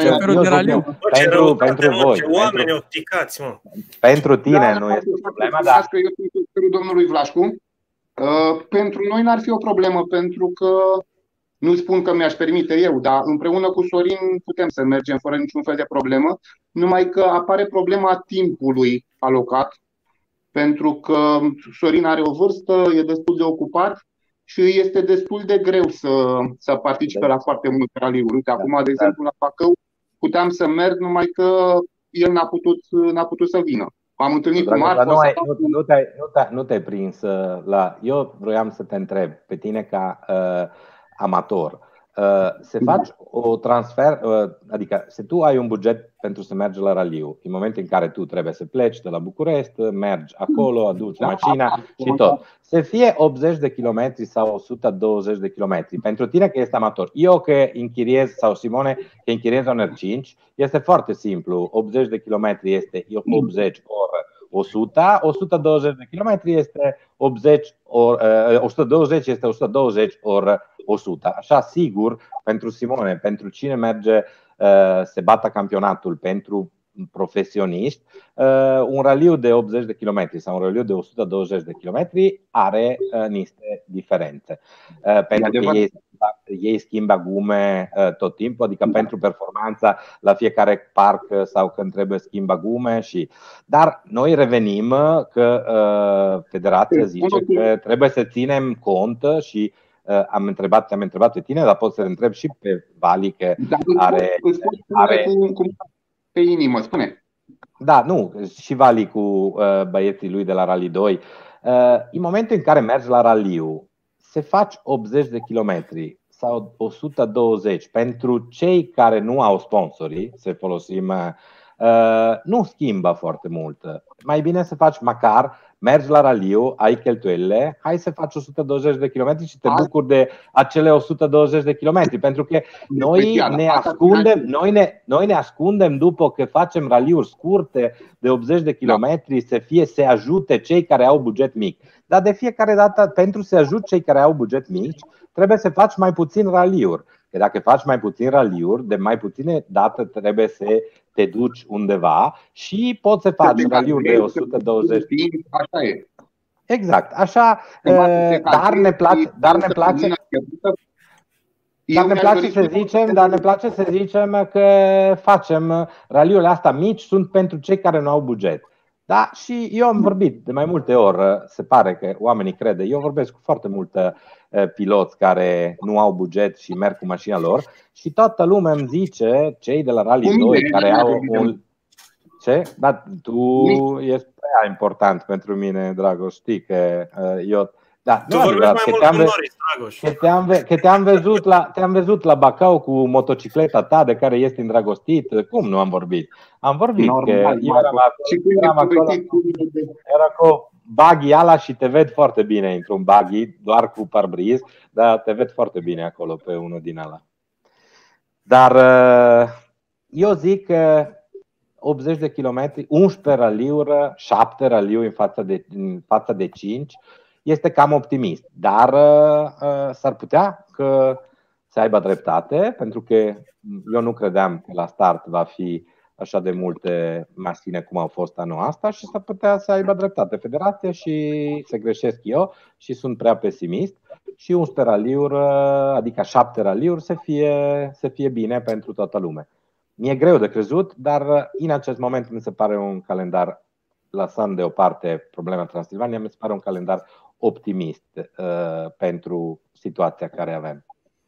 pentru voi. Oameni opticați, mă. Pentru tine nu este problema, dar că eu sunt șoferul domnului Vlașcu. Pentru noi n-ar fi o problemă, pentru că nu spun că mi-aș permite eu, dar împreună cu Sorin putem să mergem fără niciun fel de problemă, numai că apare problema timpului alocat, pentru că Sorin are o vârstă, e destul de ocupat și este destul de greu să participe la foarte multe raliuri. Uite, acum, de exemplu, la Bacău puteam să merg, numai că el n-a putut să vină. M-am întâlnit cu Marco. Nu te-ai prins la... Eu vroiam să te întreb pe tine ca amator. Se faci o transfer, adică se tu ai un buget pentru să mergi la raliu. În momentul în care tu trebuie să pleci de la București, mergi acolo, aduci mașina și tot. Se fie 80 de kilometri sau 120 de kilometri. Pentru tine că ești amator. Eu că închiriez, sau Simone că închiriez un R5, este foarte simplu. 80 de kilometri este 80 ori 100, 120 de kilometri este 80 ori 120 este 120 ori 100. Așa, sigur, pentru Simone, pentru cine merge se bată campionatul, pentru profesioniști, un raliu de 80 de km sau un raliu de 120 de km are niște diferențe. Pentru că ei schimbă gume tot timpul, adică pentru performanța la fiecare parc sau când trebuie schimba gume dar noi revenim că federația zice că trebuie să ținem cont și am întrebat pe tine, dar pot să întreb și pe Vali că are pe inimă, spune. Da, nu, și Vali cu băieții lui de la Rally 2. În momentul în care mergi la raliu, se faci 80 de kilometri sau 120 pentru cei care nu au sponsorii, să folosim, nu schimbă foarte mult. Mai bine să faci măcar, mergi la raliu, ai cheltuielile, hai să faci 120 de km și te bucuri de acele 120 de km. Pentru că noi ne ascundem după că facem raliuri scurte de 80 de km să ajute cei care au buget mic. Dar de fiecare dată, pentru să ajut cei care au buget mic, trebuie să faci mai puțin raliuri. Că dacă faci mai puțin raliuri, de mai puține date trebuie să te duci undeva și poți să faci raliuri de 120. Așa e. Exact, așa, dar ne place să zicem că facem raliurile astea mici, sunt pentru cei care nu au buget. Da, și eu am vorbit de mai multe ori, se pare că oamenii crede. Eu vorbesc cu foarte mulți piloți care nu au buget și merg cu mașina lor și toată lumea îmi zice, cei de la Rally 2 care au un... Ce? Da, tu ești prea important pentru mine, Dragoș, știi că eu... Da, tu vorbești mai mult cu Norris, Dragoș. Că te-am văzut la Bacău cu motocicleta ta de care ești îndrăgostit. Cum nu am vorbit? Am vorbit normal, că eu eram acolo, era cu buggy ala și te ved foarte bine într-un buggy, doar cu parbriz, dar te ved foarte bine acolo pe unul din ala. Dar eu zic că 80 de kilometri, 11 raliuri, 7 raliuri în față de 5, este cam optimist, dar s-ar putea că să aibă dreptate, pentru că eu nu credeam că la start va fi așa de multe mașini cum au fost anul ăsta și s-ar putea să aibă dreptate federația și se greșesc eu și sunt prea pesimist și 11 raliuri, adică 7 raliuri să fie bine pentru toată lumea. Mi-e greu de crezut, dar în acest moment mi se pare un calendar, lăsând deoparte problema Transilvania, mi se pare un calendar optimist pentru situația care avem.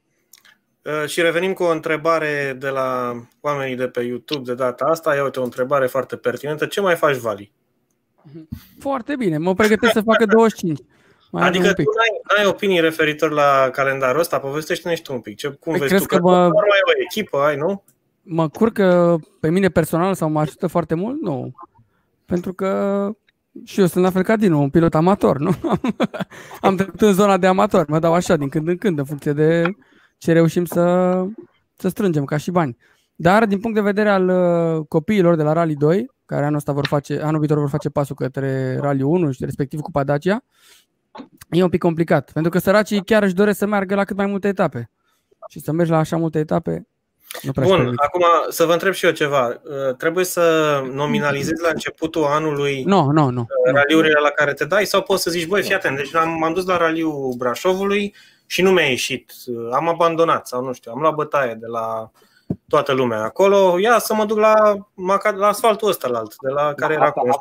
Și revenim cu o întrebare de la oamenii de pe YouTube de data asta. Ia uite, o întrebare foarte pertinentă. Ce mai faci, Vali? Foarte bine, mă pregătesc să facă 25. Adică tu n-ai opinii referitor la calendarul ăsta? Povestește-ne și tu un pic. Cum vezi tu? Că mai ai o echipă, ai, nu? Mă curcă pe mine personal sau mă ajută foarte mult? Nu. Pentru că și eu sunt la fel ca Dinu, un pilot amator, nu? Am trecut în zona de amator, mă dau așa din când în când, în funcție de ce reușim să strângem ca și bani. Dar din punct de vedere al copiilor de la Rally 2, care anul viitor vor face pasul către Rally 1 și respectiv Cupa Dacia, e un pic complicat, pentru că săracii chiar își doresc să meargă la cât mai multe etape. Și să mergi la așa multe etape. Bun, acum să vă întreb și eu ceva. Trebuie să nominalizezi la începutul anului raliurile la care te dai sau poți să zici, băi, fii atent, deci m-am dus la raliul Brașovului și nu mi-a ieșit, am abandonat sau nu știu, am luat bătaie de la toată lumea acolo, ia să mă duc la asfaltul ăsta de la care era acolo.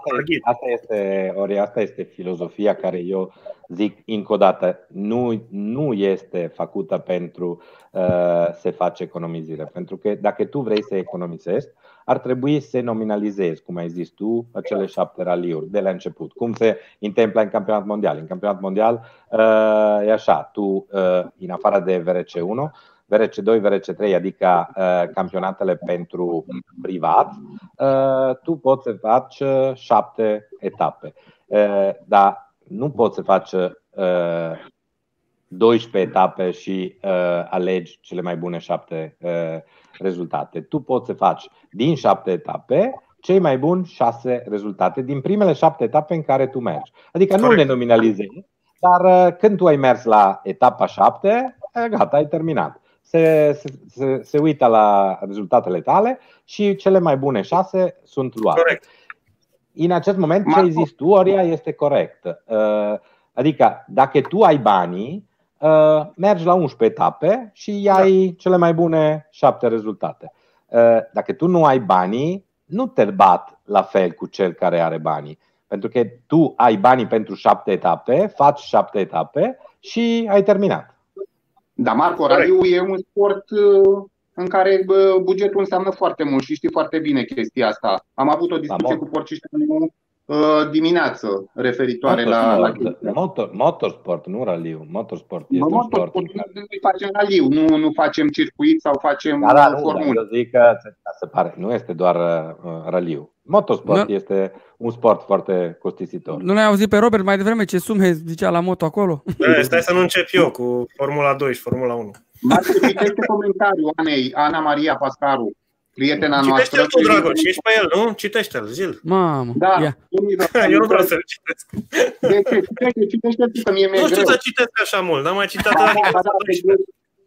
Asta este filozofia care eu zic încă o dată, nu este făcută pentru să faci economizire. Pentru că dacă tu vrei să economisești, ar trebui să nominalizezi, cum ai zis tu, acele 7 raliuri de la început. Cum se întâmplă în campionat mondial? În campionat mondial e așa, tu în afară de VRC1, VRC2, VRC3, adică campionatele pentru privat, tu poți să faci 7 etape. Dar nu poți să faci 12 etape și alegi cele mai bune 7 rezultate. Tu poți să faci din 7 etape cei mai buni 6 rezultate din primele 7 etape în care tu mergi. Adică nu le nominalizezi, dar când tu ai mers la etapa 7, gata, ai terminat. Se uită la rezultatele tale și cele mai bune 6 sunt luate. Corect. În acest moment ce ai zis tu, Oria, este corect. Adică dacă tu ai banii, mergi la 11 etape și ai cele mai bune 7 rezultate. Dacă tu nu ai banii, nu te bat la fel cu cel care are banii. Pentru că tu ai banii pentru 7 etape, faci 7 etape și ai terminat. Da, Marco, raliul e un sport în care bugetul înseamnă foarte mult și știi foarte bine chestia asta. Am avut o discuție cu Porcișteanu dimineață referitoare la motorsport, nu raliu. Motorsport este un sport. Facem raliu, nu facem circuit sau facem formulă. Eu zic că se pare, nu este doar raliu. Motorsport este un sport foarte costisitor. Nu l-ai auzit pe Robert mai devreme ce sume zicea la moto acolo? Stai să nu încep eu cu Formula 2 și Formula 1. Marco, citește comentariul Ana Maria Pascaru, prietena noastră. Citește-l tu, Dragoș, ești pe el, nu? Citește-l, zi-l. Mamă, da. Eu nu vreau să-l citesc. De ce? Citește-l tu, că mie mi-e greu. Nu știu să citesc așa mult, n-am mai citat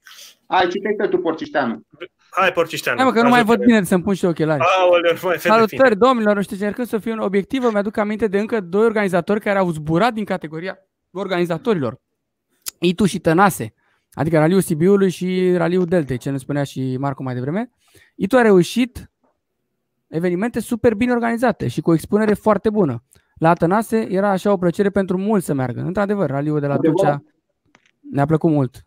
Hai, citește tu, Porcișteanu. Hai, Porcișteanu. Hai mă, că nu mai văd bine să-mi pun și ochelari. Aoleu, nu mai vede Salutări, domnilor, nu știu ce, încercând să fiu un obiectivă, mi-aduc aminte de încă 2 organizatori care au zburat din categoria organizatorilor. Itu și Tănase, adică Raliul Sibiului și Raliul Deltei, ce ne spunea și Marco mai devreme. Itu a reușit evenimente super bine organizate și cu o expunere foarte bună. La Tănase era așa o plăcere pentru mulți să meargă. Într-adevăr, Raliul de la Tulcea ne-a plăcut mult.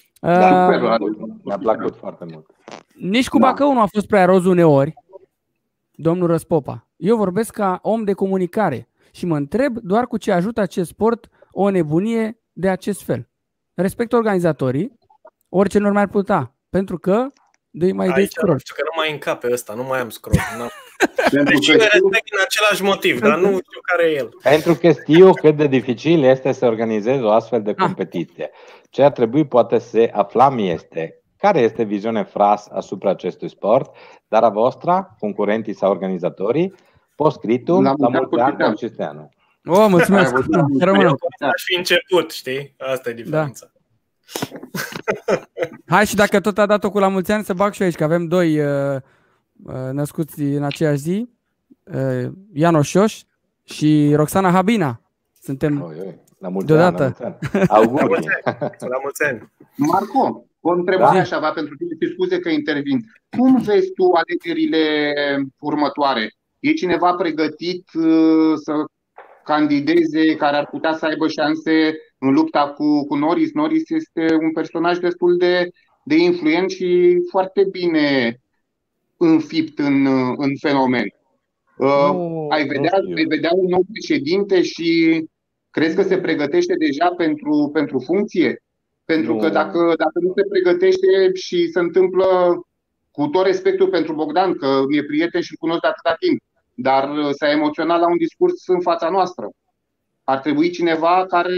Mi-a plăcut foarte mult. Nici cu Bacău nu a fost prea roz uneori, domnul Răspopa. Eu vorbesc ca om de comunicare și mă întreb doar cu ce ajută acest sport o nebunie de acest fel. Respect organizatorii, orice nu mai ar putea, pentru că de mai de scroll. Știu că nu mai încape ăsta, nu mai am scroll. Deci eu respect din același motiv, dar nu știu care e el. Pentru că știu cât de dificil este să organizezi o astfel de competiție. Ce ar trebui poate să aflăm este care este viziunea FRAS asupra acestui sport, dar a vostra, concurentii sau organizatorii, postscriptum la mulți ani Porcișteanu. Oh, mulțumesc! Aș fi început, știi? Asta e diferența. Da. Hai și dacă tot a dat-o cu la mulți ani, să bag și aici, că avem 2 născuți în aceeași zi, Iano Șoș și Roxana Habina. Suntem la mulți deodată. La mulți ani. Marco, o întrebare aș avea pentru tine și scuze că intervin. Cum vezi tu alegerile următoare? E cineva pregătit să candideze, care ar putea să aibă șanse în lupta cu Norris? Norris este un personaj destul de influent și foarte bine înfipt în fenomen. Ai vedea un nou președinte și crezi că se pregătește deja pentru funcție? Pentru că dacă nu se pregătește și se întâmplă, cu tot respectul pentru Bogdan, că mi-e prieten și îl cunosc de atâta timp, dar s-a emoționat la un discurs în fața noastră. Ar trebui cineva care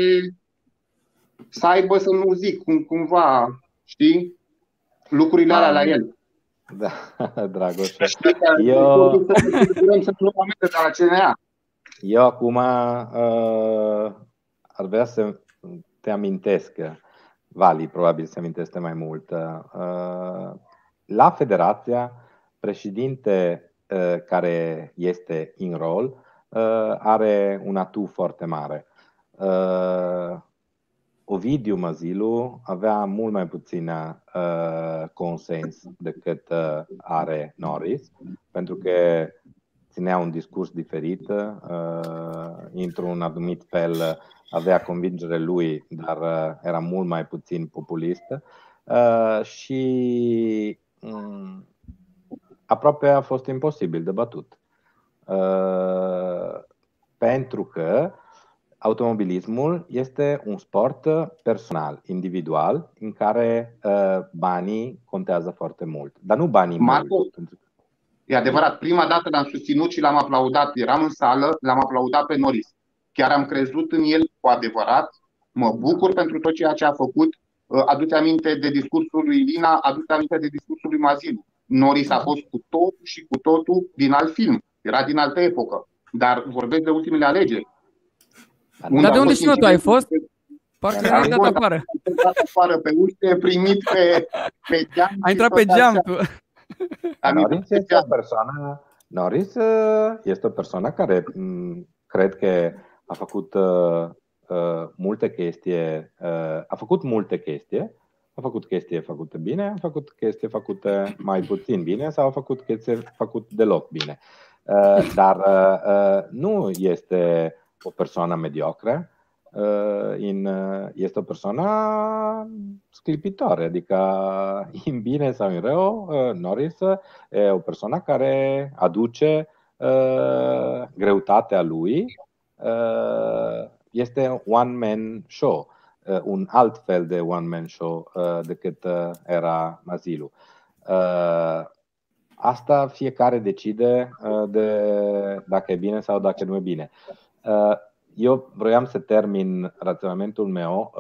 să aibă, să nu zic, cumva, știi, lucrurile alea la el. Da, Dragoș. Eu acum ar vrea să te amintesc, Vali probabil se amintește mai mult. La federația, președinte care este în rol are un atu foarte mare. Ovidiu Mazilu avea mult mai puțin consens decât are Norris, pentru că ținea un discurs diferit, într-un anumit fel avea convingere lui, dar era mult mai puțin populist și aproape a fost imposibil de bătut. Pentru că automobilismul este un sport personal, individual, în care banii contează foarte mult. Dar nu banii mult. E adevărat, prima dată l-am susținut și l-am aplaudat. Eram în sală, l-am aplaudat pe Norris. Chiar am crezut în el cu adevărat. Mă bucur pentru tot ceea ce a făcut. Aduce aminte de discursul lui Lina, aduce aminte de discursul lui Mazilu. Norris a fost cu totul și cu totul din alt film. Era din altă epocă. Dar vorbesc de ultimele alegeri. Dar de unde știi tu ai fost? Parcă ai dat afară. Afară pe uște, primit pe geam. Ai intrat pe geam tu. Norris este o persoană care cred că a făcut multe chestii, a făcut multe chestii, a făcut chestii făcute bine, a făcut chestii făcute mai puțin bine sau a făcut chestii făcute deloc bine. Dar nu este o persoană mediocră, este o persoană sclipitoare, adică în bine sau în rău, Norris e o persoană care aduce greutatea lui, este one-man show, un alt fel de one-man show decât era Mazilu. Asta fiecare decide dacă e bine sau dacă nu e bine. Eu vroiam să termin raționamentul meu.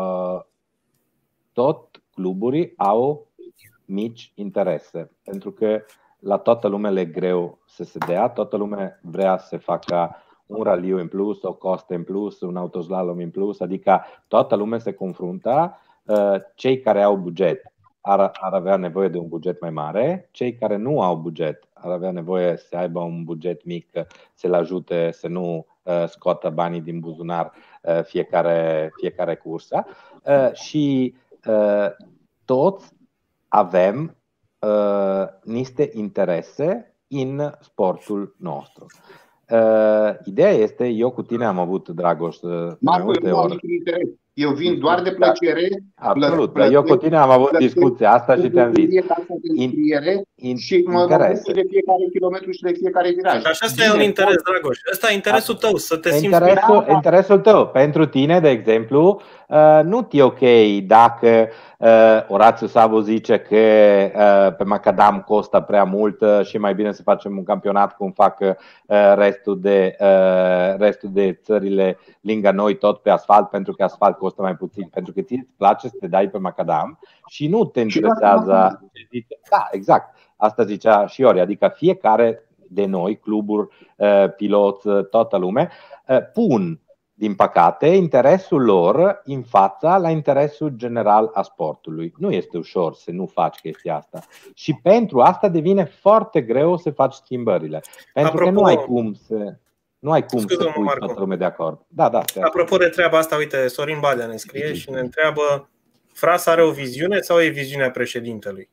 Tot cluburii au mici interese, pentru că la toată lumea le e greu să se dea, toată lumea vrea să facă un raliu în plus, o costă în plus, un autoslalom în plus, adică toată lumea se confruntă, cei care au buget ar avea nevoie de un buget mai mare, cei care nu au buget ar avea nevoie să aibă un buget mic, să-l ajute să nu scoată banii din buzunar fiecare cursă. Și toți avem niște interese în sportul nostru. Ideea este, eu cu tine am avut, Dragoș, mai multe ori. Eu vin doar de plăcere. Absolut, eu cu tine am avut discuția asta și te-am zis. Și mă bucur de fiecare kilometru și de fiecare viraj. Așa e un interes, Dragoș. Ăsta e interesul tău, să te simți interesul tău. Pentru tine, de exemplu, nu e ok dacă Orazio Sabo zice că pe macadam costă prea mult și mai bine să facem un campionat cum fac restul de țările lângă noi, tot pe asfalt, pentru că asfalt costă mai puțin, pentru că ți-ți place să te dai pe macadam și nu te interesează. Da, exact. Asta zicea și Iori, adică fiecare de noi, cluburi, piloți, toată lumea, pun, din păcate, interesul lor în fața la interesul general a sportului. Nu este ușor să nu faci chestia asta. Și pentru asta devine foarte greu să faci schimbările. Pentru că nu ai cum să pui toată lumea de acord. Da. Apropo de treaba asta, uite, Sorin Badea ne scrie și ne întreabă: Fras are o viziune sau e viziunea președintelui?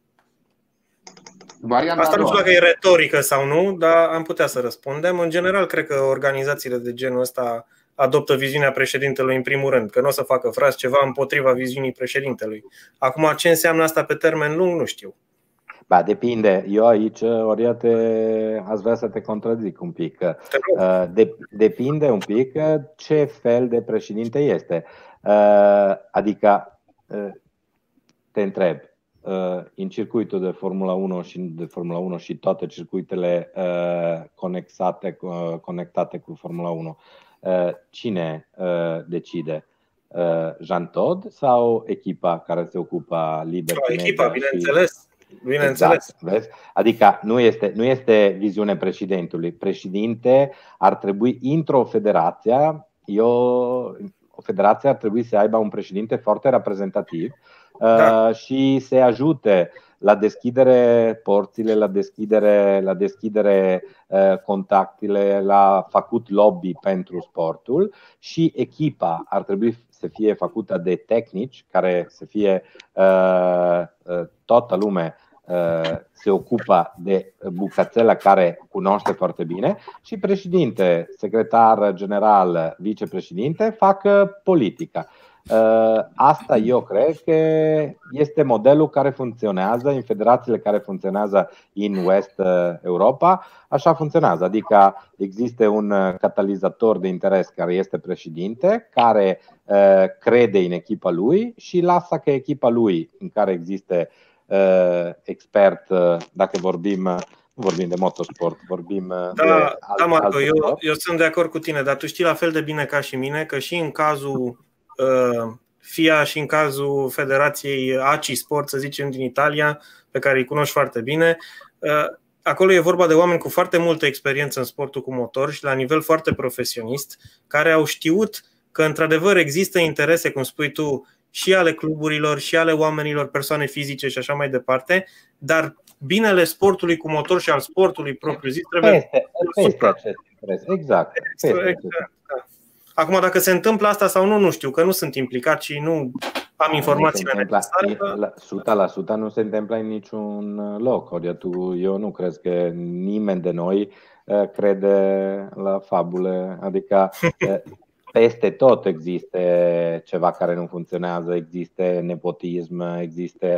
Asta nu știu dacă e retorică sau nu, dar am putea să răspundem. În general, cred că organizațiile de genul ăsta adoptă viziunea președintelui în primul rând, că nu o să facă Fras ceva împotriva viziunii președintelui. Acum, ce înseamnă asta pe termen lung, nu știu. Ba, depinde. Eu aici, Oriate, aș vrea să te contrazic un pic. Depinde un pic ce fel de președinte este. Adică, te întreb, în circuitul de Formula 1 și toate circuitele conectate cu Formula 1, cine decide? Jean Todt sau echipa care se ocupă liber? Echipa, bineînțeles. Exact, vezi? Adică nu este viziunea președintelui. Președinte ar trebui într-o federație, o federație ar trebui să aibă un președinte foarte reprezentativ, și să ajute la deschidere porțile, la deschidere contactele, la făcut lobby pentru sportul, și echipa ar trebui să fie făcută de tehnici care să fie toată lumea se ocupă de bucățela care cunoaște foarte bine, și președinte, secretar general, vicepreședinte fac politica. Asta eu cred că este modelul care funcționează în federațiile care funcționează în West Europa. Așa funcționează, adică există un catalizator de interes care este președinte, care crede în echipa lui și lasă că echipa lui, în care există expert, dacă vorbim de motorsport, vorbim de Marco, eu sunt de acord cu tine, dar tu știi la fel de bine ca și mine că și în cazul FIA și în cazul Federației ACI Sport, să zicem, din Italia, pe care îi cunoști foarte bine, acolo e vorba de oameni cu foarte multă experiență în sportul cu motor și la nivel foarte profesionist, care au știut că într-adevăr există interese, cum spui tu, și ale cluburilor, și ale oamenilor, persoane fizice și așa mai departe, dar binele sportului cu motor și al sportului propriu-zis trebuie peste acest interes. Exact. Acum, dacă se întâmplă asta sau nu, nu știu, că nu sunt implicat și nu am informațiile necesare. 100% nu se întâmplă în niciun loc. Eu nu cred că nimeni de noi crede la fabule. Adică peste tot există ceva care nu funcționează, există nepotism, există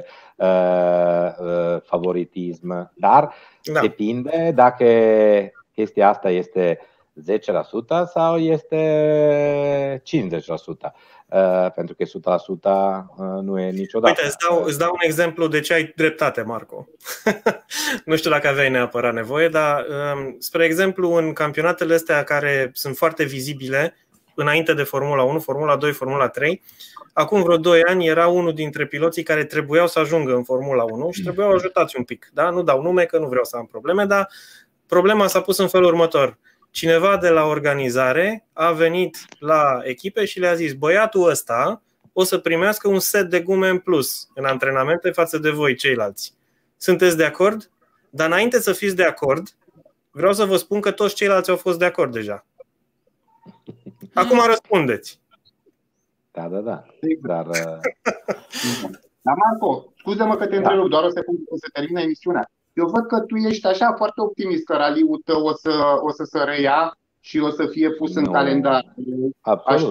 favoritism, dar depinde dacă chestia asta este 10% sau este 50%, pentru că 100% nu e niciodată. Uite, îți dau un exemplu de ce ai dreptate, Marco. Nu știu dacă aveai neapărat nevoie, dar spre exemplu în campionatele astea care sunt foarte vizibile înainte de Formula 1, Formula 2, Formula 3, acum vreo 2 ani era unul dintre piloții care trebuiau să ajungă în Formula 1 și trebuiau ajutați un pic. Da? Nu dau nume că nu vreau să am probleme, dar problema s-a pus în felul următor. Cineva de la organizare a venit la echipe și le-a zis: băiatul ăsta o să primească un set de gume în plus în antrenamente față de voi ceilalți. Sunteți de acord? Dar înainte să fiți de acord, vreau să vă spun că toți ceilalți au fost de acord deja. Acum răspundeți. Da. Dar... Dar Marco, scuze-mă că te întrerup, doar o să termine emisiunea. Eu văd că tu ești așa foarte optimist că raliul tău o să se reia și o să fie pus în calendar. Absolut,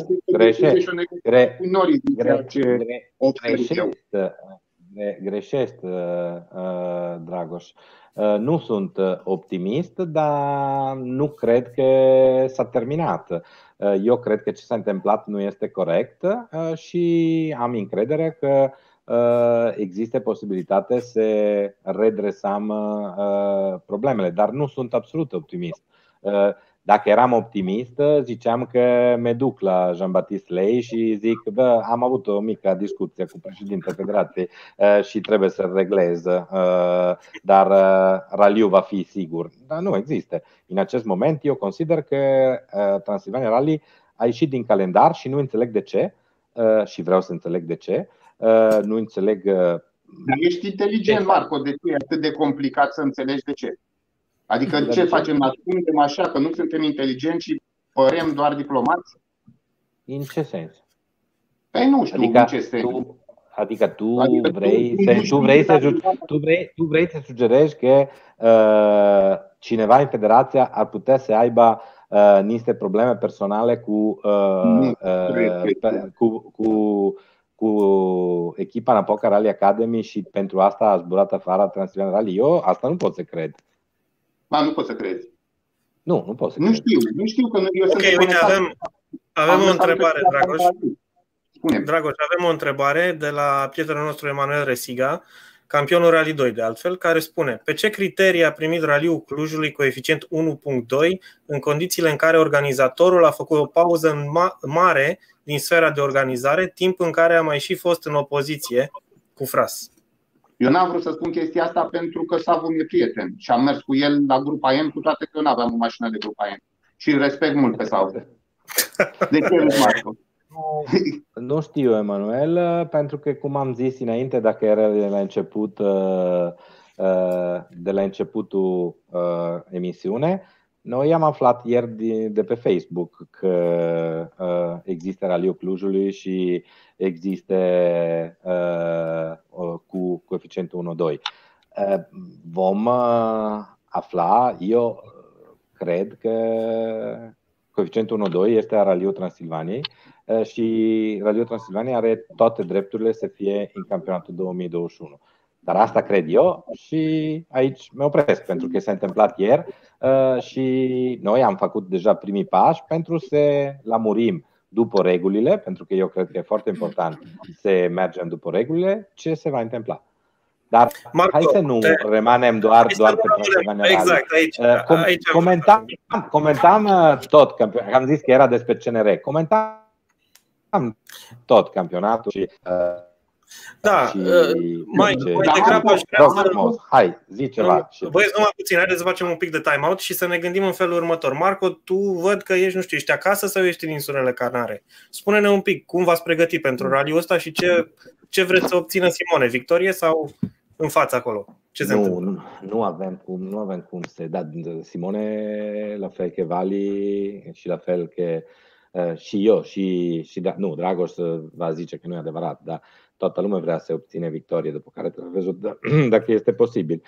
Greșești, Dragoș. Nu sunt optimist, dar nu cred că s-a terminat. Eu cred că ce s-a întâmplat nu este corect și am încredere că există posibilitate să redresăm problemele, dar nu sunt absolut optimist. Dacă eram optimist, ziceam că mă duc la Jean-Baptiste Ley și zic, bă, am avut o mică discuție cu președintele Federației și trebuie să reglez, dar raliul va fi sigur. Dar nu există. În acest moment eu consider că Transilvania Rally a ieșit din calendar și nu înțeleg de ce și vreau să înțeleg de ce. Nu înțeleg. Dar ești inteligent, Marco, de ce e atât de complicat să înțelegi de ce? Adică ce facem? Ascundem așa că nu suntem inteligenți și părem doar diplomați? În ce sens? Păi nu știu în ce sens. Tu vrei să sugerezi că cineva în federația ar putea să aibă niște probleme personale cu echipa Napoca Rally Academy și pentru asta a zburat afară Transilvania Rally. Eu asta nu pot să cred. Nu pot să crezi. Nu pot să cred. Nu știu că eu sunt. Ok, uite, avem o întrebare, Dragoș. Dragoș, avem o întrebare de la prietenul nostru Emanuel Resiga, campionul Rally 2 de altfel, care spune: pe ce criterii a primit raliul Clujului coeficient 1.2 în condițiile în care organizatorul a făcut o pauză mare din sfera de organizare, timp în care a mai și fost în opoziție cu Fras? Eu n-am vrut să spun chestia asta pentru că Savu mi-e prieten și am mers cu el la grupa M, cu toate că eu n-aveam o mașină de grupa M. Și îl respect mult pe Savu. De ce râzi, Marco? Nu știu, Emanuel, pentru că, cum am zis înainte, dacă era de la începutul emisiune, noi am aflat ieri de pe Facebook că există Raliul Clujului și există cu coeficientul 1.2. Vom afla. Eu cred că coeficientul 1.2 este a Raliul Transilvaniei și Raliul Transilvaniei are toate drepturile să fie în campionatul 2021. Dar asta cred eu și aici mă opresc pentru că s-a întâmplat ieri și noi am făcut deja primii pași pentru să lămurim după regulile, pentru că eu cred că e foarte important să mergem după regulile, ce se va întâmpla. Dar Marco, hai să nu rămânem doar pe Transilvania Rally. Exact, aici comentam tot, am zis că era despre CNR, comentam tot campionatul și da, mai degrabă aș vrea să... Hai, zi ceva. Băieți, numai puțin, haideți să facem un pic de time-out și să ne gândim în felul următor. Marco, tu văd că ești, nu știu, ești acasă sau ești în insulele Canare? Spune-ne un pic cum v-ați pregătit pentru raliul ăsta și ce vreți să obțină Simone, victorie sau în față acolo? Ce se întâmplă? Nu avem cum să... Da, Simone, la fel că Vali și la fel că și eu și da, nu, Dragoș va zice că nu e adevărat, dar toată lumea vrea să obține victorie, după care trebuie văzut dacă este posibil.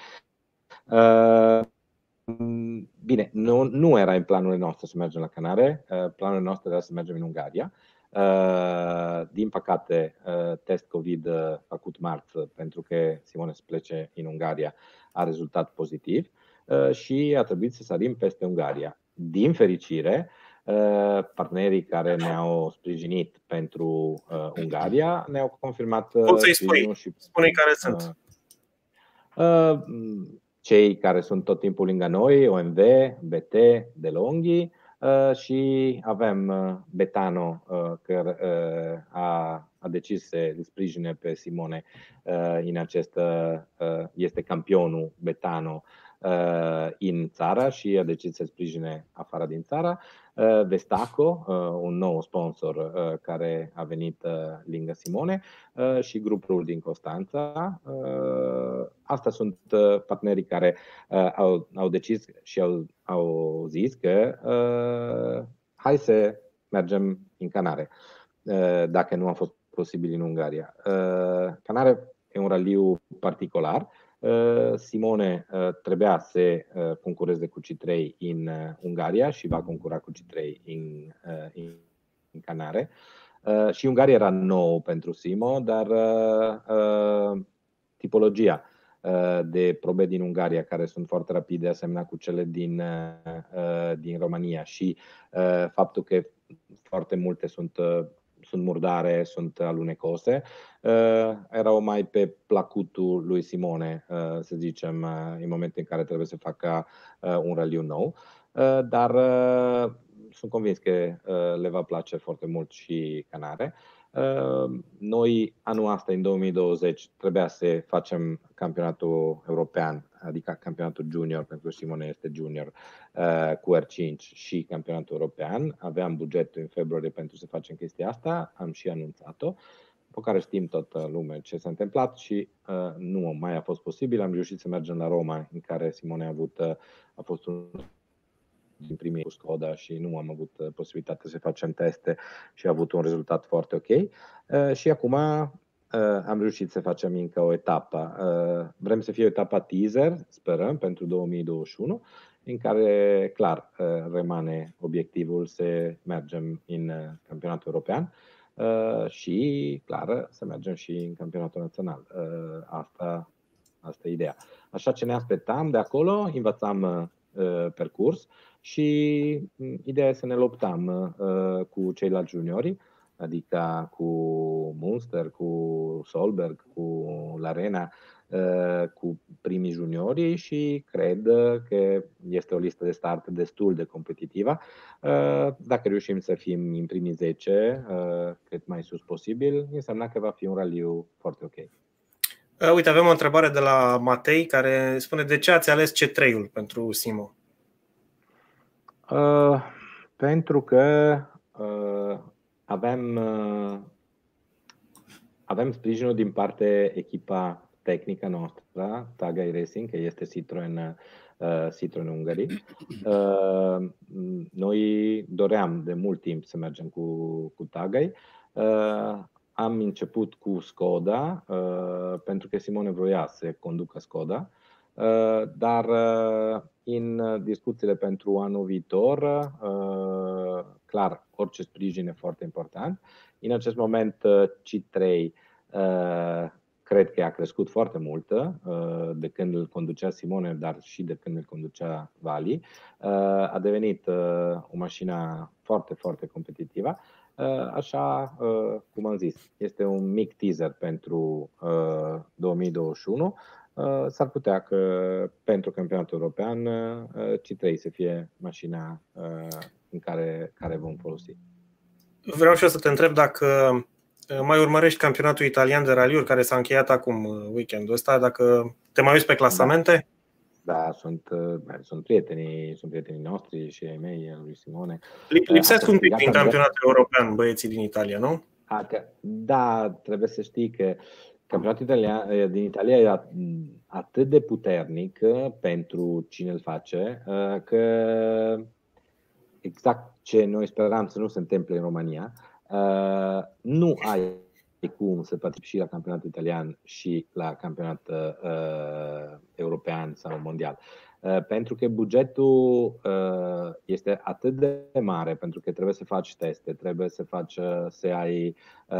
Bine, nu era în planurile noastre să mergem la Canare, planurile noastre era să mergem în Ungaria. Din păcate, test COVID făcut marți pentru că Simone se plece în Ungaria a rezultat pozitiv și a trebuit să sărim peste Ungaria. Din fericire, partenerii care ne-au sprijinit pentru Ungaria ne-au confirmat. Cum să-i spui? Spune care sunt. Cei care sunt tot timpul lângă noi, OMV, BT, DeLonghi și avem Betano care a decis să îl sprijine pe Simone în acest, este campionul Betano în țară și a decis să sprijine afară din țară. Vestaco, un nou sponsor care a venit lângă Simone, și grupul din Constanța. Asta sunt partenerii care au decis și au zis că hai să mergem în Canare, dacă nu a fost posibil în Ungaria. Canare e un raliu particular. Simone trebuia să concureze cu C3 în Ungaria și va concura cu C3 în Canare. Și Ungaria era nou pentru Simo, dar tipologia de probe din Ungaria, care sunt foarte rapide, asemenea cu cele din România, și faptul că foarte multe sunt murdare, sunt alunecose, erau mai pe placutul lui Simone, să zicem, în momentul în care trebuie să facă un raliu nou. Dar sunt convins că le va place foarte mult și Canare. Noi anul ăsta, în 2020, trebuia să facem campionatul european, adică campionatul junior, pentru că Simone este junior, cu R5 și campionatul european. Aveam bugetul în februarie pentru să facem chestia asta, am și anunțat-o, pe care știm toată lumea ce s-a întâmplat și nu mai a fost posibil. Am reușit să mergem la Roma, în care Simone a fost un din primii cu Skoda și nu am avut posibilitatea să facem teste și a avut un rezultat foarte ok. Și acum am reușit să facem încă o etapă. Vrem să fie o etapă teaser, sperăm, pentru 2021, în care, clar, rămâne obiectivul să mergem în campionatul european și, clar, să mergem și în campionatul național. Asta e ideea. Așa ce ne așteptam de acolo, învățam percurs și ideea e să ne luptăm cu ceilalți juniori, adică cu Munster, cu Solberg, cu Larena, cu primii juniori, și cred că este o listă de start destul de competitivă. Dacă reușim să fim în primii 10, cât mai sus posibil, înseamnă că va fi un raliu foarte ok. Uite, avem o întrebare de la Matei, care spune: de ce ați ales C3-ul pentru Simo? Pentru că avem sprijinul din partea echipa tehnică noastră, Tagaj Racing, că este Citroen Ungarii. Noi doream de mult timp să mergem cu Tagaj. Am început cu Skoda, pentru că Simone vroia să conducă Skoda. Dar în discuțiile pentru anul viitor, clar, orice sprijin e foarte important. În acest moment, C3 cred că a crescut foarte mult de când îl conducea Simone, dar și de când îl conducea Vali. A devenit o mașină foarte, foarte competitivă. Așa cum am zis, este un mic teaser pentru 2021. S-ar putea că pentru campionatul european C3 să fie mașina în care vom folosi. Vreau și eu să te întreb dacă mai urmărești campionatul italian de raliuri, care s-a încheiat acum weekendul ăsta, dacă te mai uiți pe clasamente? Da, sunt prietenii noștri și ai mei, al lui Simone. Lipsesc un pic din campionatul european băieții din Italia, nu? Da, trebuie să știi că campionatul din Italia e atât de puternic pentru cine îl face, că exact ce noi speram să nu se întâmple în România, nu ai cum să participi și la campionatul italian și la campionatul european sau mondial. Pentru că bugetul este atât de mare, pentru că trebuie să faci teste, trebuie să ai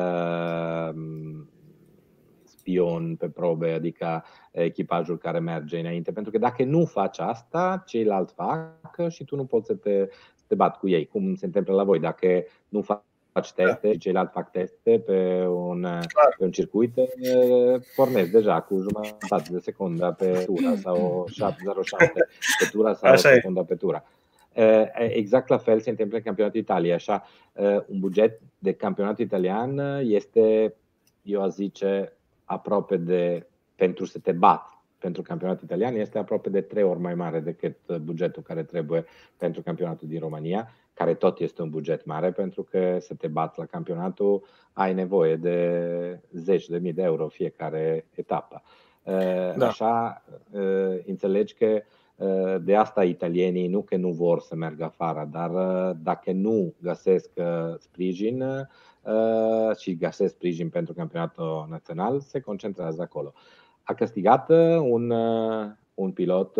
spion pe probe, adică echipajul care merge înainte. Pentru că dacă nu faci asta, ceilalți fac și tu nu poți să te bați cu ei, cum se întâmplă la voi. Dacă nu faci teste și ceilalți fac teste pe un circuit, pornesc deja cu jumătate de secundă pe tura sau 0,7 pe tura sau o secundă pe tura. Exact la fel se întâmplă în campionatul Italia. Așa, un buget de campionatul italian este, eu aș zice, aproape de pentru să te bat pentru campionatul italian este aproape de 3 ori mai mare decât bugetul care trebuie pentru campionatul din România, care tot este un buget mare, pentru că să te bați la campionatul ai nevoie de 10.000 de euro fiecare etapă. Da. Așa înțelegi că de asta italienii nu că nu vor să meargă afară, dar dacă nu găsesc sprijin și găsesc sprijin pentru campionatul național, se concentrează acolo. A câștigat un pilot,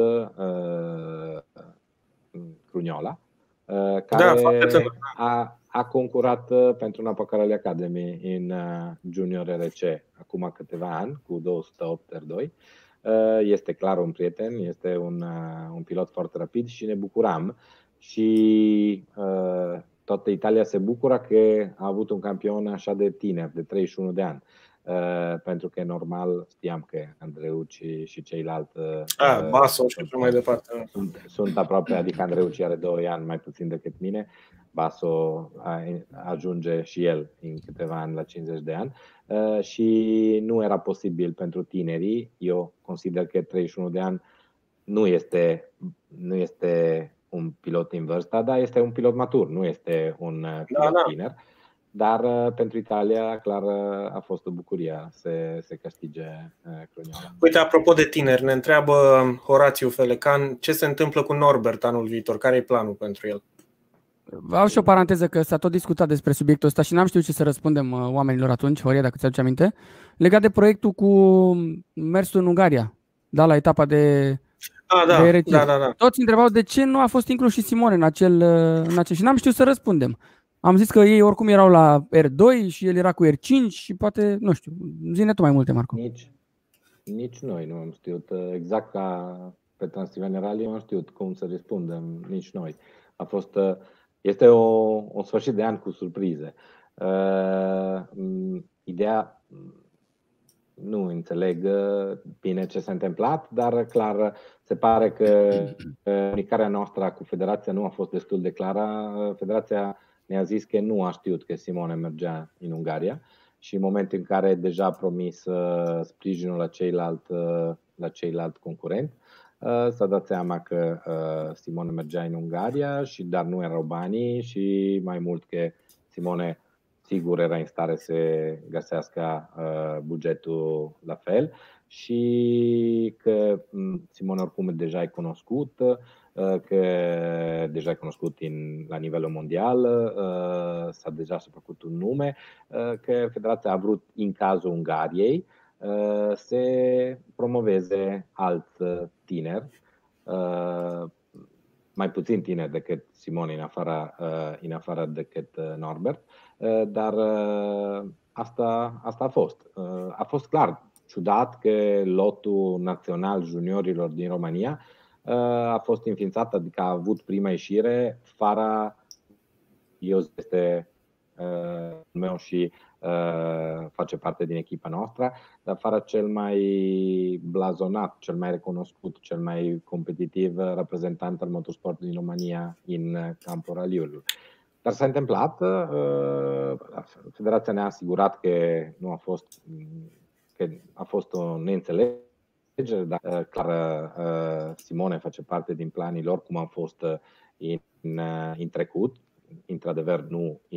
Crugnola, care a concurat pentru Napa Caroli Academy în Junior RC acum câteva ani cu 208 R2. Este clar un prieten, este un pilot foarte rapid și ne bucuram. Și toată Italia se bucură că a avut un campion așa de tiner, de 31 de ani. Pentru că normal știam că Andreucci și ceilalți Basso și mai departe sunt aproape, adică Andreucci are 2 ani mai puțin decât mine, Basso ajunge și el în câteva ani la 50 de ani și nu era posibil pentru tinerii. Eu consider că 31 de ani nu este un pilot în vârstă, dar este un pilot matur, nu este un pilot tiner. Dar pentru Italia, clar, a fost o bucurie să câștige Crugnola. Uite, apropo de tineri, ne întreabă Horațiu Felecan ce se întâmplă cu Norbert anul viitor, care e planul pentru el? Vreau și o paranteză că s-a tot discutat despre subiectul ăsta și n-am știut ce să răspundem oamenilor atunci, Horia, dacă ți-aduce aminte, legat de proiectul cu mersul în Ungaria, da, la etapa de RC. Da. Toți întrebau de ce nu a fost inclus și Simone în acel și n-am știut să răspundem. Am zis că ei oricum erau la R2 și el era cu R5 și poate, nu știu, zi-ne tu mai multe, Marco. Nici noi nu am știut, exact ca pe Transilvania Rally, nu am știut cum să răspundem, nici noi. Este un sfârșit de an cu surprize. Ideea, nu înțeleg bine ce s-a întâmplat, dar clar se pare că comunicarea noastră cu Federația nu a fost destul de clară. Federația ne-a zis că nu a știut că Simone mergea în Ungaria și în momentul în care deja a promis sprijinul la ceilalți concurenți, s-a dat seama că Simone mergea în Ungaria, dar nu erau banii și mai mult că Simone sigur era în stare să găsească bugetul la fel și că Simone oricum deja e cunoscut, la nivelul mondial, deja s-a făcut un nume, că Federația a vrut în cazul Ungariei să promoveze alți tineri, mai puțin tineri decât Simone în afară decât Norbert, dar asta a fost. A fost clar ciudat că lotul național juniorilor din România a fost înființat, adică a avut prima ieșire fără, este meu și face parte din echipa noastră, dar fără cel mai blazonat, cel mai recunoscut, cel mai competitiv reprezentant al motorsportului din România în campul raliului. Dar s-a întâmplat, Federația ne-a asigurat că nu a fost, că a fost o neînțelegere, dar clar Simone face parte din planii lor, cum a fost în trecut, într-adevăr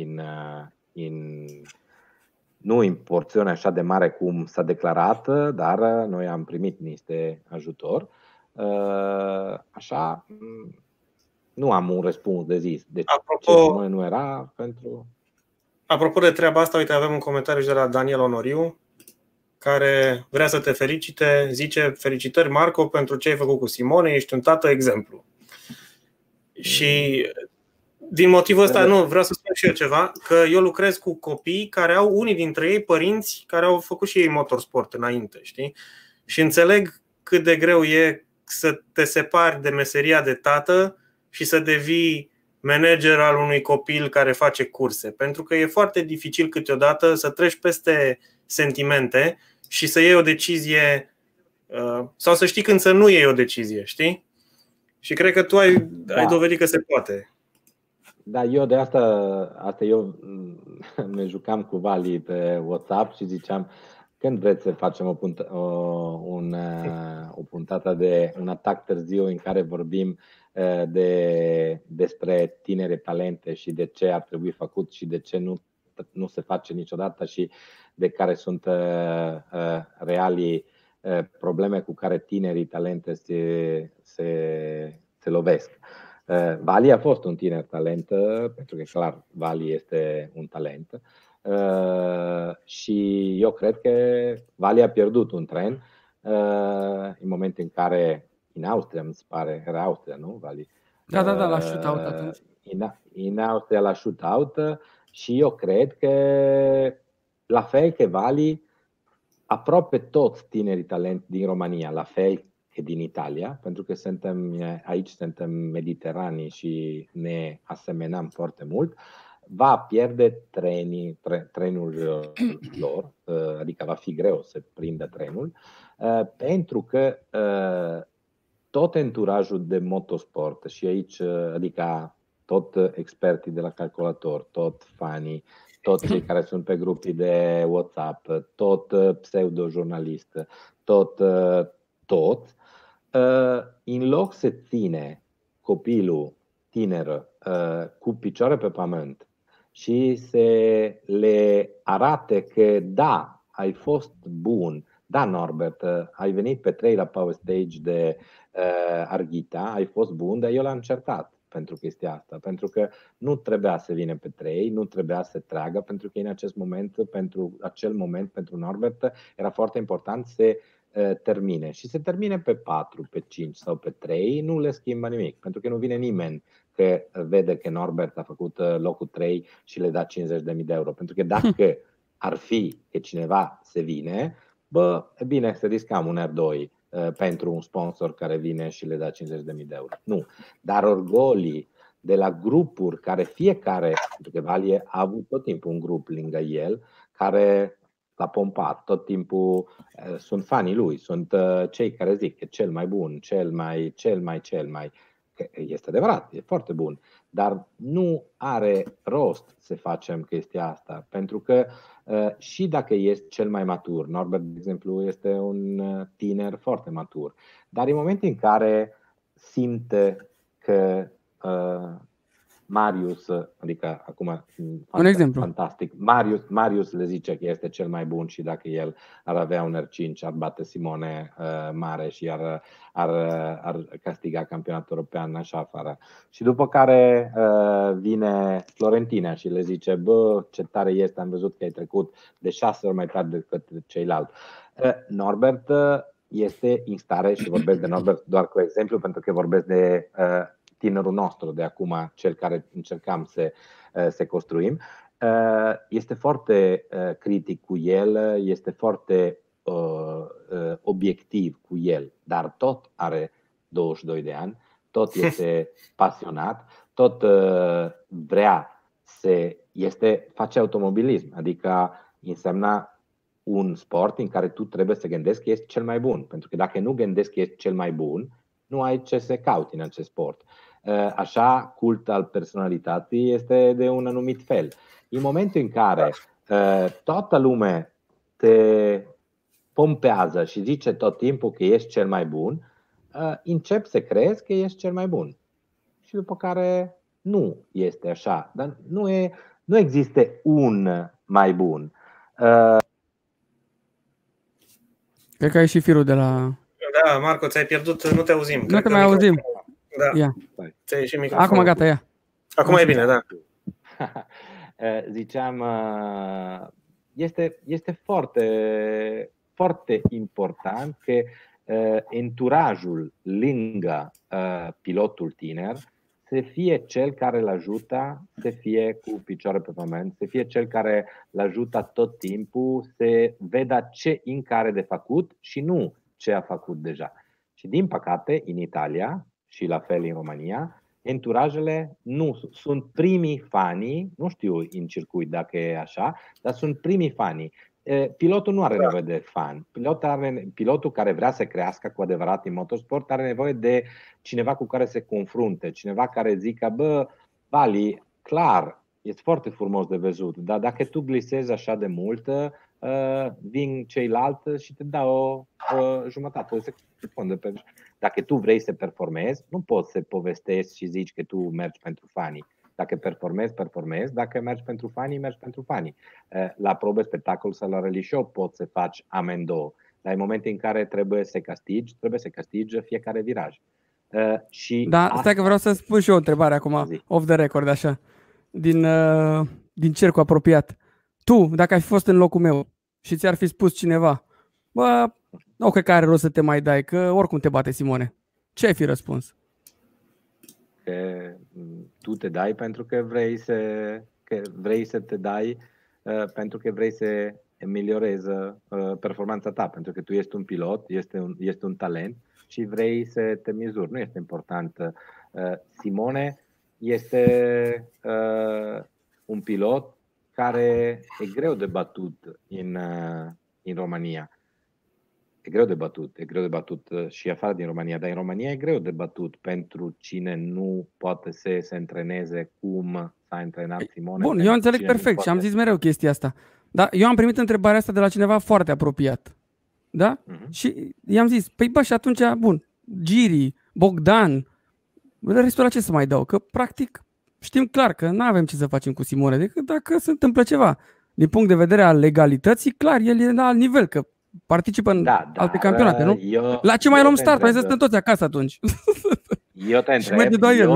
nu în porțiune așa de mare cum s-a declarat, dar noi am primit niște ajutor. Așa, nu am un răspuns de zis. Deci ce Simone nu era pentru... Apropo de treaba asta, uite, avem un comentariu de la Daniel Onoriu, care vrea să te felicite, zice: felicitări, Marco, pentru ce ai făcut cu Simone, ești un tată exemplu. Și din motivul ăsta, vreau să spun și eu ceva, că eu lucrez cu copii care au, unii dintre ei, părinți care au făcut și ei motorsport înainte, știi? Și înțeleg cât de greu e să te separi de meseria de tată și să devii manager al unui copil care face curse. Pentru că e foarte dificil câteodată să treci peste sentimente și să iei o decizie, sau să știi când să nu iei o decizie, știi? Și cred că tu ai dovedit că se poate. Da, eu de asta eu ne jucam cu Vali pe WhatsApp și ziceam: când vreți să facem o puntată de un atac târziu în care vorbim despre tinere talente și de ce ar trebui făcut și de ce nu se face niciodată și de care sunt realii probleme cu care tinerii talente se lovesc. Vali a fost un tiner talent, pentru că clar Vali este un talent. Și eu cred că Vali a pierdut un tren în momentul în care, în Austria, mi se pare, era Austria, nu, Vali? Da, la shootout atunci. În Austria la shootout și eu cred că la fel că Vali, aproape toți tinerii talent din România, la fel că din Italia, pentru că aici suntem mediterani și ne asemenăm foarte mult, va pierde trenul lor, adică va fi greu să prindă trenul, pentru că tot enturajul de motosport și aici, adică tot experții de la calculator, tot fanii, toți cei care sunt pe grupii de WhatsApp, tot pseudo-jurnalist, tot, în loc să ține copilul tiner cu picioare pe pământ și să le arate că da, ai fost bun, da, Norbert, ai venit pe 3 la Power Stage de Arghita, ai fost bun, dar eu l-am încercat pentru chestia asta, pentru că nu trebuia să vină pe 3, nu trebuia să tragă, pentru că în acel moment, pentru Norbert, era foarte important să termine. Și se termine pe 4, pe 5 sau pe 3, nu le schimbă nimic, pentru că nu vine nimeni că vede că Norbert a făcut locul 3 și le da 50.000 de euro. Pentru că dacă ar fi că cineva se vine, e bine să riscăm un R2 pentru un sponsor care vine și le dă 50.000 de euro. Nu. Dar orgolii de la grupuri care fiecare, pentru că Vali a avut tot timpul un grup lângă el care l-a pompat, tot timpul sunt fanii lui, sunt cei care zic că cel mai bun, cel mai, că este adevărat, e foarte bun, dar nu are rost să facem chestia asta, pentru că și dacă este cel mai matur, Norbert, de exemplu, este un tiner foarte matur, dar în momentul în care simte că Marius, adică acum un exemplu. Fantastic, Marius le zice că este cel mai bun și dacă el ar avea un R5 ar bate Simone mare și ar castiga campionatul european așa afară. Și după care vine Florentina și le zice: ce tare este, am văzut că ai trecut de 6 ori mai tare decât ceilalți. Norbert este în stare, și vorbesc de Norbert doar cu exemplu pentru că vorbesc de tinerul nostru de acum, cel care încercam să construim, este foarte critic cu el, este foarte obiectiv cu el, dar tot are 22 de ani, tot este pasionat, tot vrea face automobilism, adică înseamnă un sport în care tu trebuie să gândești că ești cel mai bun, pentru că dacă nu gândești că ești cel mai bun, nu ai ce să cauți în acest sport. Așa, cult al personalității este de un anumit fel. În momentul în care toată lumea te pompează și zice tot timpul că ești cel mai bun, începi să crezi că ești cel mai bun. Și după care nu este așa. Dar nu există un mai bun. Cred că ai și firul de la... Da, Marco, ți-ai pierdut, nu te auzim. Nu te mai auzim. Da. Ia. Ți-ai și microfonul. Acum gata, ia. Acum e bine, da. Ziceam, este foarte, foarte important că enturajul lângă pilotul tiner să fie cel care îl ajută să fie cu picioare pe pământ, să fie cel care îl ajută tot timpul să vedă ce încă are de făcut și nu ce a făcut deja. Și din păcate, în Italia și la fel în România, enturajele nu sunt primii fanii, nu știu în circuit dacă e așa, dar sunt primii fanii. Pilotul nu are nevoie de fan. Pilotul care vrea să crească cu adevărat în motorsport are nevoie de cineva cu care se confrunte, cineva care zică: Vali, clar, este foarte frumos de văzut, dar dacă tu glisezi așa de mult, vin ceilalți și te dau o jumătate, o secundă. Dacă tu vrei să performezi, nu poți să povestești și zici că tu mergi pentru fanii. Dacă performezi, performezi. Dacă mergi pentru fanii, mergi pentru fanii. La probe, spectacol sau la rally show poți să faci amândouă. Dar în momente în care trebuie să castigi fiecare viraj. Stai că vreau să spun și eu o întrebare acum, off the record, așa, din cercul apropiat. Tu, dacă ai fi fost în locul meu și ți-ar fi spus cineva, bă, nu cred că are rost să te mai dai, că oricum te bate Simone, ce ai fi răspuns? Că tu te dai pentru că vrei să te dai, pentru că vrei să ameliorezi performanța ta, pentru că tu ești un pilot, este un talent și vrei să te mizuri. Nu este important. Simone este un pilot care e greu de batut în România. E greu de batut și afară din România, dar în România e greu de batut pentru cine nu poate să se antreneze cum s-a antrenat Simone. Bun, eu înțeleg perfect și am zis mereu chestia asta. Da, eu am primit întrebarea asta de la cineva foarte apropiat. Da? Și i-am zis, păi bă, și atunci, bun, Giri, Bogdan, restul la ce să mai dau? Că practic știm clar că nu avem ce să facem cu Simone, decât dacă se întâmplă ceva. Din punct de vedere al legalității, clar, el e la alt nivel, că participă în alte campionate, nu? La ce mai luăm start? Hai să stăm toți acasă atunci. Eu te întreb,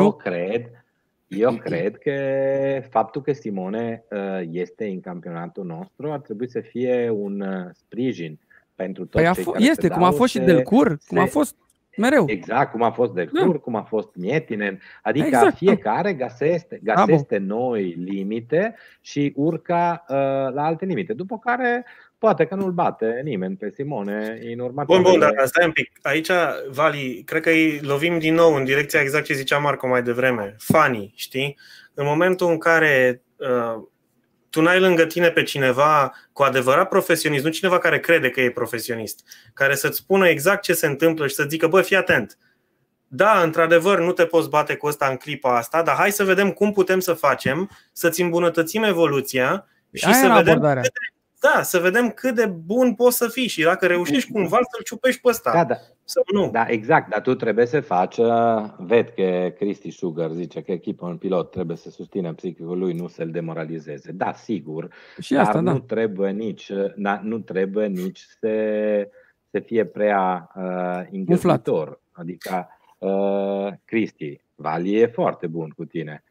eu cred că faptul că Simone este în campionatul nostru ar trebui să fie un sprijin pentru toți cei care este, cum a fost și Delcourt, cum a fost mereu. Exact, cum a fost Delcourt, cum a fost Mietinen. Adică fiecare găsește noi limite și urca la alte limite. După care poate că nu-l bate nimeni pe Simone în următoarele... Bun, dar stai un pic. Aici, Vali, cred că îi lovim din nou în direcția exact ce zicea Marco mai devreme. Fanii, știi? În momentul în care tu n-ai lângă tine pe cineva cu adevărat profesionist, nu cineva care crede că e profesionist, care să-ți spună exact ce se întâmplă și să zică, bă, fii atent. Da, într-adevăr, nu te poți bate cu ăsta în clipa asta, dar hai să vedem cum putem să facem, să-ți îmbunătățim evoluția și să vedem cât de bun poți să fii și dacă reușești cumva să-l ciupești pe ăsta. Da, exact, dar tu trebuie să faci, ved că Cristi Sugar zice că echipa un pilot trebuie să susțină psihicul lui, nu să-l demoralizeze. Da, sigur, și asta, dar nu trebuie nici să fie prea îngăduitor. Adică, Cristi, Vali e foarte bun cu tine.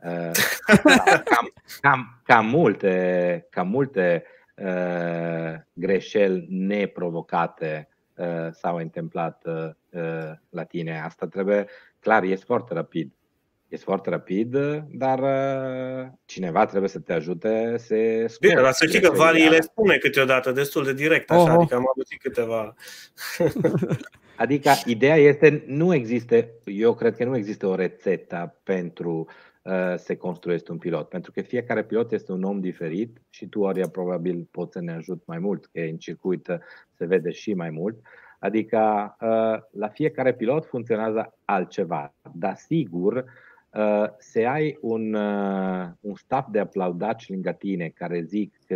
Cam multe greșeli neprovocate s-au întâmplat la tine. Asta trebuie, clar, ești foarte rapid, dar cineva trebuie să te ajute să scoți. Bine, dar să știi că Vali le spune câteodată destul de direct, așa, adică am auzit câteva. Adică ideea este, eu cred că nu există o rețetă pentru să construiești un pilot, pentru că fiecare pilot este un om diferit și tu, Aria, probabil poți să ne ajut mai mult, că în circuit se vede și mai mult. Adică la fiecare pilot funcționează altceva, dar sigur să ai un staff de aplaudați lângă tine care zic că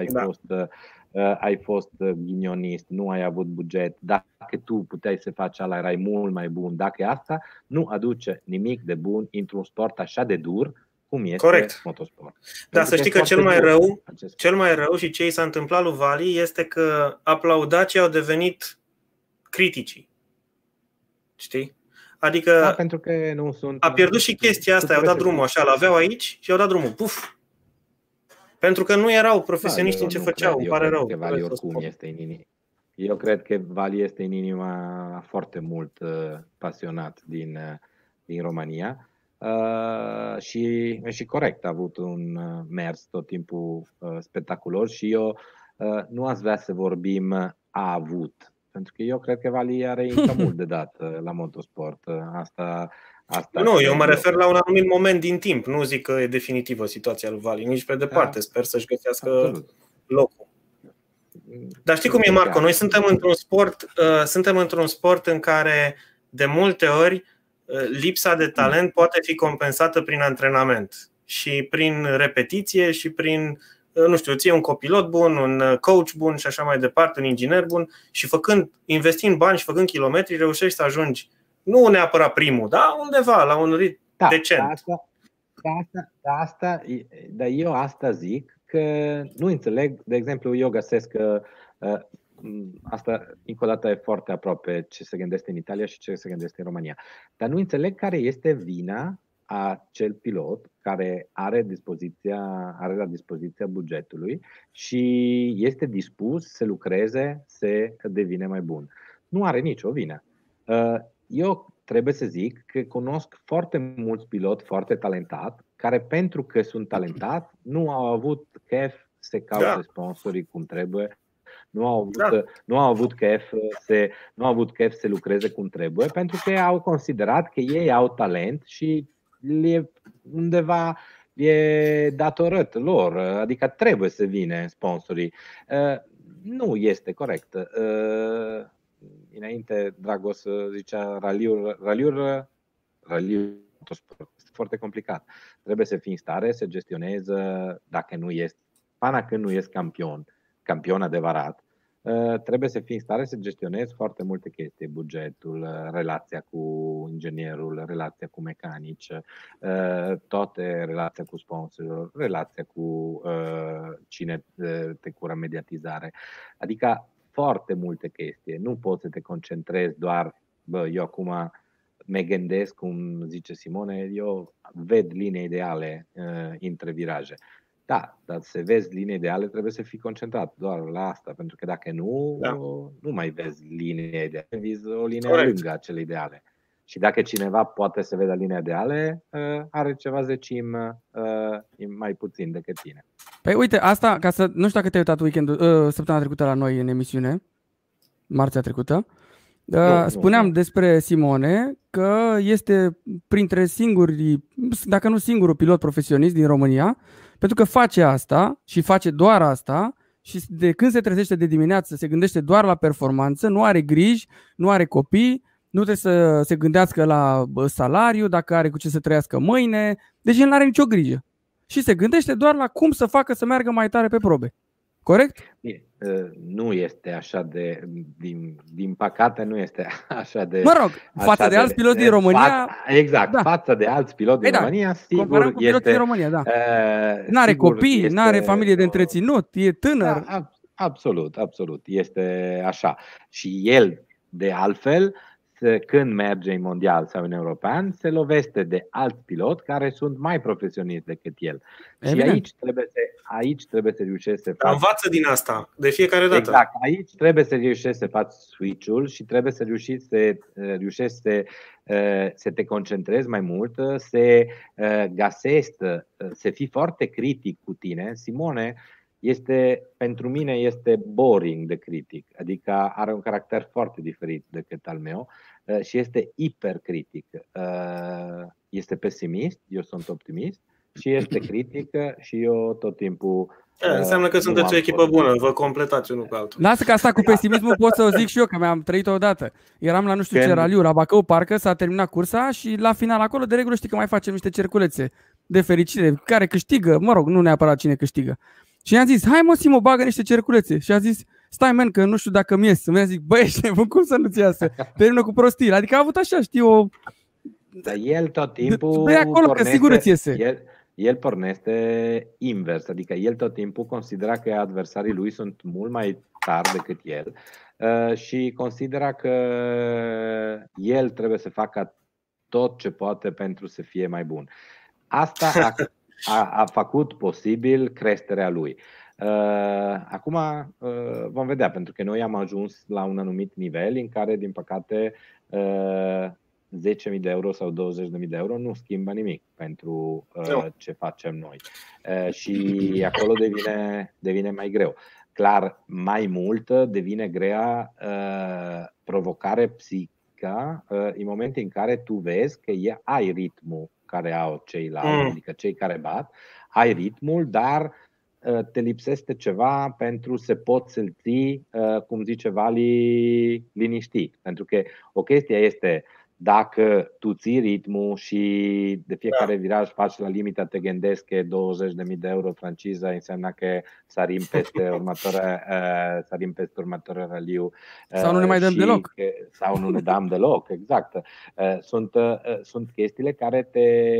ai fost ghinionist, nu ai avut buget, dacă tu puteai să faci ala, erai mult mai bun. Dacă asta nu aduce nimic de bun într-un sport așa de dur cum este motosport. Dar să știi că cel mai rău și ce i s-a întâmplat lui Vali este că aplaudacii au devenit criticii. Știi? Adică pentru că nu sunt, a pierdut și chestia asta, i-au dat drumul așa, l-aveau aici și i-au dat drumul. Puf! Pentru că nu erau profesioniști în ce făceau, îmi pare rău. Eu cred că Vali este în inima foarte mult pasionat din România și corect, a avut un mers tot timpul spectaculos și eu nu aș vrea să vorbim a avut, pentru că eu cred că Vali are încă mult de dat la motosport. Asta nu, eu mă refer la un anumit moment din timp. Nu zic că e definitivă situația lui Vali, nici pe departe. Sper să-și găsească locul. Dar știi cum e, Marco? Noi suntem într-un sport în care de multe ori lipsa de talent poate fi compensată prin antrenament și prin repetiție și prin nu știu, ții un copilot bun, un coach bun și așa mai departe, un inginer bun și investind bani și făcând kilometri, reușești să ajungi nu neapărat primul, dar undeva la un ritm decent. Dar eu asta zic că nu înțeleg, de exemplu, eu găsesc că asta încă o dată e foarte aproape ce se gândește în Italia și ce se gândește în România. Dar nu înțeleg care este vina acel pilot care are la dispoziția bugetului și este dispus să lucreze, să devine mai bun. Nu are nicio vină. Eu trebuie să zic că cunosc foarte mulți piloti foarte talentați care, pentru că sunt talentați, nu au avut chef să caute sponsorii cum trebuie. Nu au avut chef să lucreze cum trebuie, pentru că au considerat că ei au talent și undeva e datorat lor, adică trebuie să vină sponsorii. Nu este corect. Înainte Dragos zicea raliuri este foarte complicat. Trebuie să fii în stare să gestionezi, până când nu ești campion adevărat, trebuie să fii în stare să gestionezi foarte multe chestii: bugetul, relația cu inginierul, relația cu mecanici, toate relația cu sponsorilor, relația cu cine te cură mediatizare. Adică foarte multe chestii. Nu poți să te concentrezi doar, eu acum mă gândesc, cum zice Simone, eu ved linii ideale între viraje. Da, dar să vezi linii ideale trebuie să fii concentrat doar la asta, pentru că dacă nu, nu mai vezi linia ideale, vezi o linie lângă acele ideale. Și dacă cineva poate să vede linia ideale, are ceva zecim mai puțin decât tine. Păi uite, asta, nu știu dacă te-ai uitat săptămâna trecută la noi în emisiune, marțea trecută. Spuneam despre Simone că este printre singurii, dacă nu singurul pilot profesionist din România, pentru că face asta și face doar asta și de când se trezește de dimineață se gândește doar la performanță, nu are griji, nu are copii, nu trebuie să se gândească la salariu, dacă are cu ce să trăiască mâine, deci el nu are nicio grijă. Și se gândește doar la cum să facă să meargă mai tare pe probe. Corect? Nu este așa din păcate nu este așa de... Mă rog, față de alți piloți din România... Exact, față de alți piloți din România, sigur este... Din România, da. N-are copii, n-are familie de întreținut, e tânăr. Da, absolut, este așa. Și el, de altfel, când merge în mondial sau în european, se lovește de alți piloti care sunt mai profesioniști decât el. Evident. Și aici trebuie să reușești să faci... Învață din asta, de fiecare dată. Exact, aici trebuie să reușești să faci switch-ul și trebuie să reușești să te concentrezi mai mult, să găsești, să fii foarte critic cu tine. Simone pentru mine este boring de critic, adică are un caracter foarte diferit decât al meu și este hipercritic. Este pesimist, eu sunt optimist, și este critic și eu tot timpul... Înseamnă că sunteți o echipă bună, vă completați unul pe altul. Lasă că asta cu pesimismul pot să o zic și eu, că mi-am trăit-o odată. Eram la nu știu ce raliu, la Bacău, parcă s-a terminat cursa și la final acolo de regulă știi că mai facem niște cerculețe de fericire, care câștigă, mă rog, nu neapărat cine câștigă. Și i-am zis, hai mă Simo, bagă niște cerculețe. Și a zis, stai men, că nu știu dacă mi ies. Mi-a zis, băi, ești nebun, cum să nu-ți iasă? Termină cu prostii. Adică a avut așa, știi, o... Dar el tot timpul de acolo, că sigur îți iese. El pornește invers, adică el tot timpul considera că adversarii lui sunt mult mai tari decât el și considera că el trebuie să facă tot ce poate pentru să fie mai bun. Asta a făcut posibil creșterea lui. Acum vom vedea, pentru că noi am ajuns la un anumit nivel în care, din păcate, 10.000 de euro sau 20.000 de euro nu schimbă nimic pentru ce facem noi. Și acolo devine mai greu. Clar, mai mult devine grea provocare psihică în momentul în care tu vezi că ai ritmul care au ceilalți, adică cei care bat, ai ritmul, dar te lipsește ceva pentru să poți să-l ții, cum zice Vali, liniștit. Pentru că o chestie este dacă tu ții ritmul și de fiecare viraj faci la limita, te gândești că 20.000 de euro franciza, înseamnă că sarim peste următorul raliu. Sau nu ne mai dăm deloc. Sau nu ne dăm deloc, exact. Sunt chestiile care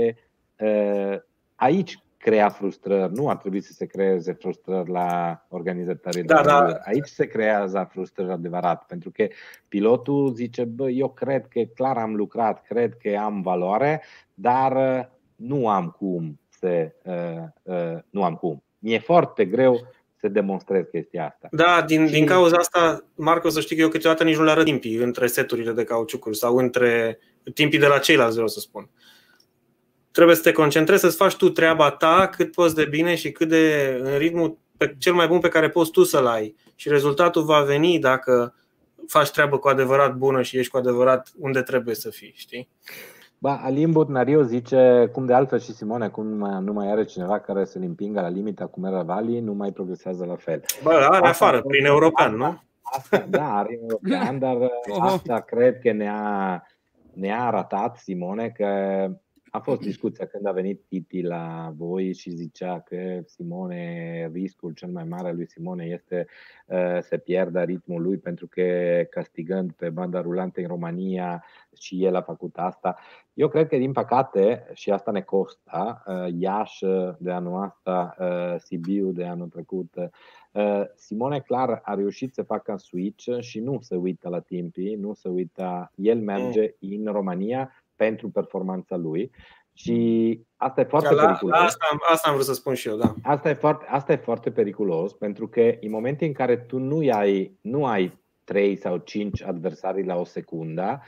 aici crea frustrări. Nu ar trebui să se creeze frustrări la organizatorii de raliuri. Aici se creează frustrări adevărat, pentru că pilotul zice, bă, eu cred că clar am lucrat, cred că am valoare, dar nu am cum nu am cum. Mi-e foarte greu să demonstrez chestia asta. Da, din cauza asta, Marco, să știi că eu câteodată nici nu le arăt timpii între seturile de cauciucuri sau între timpii de la ceilalți, vreau să spun. Trebuie să te concentrezi, să-ți faci tu treaba ta cât poți de bine și cât de în ritmul cel mai bun pe care poți tu să-l ai. Și rezultatul va veni dacă faci treabă cu adevărat bună și ești cu adevărat unde trebuie să fii, știi? Alin Botnariu zice, cum de altfel și Simone, cum nu mai are cineva care să-l împingă la limita cum era Vali, nu mai progresează la fel. Are afară, prin european, nu? Da, are european, dar asta cred că ne-a arătat, Simone, că a fost discuția când a venit Titi la voi și zicea că Simone, riscul cel mai mare lui Simone este să pierdă ritmul lui, pentru că castigând pe banda rulantă în România și el a făcut asta. Eu cred că din păcate, și asta ne costă, Iași de anul ăsta, Sibiu de anul trecut, Simone clar a reușit să facă switch și nu se uită la timpii, nu se uită, el merge în România pentru performanța lui și asta e foarte periculos. Asta am vrut să spun și eu, da. Asta e foarte periculos, pentru că în momentul în care tu nu ai 3 sau 5 adversari la o secundă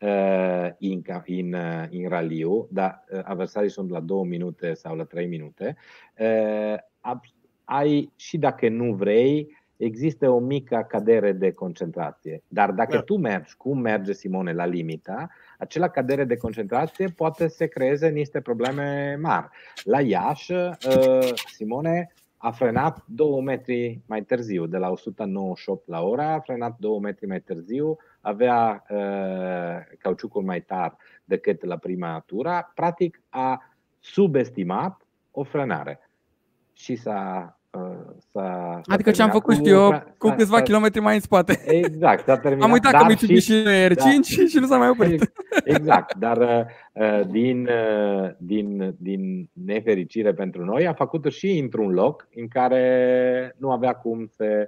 în raliu, dar adversarii sunt la 2 minute sau la 3 minute, ai, și dacă nu vrei, există o mică cădere de concentrație. Dar dacă tu mergi, cum merge Simone la limita, acela cădere de concentrație poate să creeze niște probleme mari. La Iași, Simone a frenat 2 metri mai târziu, de la 198 la oră, a frenat 2 metri mai târziu, avea cauciucul mai tare decât la prima tură, practic a subestimat o frenare și adică ce am făcut eu cu câțiva kilometri mai în spate. Exact, s-a terminat. Am uitat că Mitsubishi R5 și nu s-a mai oprit. Exact, dar din nefericire pentru noi a făcut-o și într-un loc în care nu avea cum să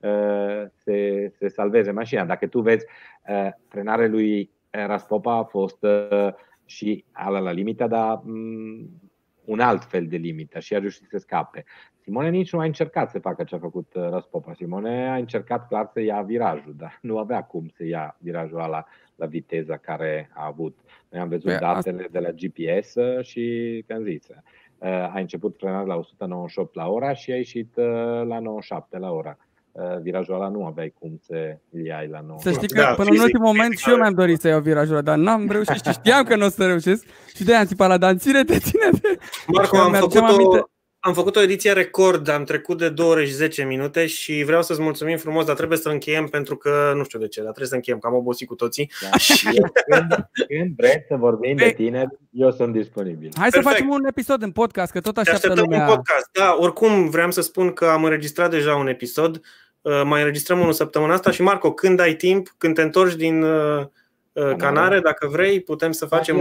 se salveze mașina. Dacă tu vezi, frenarea lui Raspopa a fost și la limită, dar un alt fel de limită și a reușit să scape. Simone nici nu a încercat să facă ce a făcut Raspopa. Simone a încercat clar să ia virajul, dar nu avea cum să ia virajul la viteza care a avut. Noi am văzut datele de la GPS și te-am zis. A început frenarea la 198 la ora și a ieșit la 97 la ora. Virajul ăla nu aveai cum să îl iai la 97. Să știi că până în ultimul moment și eu mi-am dorit să iau virajul ăla, dar n-am reușit și știam că nu o să reușesc. Și de-aia am țipat la danțire, te ține de... Marco, am făcut o ediție record, am trecut de 2 ore și 10 minute și vreau să-ți mulțumim frumos, dar trebuie să încheiem pentru că, nu știu de ce, dar trebuie să încheiem, că am obosit cu toții. Da. Când vrei să vorbim de tine, eu sunt disponibil. Hai să facem un episod în podcast, că tot așteaptă lumea. Un podcast. Da, oricum vreau să spun că am înregistrat deja un episod, mai înregistrăm unul săptămâna asta și Marco, când ai timp, când te întorci din Canare, dacă vrei, putem să facem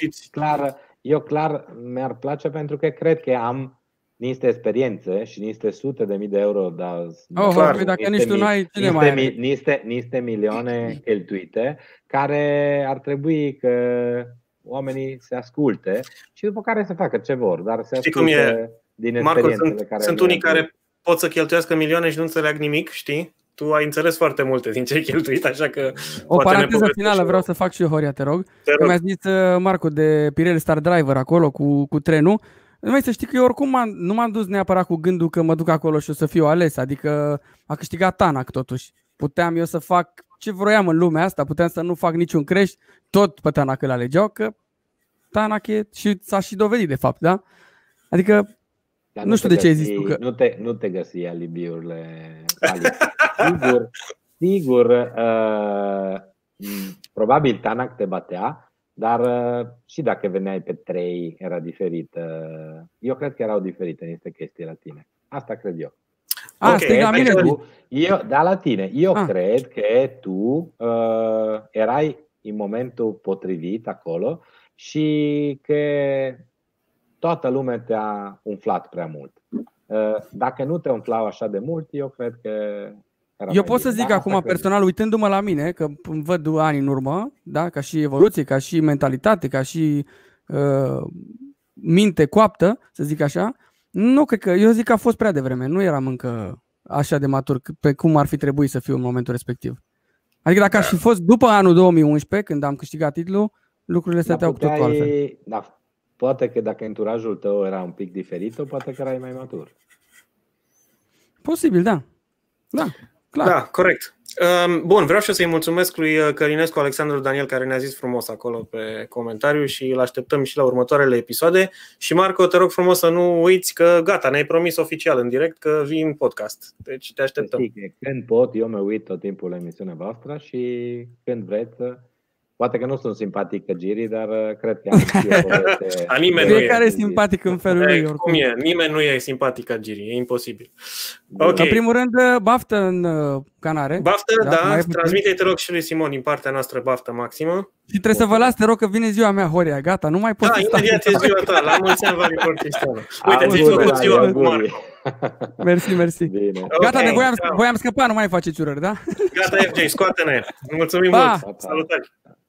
Eu clar mi-ar place, pentru că cred că am niște experiențe și niște sute de mii de euro, dacă nici tu n-ai, cine mai are? Niște milioane cheltuite, care ar trebui că oamenii se asculte și după care să facă ce vor, dar se asculte din experiențele care sunt unii care pot să cheltuiască milioane și nu înțeleg nimic, știi? Tu ai înțeles foarte multe din ce ai cheltuit, așa că... O paranteză finală vreau să fac și eu, Horia, te rog. Că mi-a zis Marco de Pirelli Star Driver acolo cu trenul. Mai să știi că eu oricum nu m-am dus neapărat cu gândul că mă duc acolo și o să fiu ales. Adică a câștigat Tanak totuși. Puteam eu să fac ce vroiam în lumea asta, puteam să nu fac niciun crash, tot pe Tanak îl alegeau, că Tanak și s-a și dovedit de fapt, da? Adică dar nu știu de ce ai zis tu că... Nu te găsi alibiurile. Sigur, probabil Tanak te batea, Dar și dacă veneai pe 3 era diferit. Eu cred că erau diferite niște chestii la tine. Asta cred eu. La mine. La tine. Eu cred că tu erai în momentul potrivit acolo și că toată lumea te-a umflat prea mult. Dacă nu te umflau așa de mult, eu cred că eu pot să zic acum personal, uitându-mă la mine, că văd ani în urmă, da? Ca și evoluție, ca și mentalitate, ca și minte coaptă, să zic așa, nu cred că, eu zic că a fost prea devreme, nu eram încă așa de matur pe cum ar fi trebuit să fiu în momentul respectiv. Adică dacă aș fi fost după anul 2011, când am câștigat titlul, lucrurile stăteau cu totul altfel. Da, poate că dacă enturajul tău era un pic diferit, poate că erai mai matur. Posibil, da. Da, clar. Da, corect. Bun, vreau și eu să-i mulțumesc lui Călinescu Alexandru Daniel, care ne-a zis frumos acolo pe comentariu și îl așteptăm și la următoarele episoade. Și Marco, te rog frumos să nu uiți că gata, ne-ai promis oficial în direct că vii în podcast. Deci te așteptăm. Când pot, eu mă uit tot timpul la emisiunea voastră și când vreți. Poate că nu sunt simpatic ca Giri, dar cred că am și eu poveste. Fiecare e simpatic în felul lui. Cum e? Nimeni nu e simpatic ca Giri, e imposibil. Okay. În primul rând, baftă în Canare. Baftă, da, transmite-i, te rog, și lui Simon din partea noastră, baftă maximă. Și trebuie să vă las, te rog, că vine ziua mea, Horia, gata, nu mai pot să stau. Imediat e ziua ta, la mulți ani, Vali Cristiano. Uite, ți-ai făcut ziua cu Marco. Mersi. Bine. Gata, voiam scăpa, nu mai faceți urări, da? Gata, FJ, scoate-ne. Mulțumim mult. Salutări.